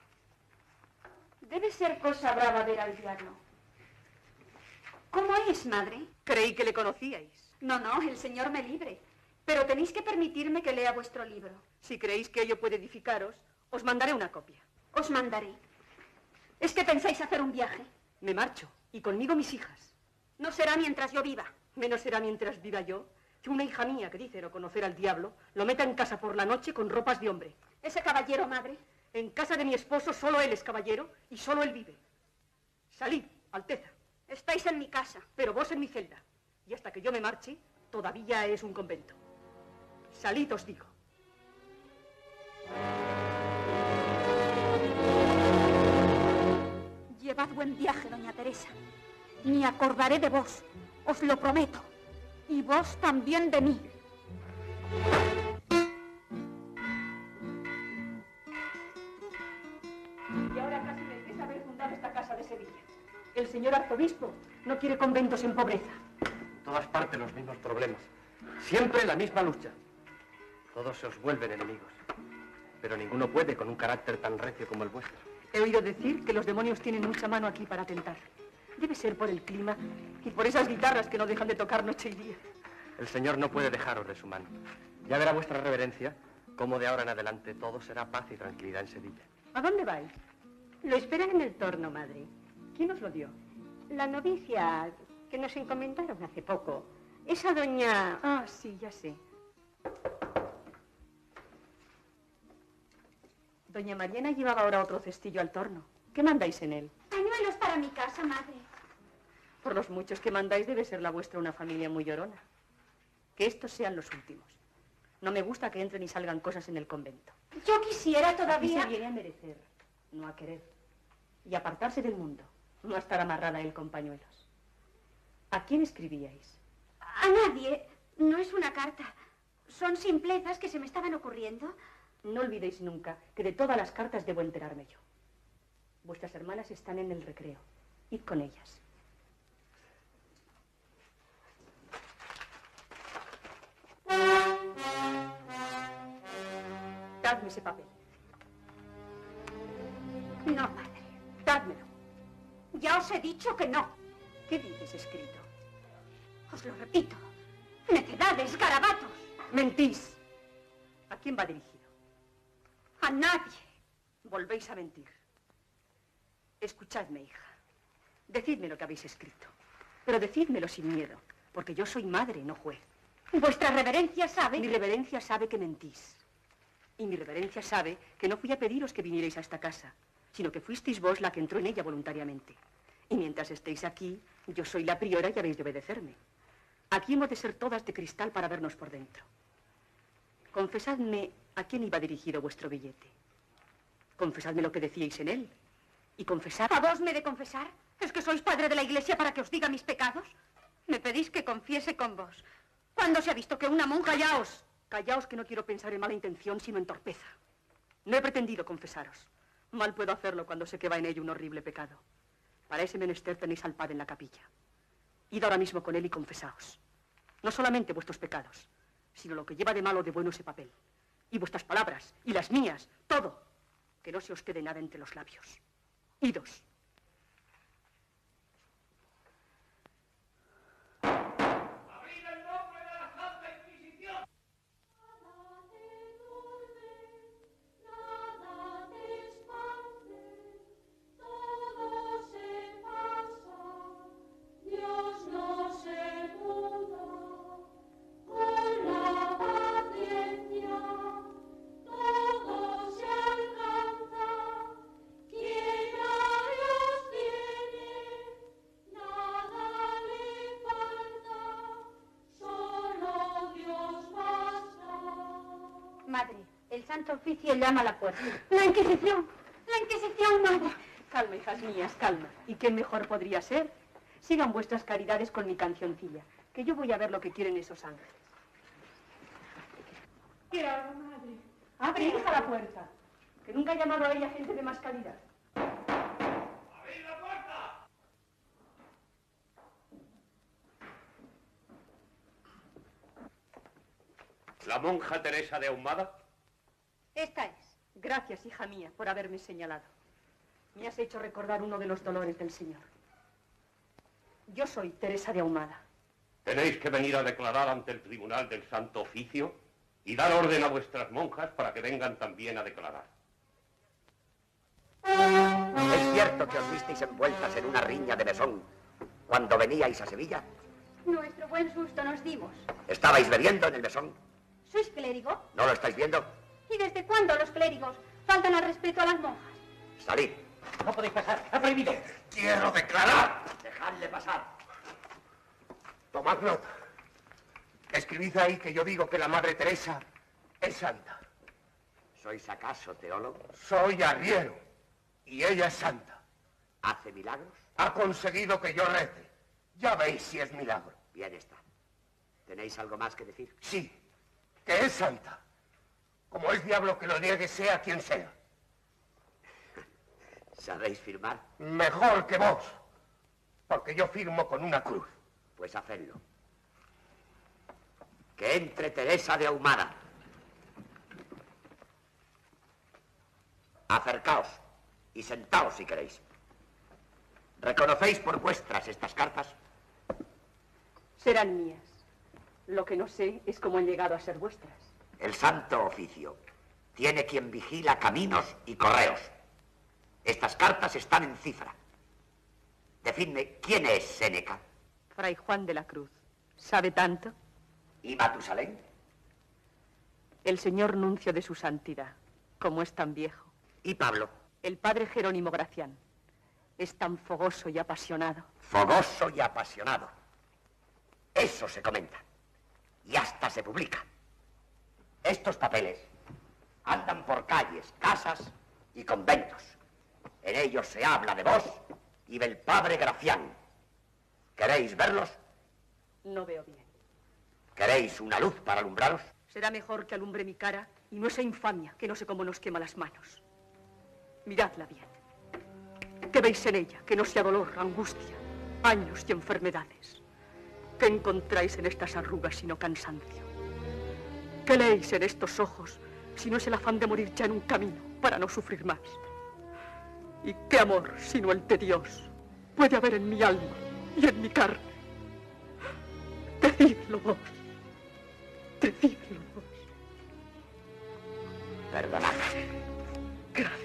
Speaker 8: Debe ser cosa brava ver al diablo. ¿Cómo es, madre?
Speaker 7: Creí que le conocíais.
Speaker 8: No, el Señor me libre. Pero tenéis que permitirme que lea vuestro libro.
Speaker 7: Si creéis que ello puede edificaros, os mandaré una copia.
Speaker 8: Os mandaré. ¿Es que pensáis hacer un viaje?
Speaker 7: Me marcho, y conmigo mis hijas.
Speaker 8: No será mientras yo viva.
Speaker 7: Menos será mientras viva yo que una hija mía que dice no conocer al diablo lo meta en casa por la noche con ropas de hombre.
Speaker 8: ¿Ese caballero, madre?
Speaker 7: En casa de mi esposo solo él es caballero y solo él vive. Salid, Alteza.
Speaker 8: Estáis en mi casa.
Speaker 7: Pero vos en mi celda. Y hasta que yo me marche, todavía es un convento. Salid, os digo.
Speaker 8: Llevad buen viaje, doña Teresa. Me acordaré de vos, os lo prometo. Y vos también de mí.
Speaker 7: Y ahora casi me empieza a haber fundado esta casa de Sevilla. El señor arzobispo no quiere conventos en pobreza.
Speaker 14: En todas partes los mismos problemas. Siempre la misma lucha. Todos se os vuelven enemigos. Pero ninguno puede con un carácter tan recio como el vuestro.
Speaker 7: He oído decir que los demonios tienen mucha mano aquí para tentar. Debe ser por el clima y por esas guitarras que no dejan de tocar noche y día.
Speaker 14: El Señor no puede dejaros de su mano. Ya verá vuestra reverencia cómo de ahora en adelante todo será paz y tranquilidad en Sevilla.
Speaker 7: ¿A dónde vais?
Speaker 12: Lo esperan en el torno, madre.
Speaker 7: ¿Quién os lo dio?
Speaker 12: La novicia que nos encomendaron hace poco. Esa doña...
Speaker 7: Ah, sí, ya sé. Doña Mariana llevaba ahora otro cestillo al torno. ¿Qué mandáis en él?
Speaker 8: Pañuelos para mi casa, madre.
Speaker 7: Por los muchos que mandáis debe ser la vuestra una familia muy llorona. Que estos sean los últimos. No me gusta que entren y salgan cosas en el convento.
Speaker 8: Yo quisiera todavía...
Speaker 7: Aquí se viene a merecer, no a querer. Y apartarse del mundo, no a estar amarrada él con pañuelos. ¿A quién escribíais?
Speaker 8: A nadie. No es una carta. Son simplezas que se me estaban ocurriendo.
Speaker 7: No olvidéis nunca que de todas las cartas debo enterarme yo. Vuestras hermanas están en el recreo. Id con ellas. Dadme ese papel.
Speaker 8: No, madre.
Speaker 7: Dádmelo.
Speaker 8: Ya os he dicho que no.
Speaker 7: ¿Qué dices escrito?
Speaker 8: Os lo repito. Necedades, garabatos.
Speaker 7: Mentís. ¿A quién va dirigido?
Speaker 8: A nadie.
Speaker 7: Volvéis a mentir. Escuchadme, hija. Decidme lo que habéis escrito. Pero decídmelo sin miedo, porque yo soy madre, no juez.
Speaker 8: ¿Vuestra reverencia sabe?
Speaker 7: Mi reverencia sabe que mentís. Y mi reverencia sabe que no fui a pediros que vinierais a esta casa, sino que fuisteis vos la que entró en ella voluntariamente. Y mientras estéis aquí, yo soy la priora y habéis de obedecerme. Aquí hemos de ser todas de cristal para vernos por dentro. Confesadme a quién iba dirigido vuestro billete. Confesadme lo que decíais en él. Y confesad...
Speaker 8: ¿A vos me he de confesar? ¿Es que sois padre de la iglesia para que os diga mis pecados? Me pedís que confiese con vos. ¿Cuándo se ha visto que una monja...
Speaker 7: ¡Callaos! Callaos, que no quiero pensar en mala intención, sino en torpeza. No he pretendido confesaros. Mal puedo hacerlo cuando sé que va en ello un horrible pecado. Para ese menester tenéis al Padre en la capilla. Id ahora mismo con él y confesaos. No solamente vuestros pecados, sino lo que lleva de malo o de bueno ese papel. Y vuestras palabras, y las mías, todo. Que no se os quede nada entre los labios. Idos.
Speaker 19: Madre, el Santo Oficio llama a la puerta.
Speaker 8: La Inquisición, madre.
Speaker 7: Calma, hijas mías, calma. ¿Y qué mejor podría ser? Sigan vuestras caridades con mi cancioncilla, que yo voy a ver lo que quieren esos ángeles.
Speaker 8: ¿Qué hago, madre?
Speaker 7: Abre, hija, la puerta, que nunca he llamado a ella gente de más calidad.
Speaker 16: ¡Abrid la puerta! ¿La monja Teresa de Ahumada?
Speaker 7: Esta es. Gracias, hija mía, por haberme señalado. Me has hecho recordar uno de los dolores del Señor. Yo soy Teresa de Ahumada.
Speaker 16: Tenéis que venir a declarar ante el Tribunal del Santo Oficio y dar orden a vuestras monjas para que vengan también a declarar.
Speaker 1: ¿Es cierto que os visteis envueltas en una riña de mesón cuando veníais a Sevilla?
Speaker 19: Nuestro buen susto nos dimos.
Speaker 1: ¿Estabais bebiendo en el mesón?
Speaker 19: ¿Sois clérigo?
Speaker 1: ¿No lo estáis viendo?
Speaker 19: ¿Y desde cuándo los clérigos faltan al respeto a las monjas?
Speaker 1: Salid.
Speaker 22: No podéis pasar, está prohibido.
Speaker 1: ¡Quiero declarar! Dejadle pasar.
Speaker 9: Tomad nota. Escribid ahí que yo digo que la Madre Teresa es santa.
Speaker 1: ¿Sois acaso teólogo?
Speaker 9: Soy arriero y ella es santa.
Speaker 1: ¿Hace milagros?
Speaker 9: Ha conseguido que yo rece. Ya veis si es milagro.
Speaker 1: Bien está. ¿Tenéis algo más que decir?
Speaker 9: Sí, que es santa. Como es diablo que lo niegue sea quien sea.
Speaker 1: ¿Sabéis firmar?
Speaker 9: Mejor que vos, porque yo firmo con una cruz.
Speaker 1: Pues hacedlo. Que entre Teresa de Ahumada. Acercaos y sentaos si queréis. ¿Reconocéis por vuestras estas cartas?
Speaker 7: Serán mías. Lo que no sé es cómo han llegado a ser vuestras.
Speaker 1: El Santo Oficio tiene quien vigila caminos y correos. Estas cartas están en cifra. Decidme, ¿quién es Séneca?
Speaker 7: Fray Juan de la Cruz. ¿Sabe tanto?
Speaker 1: ¿Y Matusalén?
Speaker 7: El señor nuncio de su santidad, como es tan viejo.
Speaker 1: ¿Y Pablo?
Speaker 7: El padre Jerónimo Gracián. Es tan fogoso y apasionado.
Speaker 1: Fogoso y apasionado. Eso se comenta. Y hasta se publica. Estos papeles andan por calles, casas y conventos. En ellos se habla de vos y del padre Gracián. ¿Queréis verlos?
Speaker 7: No veo bien.
Speaker 1: ¿Queréis una luz para alumbraros?
Speaker 7: Será mejor que alumbre mi cara y no esa infamia que no sé cómo nos quema las manos. Miradla bien. ¿Qué veis en ella? Que no sea dolor, angustia, años y enfermedades. ¿Qué encontráis en estas arrugas sino cansancio? ¿Qué leéis en estos ojos si no es el afán de morir ya en un camino para no sufrir más? ¿Y qué amor sino el de Dios puede haber en mi alma y en mi carne? Decidlo vos. Decidlo vos.
Speaker 1: Perdonad.
Speaker 7: Gracias.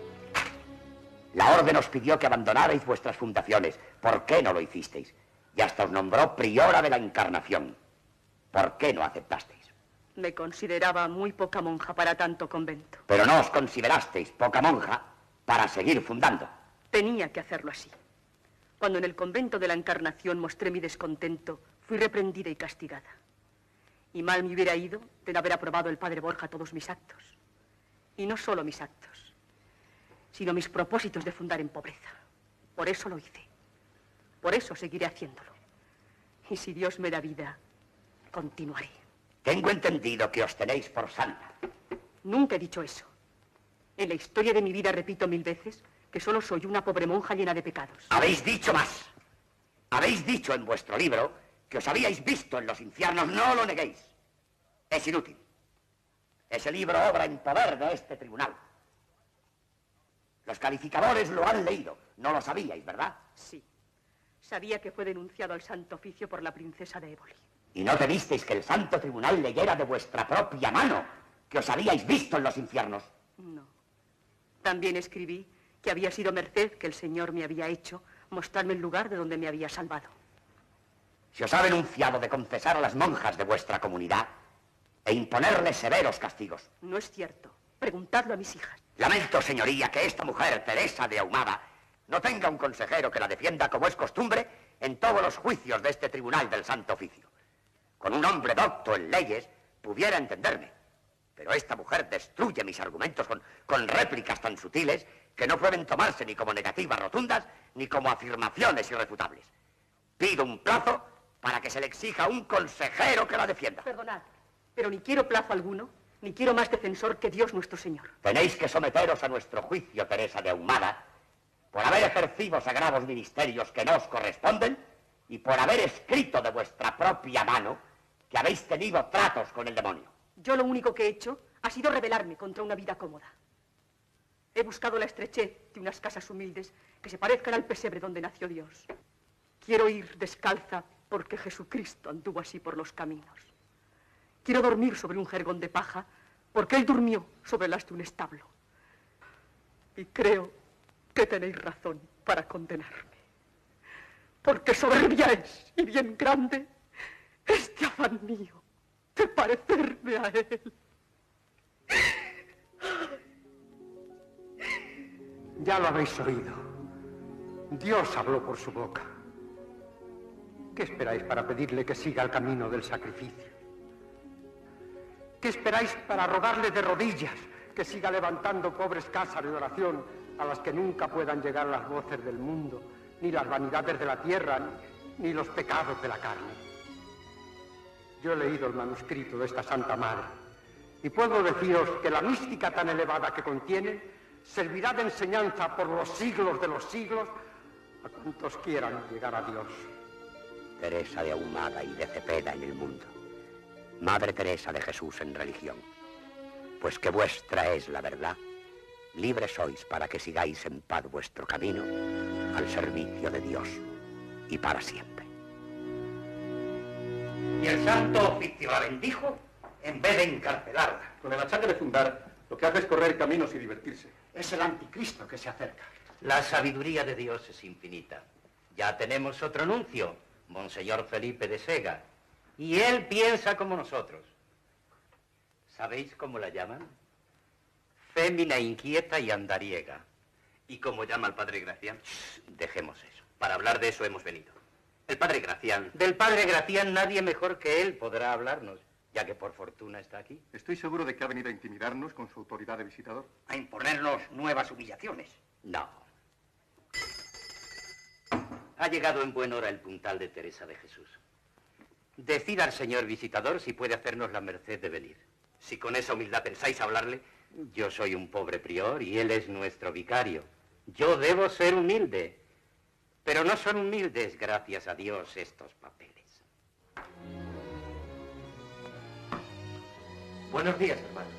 Speaker 1: La orden os pidió que abandonarais vuestras fundaciones. ¿Por qué no lo hicisteis? Y hasta os nombró priora de la Encarnación. ¿Por qué no aceptasteis?
Speaker 7: Me consideraba muy poca monja para tanto convento.
Speaker 1: Pero no os considerasteis poca monja para seguir fundando.
Speaker 7: Tenía que hacerlo así. Cuando en el convento de la Encarnación mostré mi descontento, fui reprendida y castigada. Y mal me hubiera ido de no haber aprobado el padre Borja todos mis actos. Y no solo mis actos, sino mis propósitos de fundar en pobreza. Por eso lo hice. Por eso seguiré haciéndolo. Y si Dios me da vida, continuaré.
Speaker 1: Tengo entendido que os tenéis por santa.
Speaker 7: Nunca he dicho eso. En la historia de mi vida repito 1000 veces que solo soy una pobre monja llena de pecados.
Speaker 1: Habéis dicho más. Habéis dicho en vuestro libro que os habíais visto en los infiernos. No lo neguéis. Es inútil. Ese libro obra en poder de este tribunal. Los calificadores lo han leído. No lo sabíais, ¿verdad?
Speaker 7: Sí. Sabía que fue denunciado al Santo Oficio por la princesa de Éboli.
Speaker 1: ¿Y no temisteis que el Santo Tribunal leyera de vuestra propia mano que os habíais visto en los infiernos?
Speaker 7: No. También escribí que había sido merced que el Señor me había hecho mostrarme el lugar de donde me había salvado.
Speaker 1: Se os ha denunciado de confesar a las monjas de vuestra comunidad e imponerles severos castigos.
Speaker 7: No es cierto. Preguntadlo a mis hijas.
Speaker 1: Lamento, señoría, que esta mujer, Teresa de Ahumada, no tenga un consejero que la defienda como es costumbre en todos los juicios de este tribunal del Santo Oficio. Con un hombre docto en leyes pudiera entenderme, pero esta mujer destruye mis argumentos con réplicas tan sutiles que no pueden tomarse ni como negativas rotundas ni como afirmaciones irrefutables. Pido un plazo para que se le exija un consejero que la defienda.
Speaker 7: Perdonad, pero ni quiero plazo alguno, ni quiero más defensor que Dios nuestro Señor.
Speaker 1: Tenéis que someteros a nuestro juicio, Teresa de Ahumada, por haber ejercido sagrados ministerios que no os corresponden y por haber escrito de vuestra propia mano que habéis tenido tratos con el demonio.
Speaker 7: Yo lo único que he hecho ha sido rebelarme contra una vida cómoda. He buscado la estrechez de unas casas humildes que se parezcan al pesebre donde nació Dios. Quiero ir descalza porque Jesucristo anduvo así por los caminos. Quiero dormir sobre un jergón de paja porque Él durmió sobre las de un establo. Y creo que tenéis razón para condenarme. Porque soberbia es, y bien grande, este afán mío de parecerme a Él.
Speaker 20: Ya lo habéis oído. Dios habló por su boca. ¿Qué esperáis para pedirle que siga el camino del sacrificio? ¿Qué esperáis para rogarle de rodillas que siga levantando pobres casas de oración a las que nunca puedan llegar las voces del mundo, ni las vanidades de la tierra, ni los pecados de la carne? Yo he leído el manuscrito de esta Santa Madre y puedo deciros que la mística tan elevada que contiene servirá de enseñanza por los siglos de los siglos a cuantos quieran llegar a Dios.
Speaker 1: Teresa de Ahumada y de Cepeda en el mundo. Madre Teresa de Jesús en religión. Pues que vuestra es la verdad, libres sois para que sigáis en paz vuestro camino al servicio de Dios y para siempre. Y el Santo Oficio la bendijo en vez de encarcelarla.
Speaker 15: Con el achaque de fundar, lo que hace es correr caminos y divertirse.
Speaker 20: Es el anticristo que se acerca.
Speaker 2: La sabiduría de Dios es infinita. Ya tenemos otro nuncio, Monseñor Felipe de Sega, y él piensa como nosotros. ¿Sabéis cómo la llaman? Fémina inquieta y andariega.
Speaker 6: ¿Y cómo llama al padre Gracián?
Speaker 2: Dejemos eso.
Speaker 6: Para hablar de eso hemos venido. El padre Gracián.
Speaker 2: Del padre Gracián nadie mejor que él podrá hablarnos, ya que por fortuna está aquí.
Speaker 15: Estoy seguro de que ha venido a intimidarnos con su autoridad de visitador.
Speaker 1: A imponernos nuevas humillaciones.
Speaker 2: No. Ha llegado en buen hora el puntal de Teresa de Jesús. Decida al señor visitador si puede hacernos la merced de venir.
Speaker 6: Si con esa humildad pensáis hablarle.
Speaker 2: Yo soy un pobre prior y él es nuestro vicario. Yo debo ser humilde. Pero no son humildes, gracias a Dios, estos papeles.
Speaker 6: Buenos días, hermanos.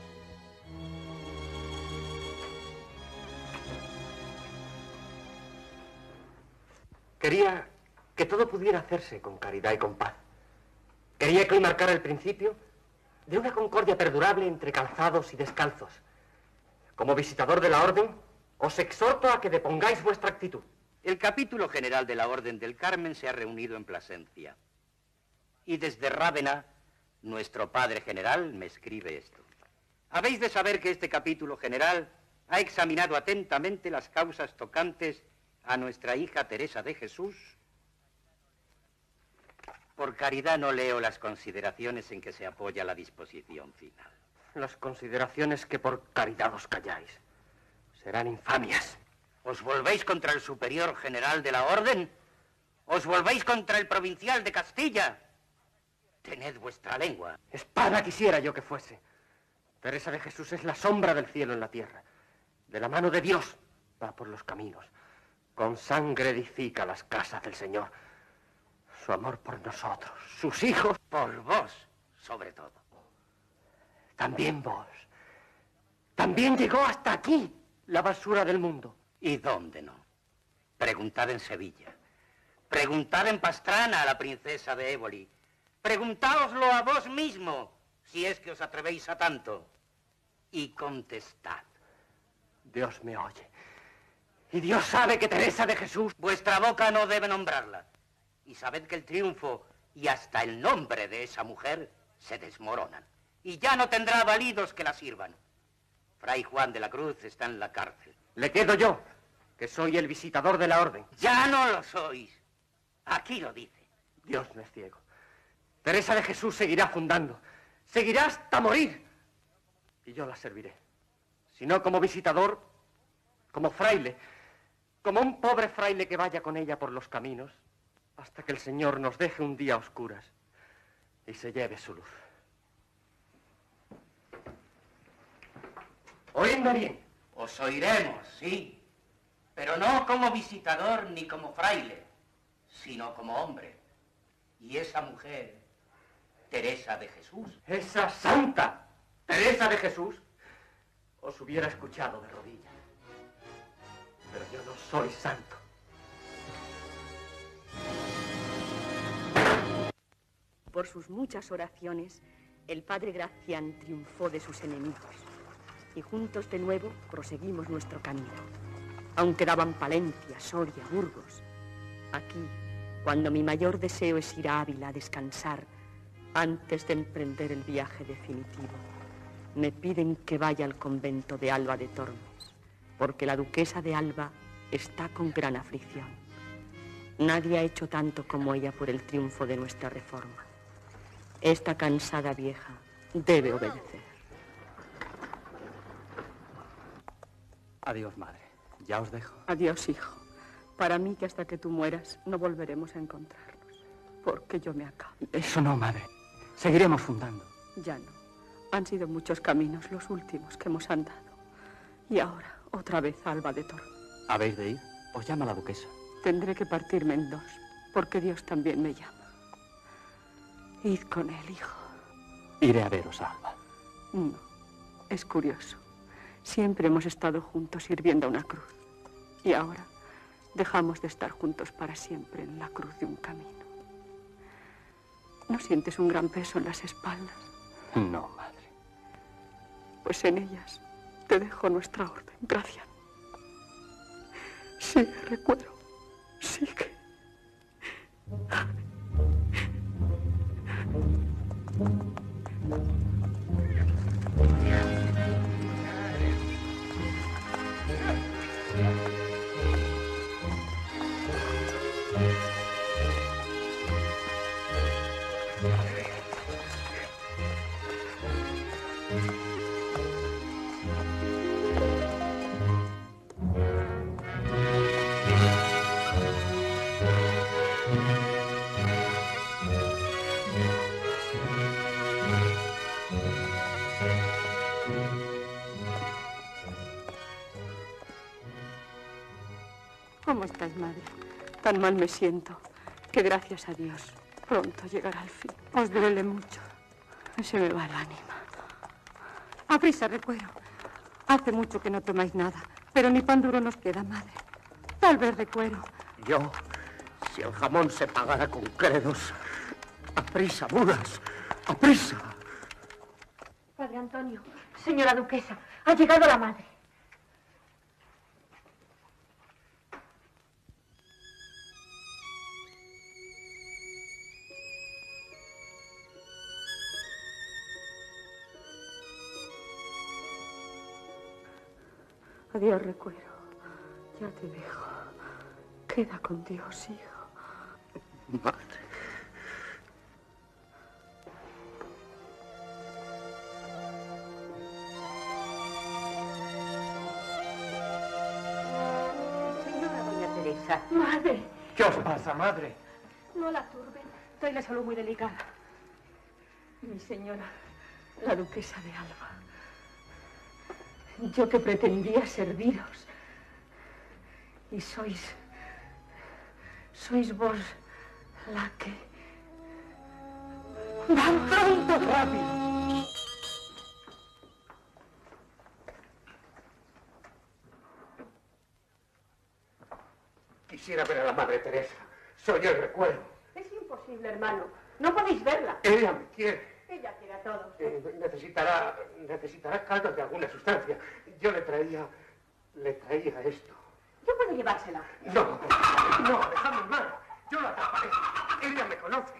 Speaker 14: Quería que todo pudiera hacerse con caridad y con paz. Quería que hoy marcara el principio de una concordia perdurable entre calzados y descalzos. Como visitador de la orden, os exhorto a que depongáis vuestra actitud.
Speaker 2: El capítulo general de la Orden del Carmen se ha reunido en Plasencia. Y desde Rávena, nuestro padre general me escribe esto. Habéis de saber que este capítulo general ha examinado atentamente las causas tocantes a nuestra hija Teresa de Jesús. Por caridad no leo las consideraciones en que se apoya la disposición final.
Speaker 14: Las consideraciones que por caridad os calláis serán infamias.
Speaker 2: ¿Os volvéis contra el superior general de la orden? ¿Os volvéis contra el provincial de Castilla? Tened vuestra lengua.
Speaker 14: Espada quisiera yo que fuese. Teresa de Jesús es la sombra del cielo en la tierra. De la mano de Dios Va por los caminos. Con sangre edifica las casas del Señor. Su amor por nosotros, sus hijos.
Speaker 2: Por vos, sobre todo.
Speaker 14: También vos. También llegó hasta aquí la basura del mundo.
Speaker 2: ¿Y dónde no? Preguntad en Sevilla. Preguntad en Pastrana a la princesa de Éboli. Preguntáoslo a vos mismo, si es que os atrevéis a tanto. Y contestad.
Speaker 14: Dios me oye. Y Dios sabe que Teresa de Jesús...
Speaker 2: Vuestra boca no debe nombrarla. Y sabed que el triunfo y hasta el nombre de esa mujer se desmoronan. Y ya no tendrá validos que la sirvan. Fray Juan de la Cruz está en la cárcel.
Speaker 14: Le quedo yo, que soy el visitador de la orden.
Speaker 2: Ya no lo sois. Aquí lo dice.
Speaker 14: Dios no es ciego. Teresa de Jesús seguirá fundando. Seguirá hasta morir. Y yo la serviré. Si no como visitador, como fraile. Como un pobre fraile que vaya con ella por los caminos hasta que el Señor nos deje un día a oscuras y se lleve su luz. Oídme bien.
Speaker 2: Os oiremos, sí. Pero no como visitador ni como fraile, sino como hombre. Y esa mujer, Teresa de Jesús.
Speaker 14: Esa santa Teresa de Jesús os hubiera escuchado de rodillas. Pero yo no soy santo.
Speaker 7: Por sus muchas oraciones, el padre Gracián triunfó de sus enemigos. Y juntos de nuevo proseguimos nuestro camino. Aún quedaban Palencia, Soria, Burgos. Aquí, cuando mi mayor deseo es ir a Ávila a descansar, antes de emprender el viaje definitivo, me piden que vaya al convento de Alba de Tormes, porque la duquesa de Alba está con gran aflicción. Nadie ha hecho tanto como ella por el triunfo de nuestra reforma. Esta cansada vieja debe obedecer.
Speaker 6: Adiós, madre. Ya os dejo.
Speaker 7: Adiós, hijo. Para mí que hasta que tú mueras no volveremos a encontrarnos, porque yo me acabo.
Speaker 6: Eso no, madre. Seguiremos fundando.
Speaker 7: Ya no. Han sido muchos caminos los últimos que hemos andado. Y ahora, otra vez a Alba de Tormes.
Speaker 6: ¿Habéis de ir? Os llama la duquesa.
Speaker 7: Tendré que partirme en dos, porque Dios también me llama. Id con él, hijo.
Speaker 6: Iré a veros, Alba.
Speaker 7: No, es curioso. Siempre hemos estado juntos sirviendo a una cruz. Y ahora dejamos de estar juntos para siempre en la cruz de un camino. ¿No sientes un gran peso en las espaldas?
Speaker 6: No, madre.
Speaker 7: Pues en ellas te dejo nuestra orden, Gracián. Sigue, Recuero. Sigue. ¿Cómo estás, madre? Tan mal me siento que, gracias a Dios, pronto llegará el fin. Os duele mucho. Se me va el ánima. A prisa, Recuero. Hace mucho que no tomáis nada, pero ni pan duro nos queda, madre. Tal vez, Recuero.
Speaker 9: Yo, si el jamón se pagara con credos. ¡A prisa, mudas! ¡A prisa!
Speaker 19: Padre Antonio, señora duquesa, ha llegado la madre.
Speaker 7: Adiós, Recuero. Ya te dejo. Queda con Dios, hijo.
Speaker 9: Madre.
Speaker 10: Señora doña Teresa.
Speaker 19: Madre.
Speaker 13: ¿Qué os pasa, madre?
Speaker 19: No la turben. Estoy la salud muy delicada.
Speaker 7: Mi señora, la duquesa de Alba. Yo que pretendía serviros.
Speaker 3: Y sois vos la que... ¡Van pronto!
Speaker 20: ¡Rápido! Quisiera ver a la Madre Teresa. Soy el recuerdo.
Speaker 7: Es imposible, hermano. No podéis verla.
Speaker 20: Ella me quiere.
Speaker 7: Ella quiere a todos.
Speaker 20: Necesitará caldo de alguna sustancia. Yo le traía esto.
Speaker 7: Yo puedo llevársela.
Speaker 20: No, dejadme en mano. Yo la atraparé. Ella me conoce.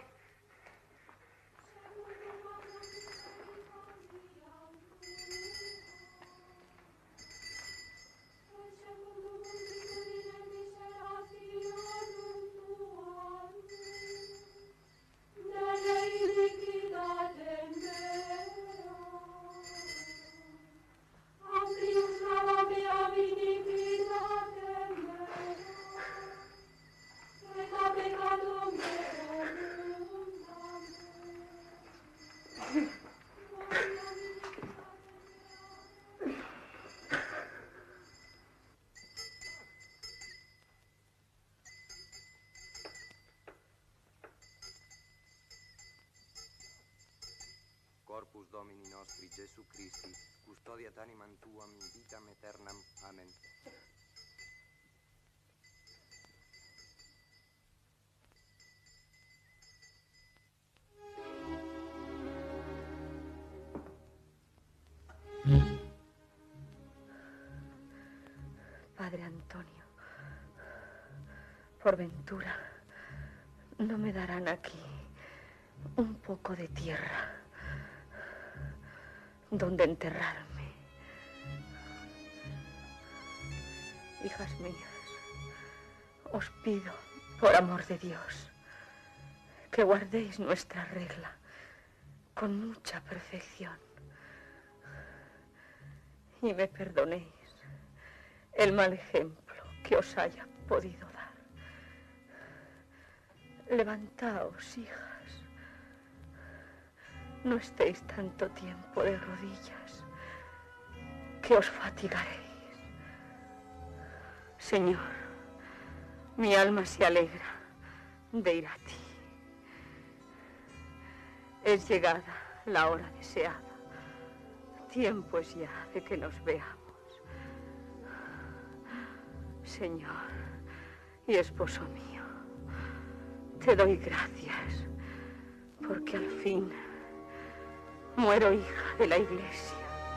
Speaker 11: Corpus Domini nostri Gesù Christi, custodiat animam tuam in vitam aeternam. Amen.
Speaker 3: Padre Antonio, por ventura, ¿no me darán aquí un poco de tierra donde enterrarme? Hijas mías, os pido, por amor de Dios, que guardéis nuestra regla con mucha perfección y me perdonéis el mal ejemplo que os haya podido dar. Levantaos, hijas. No estéis tanto tiempo de rodillas, que os fatigaréis. Señor, mi alma se alegra de ir a ti. Es llegada la hora deseada. Tiempo es ya de que nos veamos. Señor y esposo mío, te doy gracias porque al fin muero hija de la Iglesia.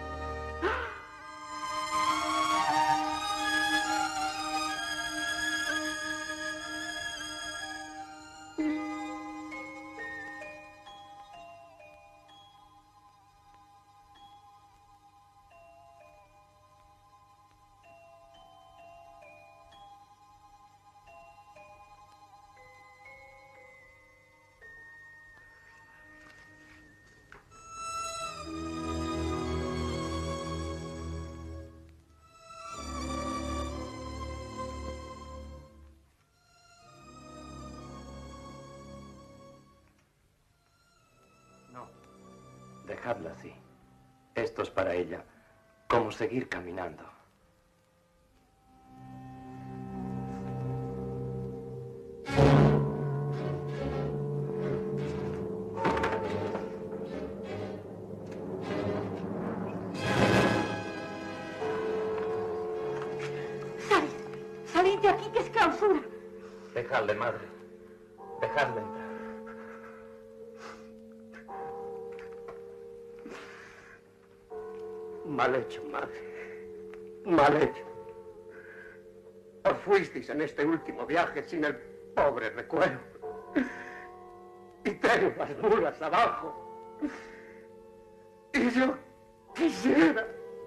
Speaker 6: Dejadla así. Esto es para ella, como seguir caminando.
Speaker 19: Salid de aquí, que es clausura.
Speaker 6: Dejadle, madre. Dejadle entrar.
Speaker 20: Mal hecho, madre. Mal hecho. Os fuisteis en este último viaje sin el pobre recuerdo. Y tengo las mulas abajo. Y yo quisiera...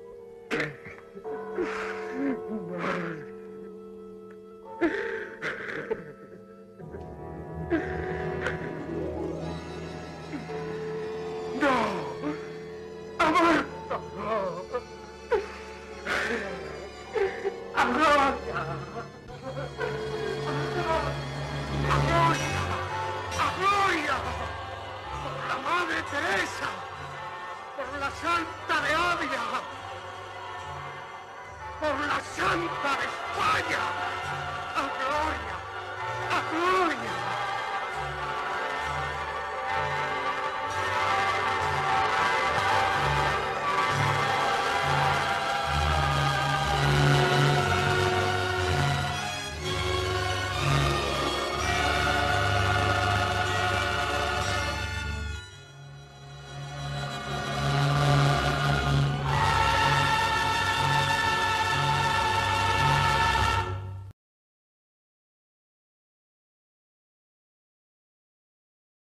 Speaker 20: Teresa, por la Santa de Ávila, por la Santa de España.
Speaker 9: ¡Ah!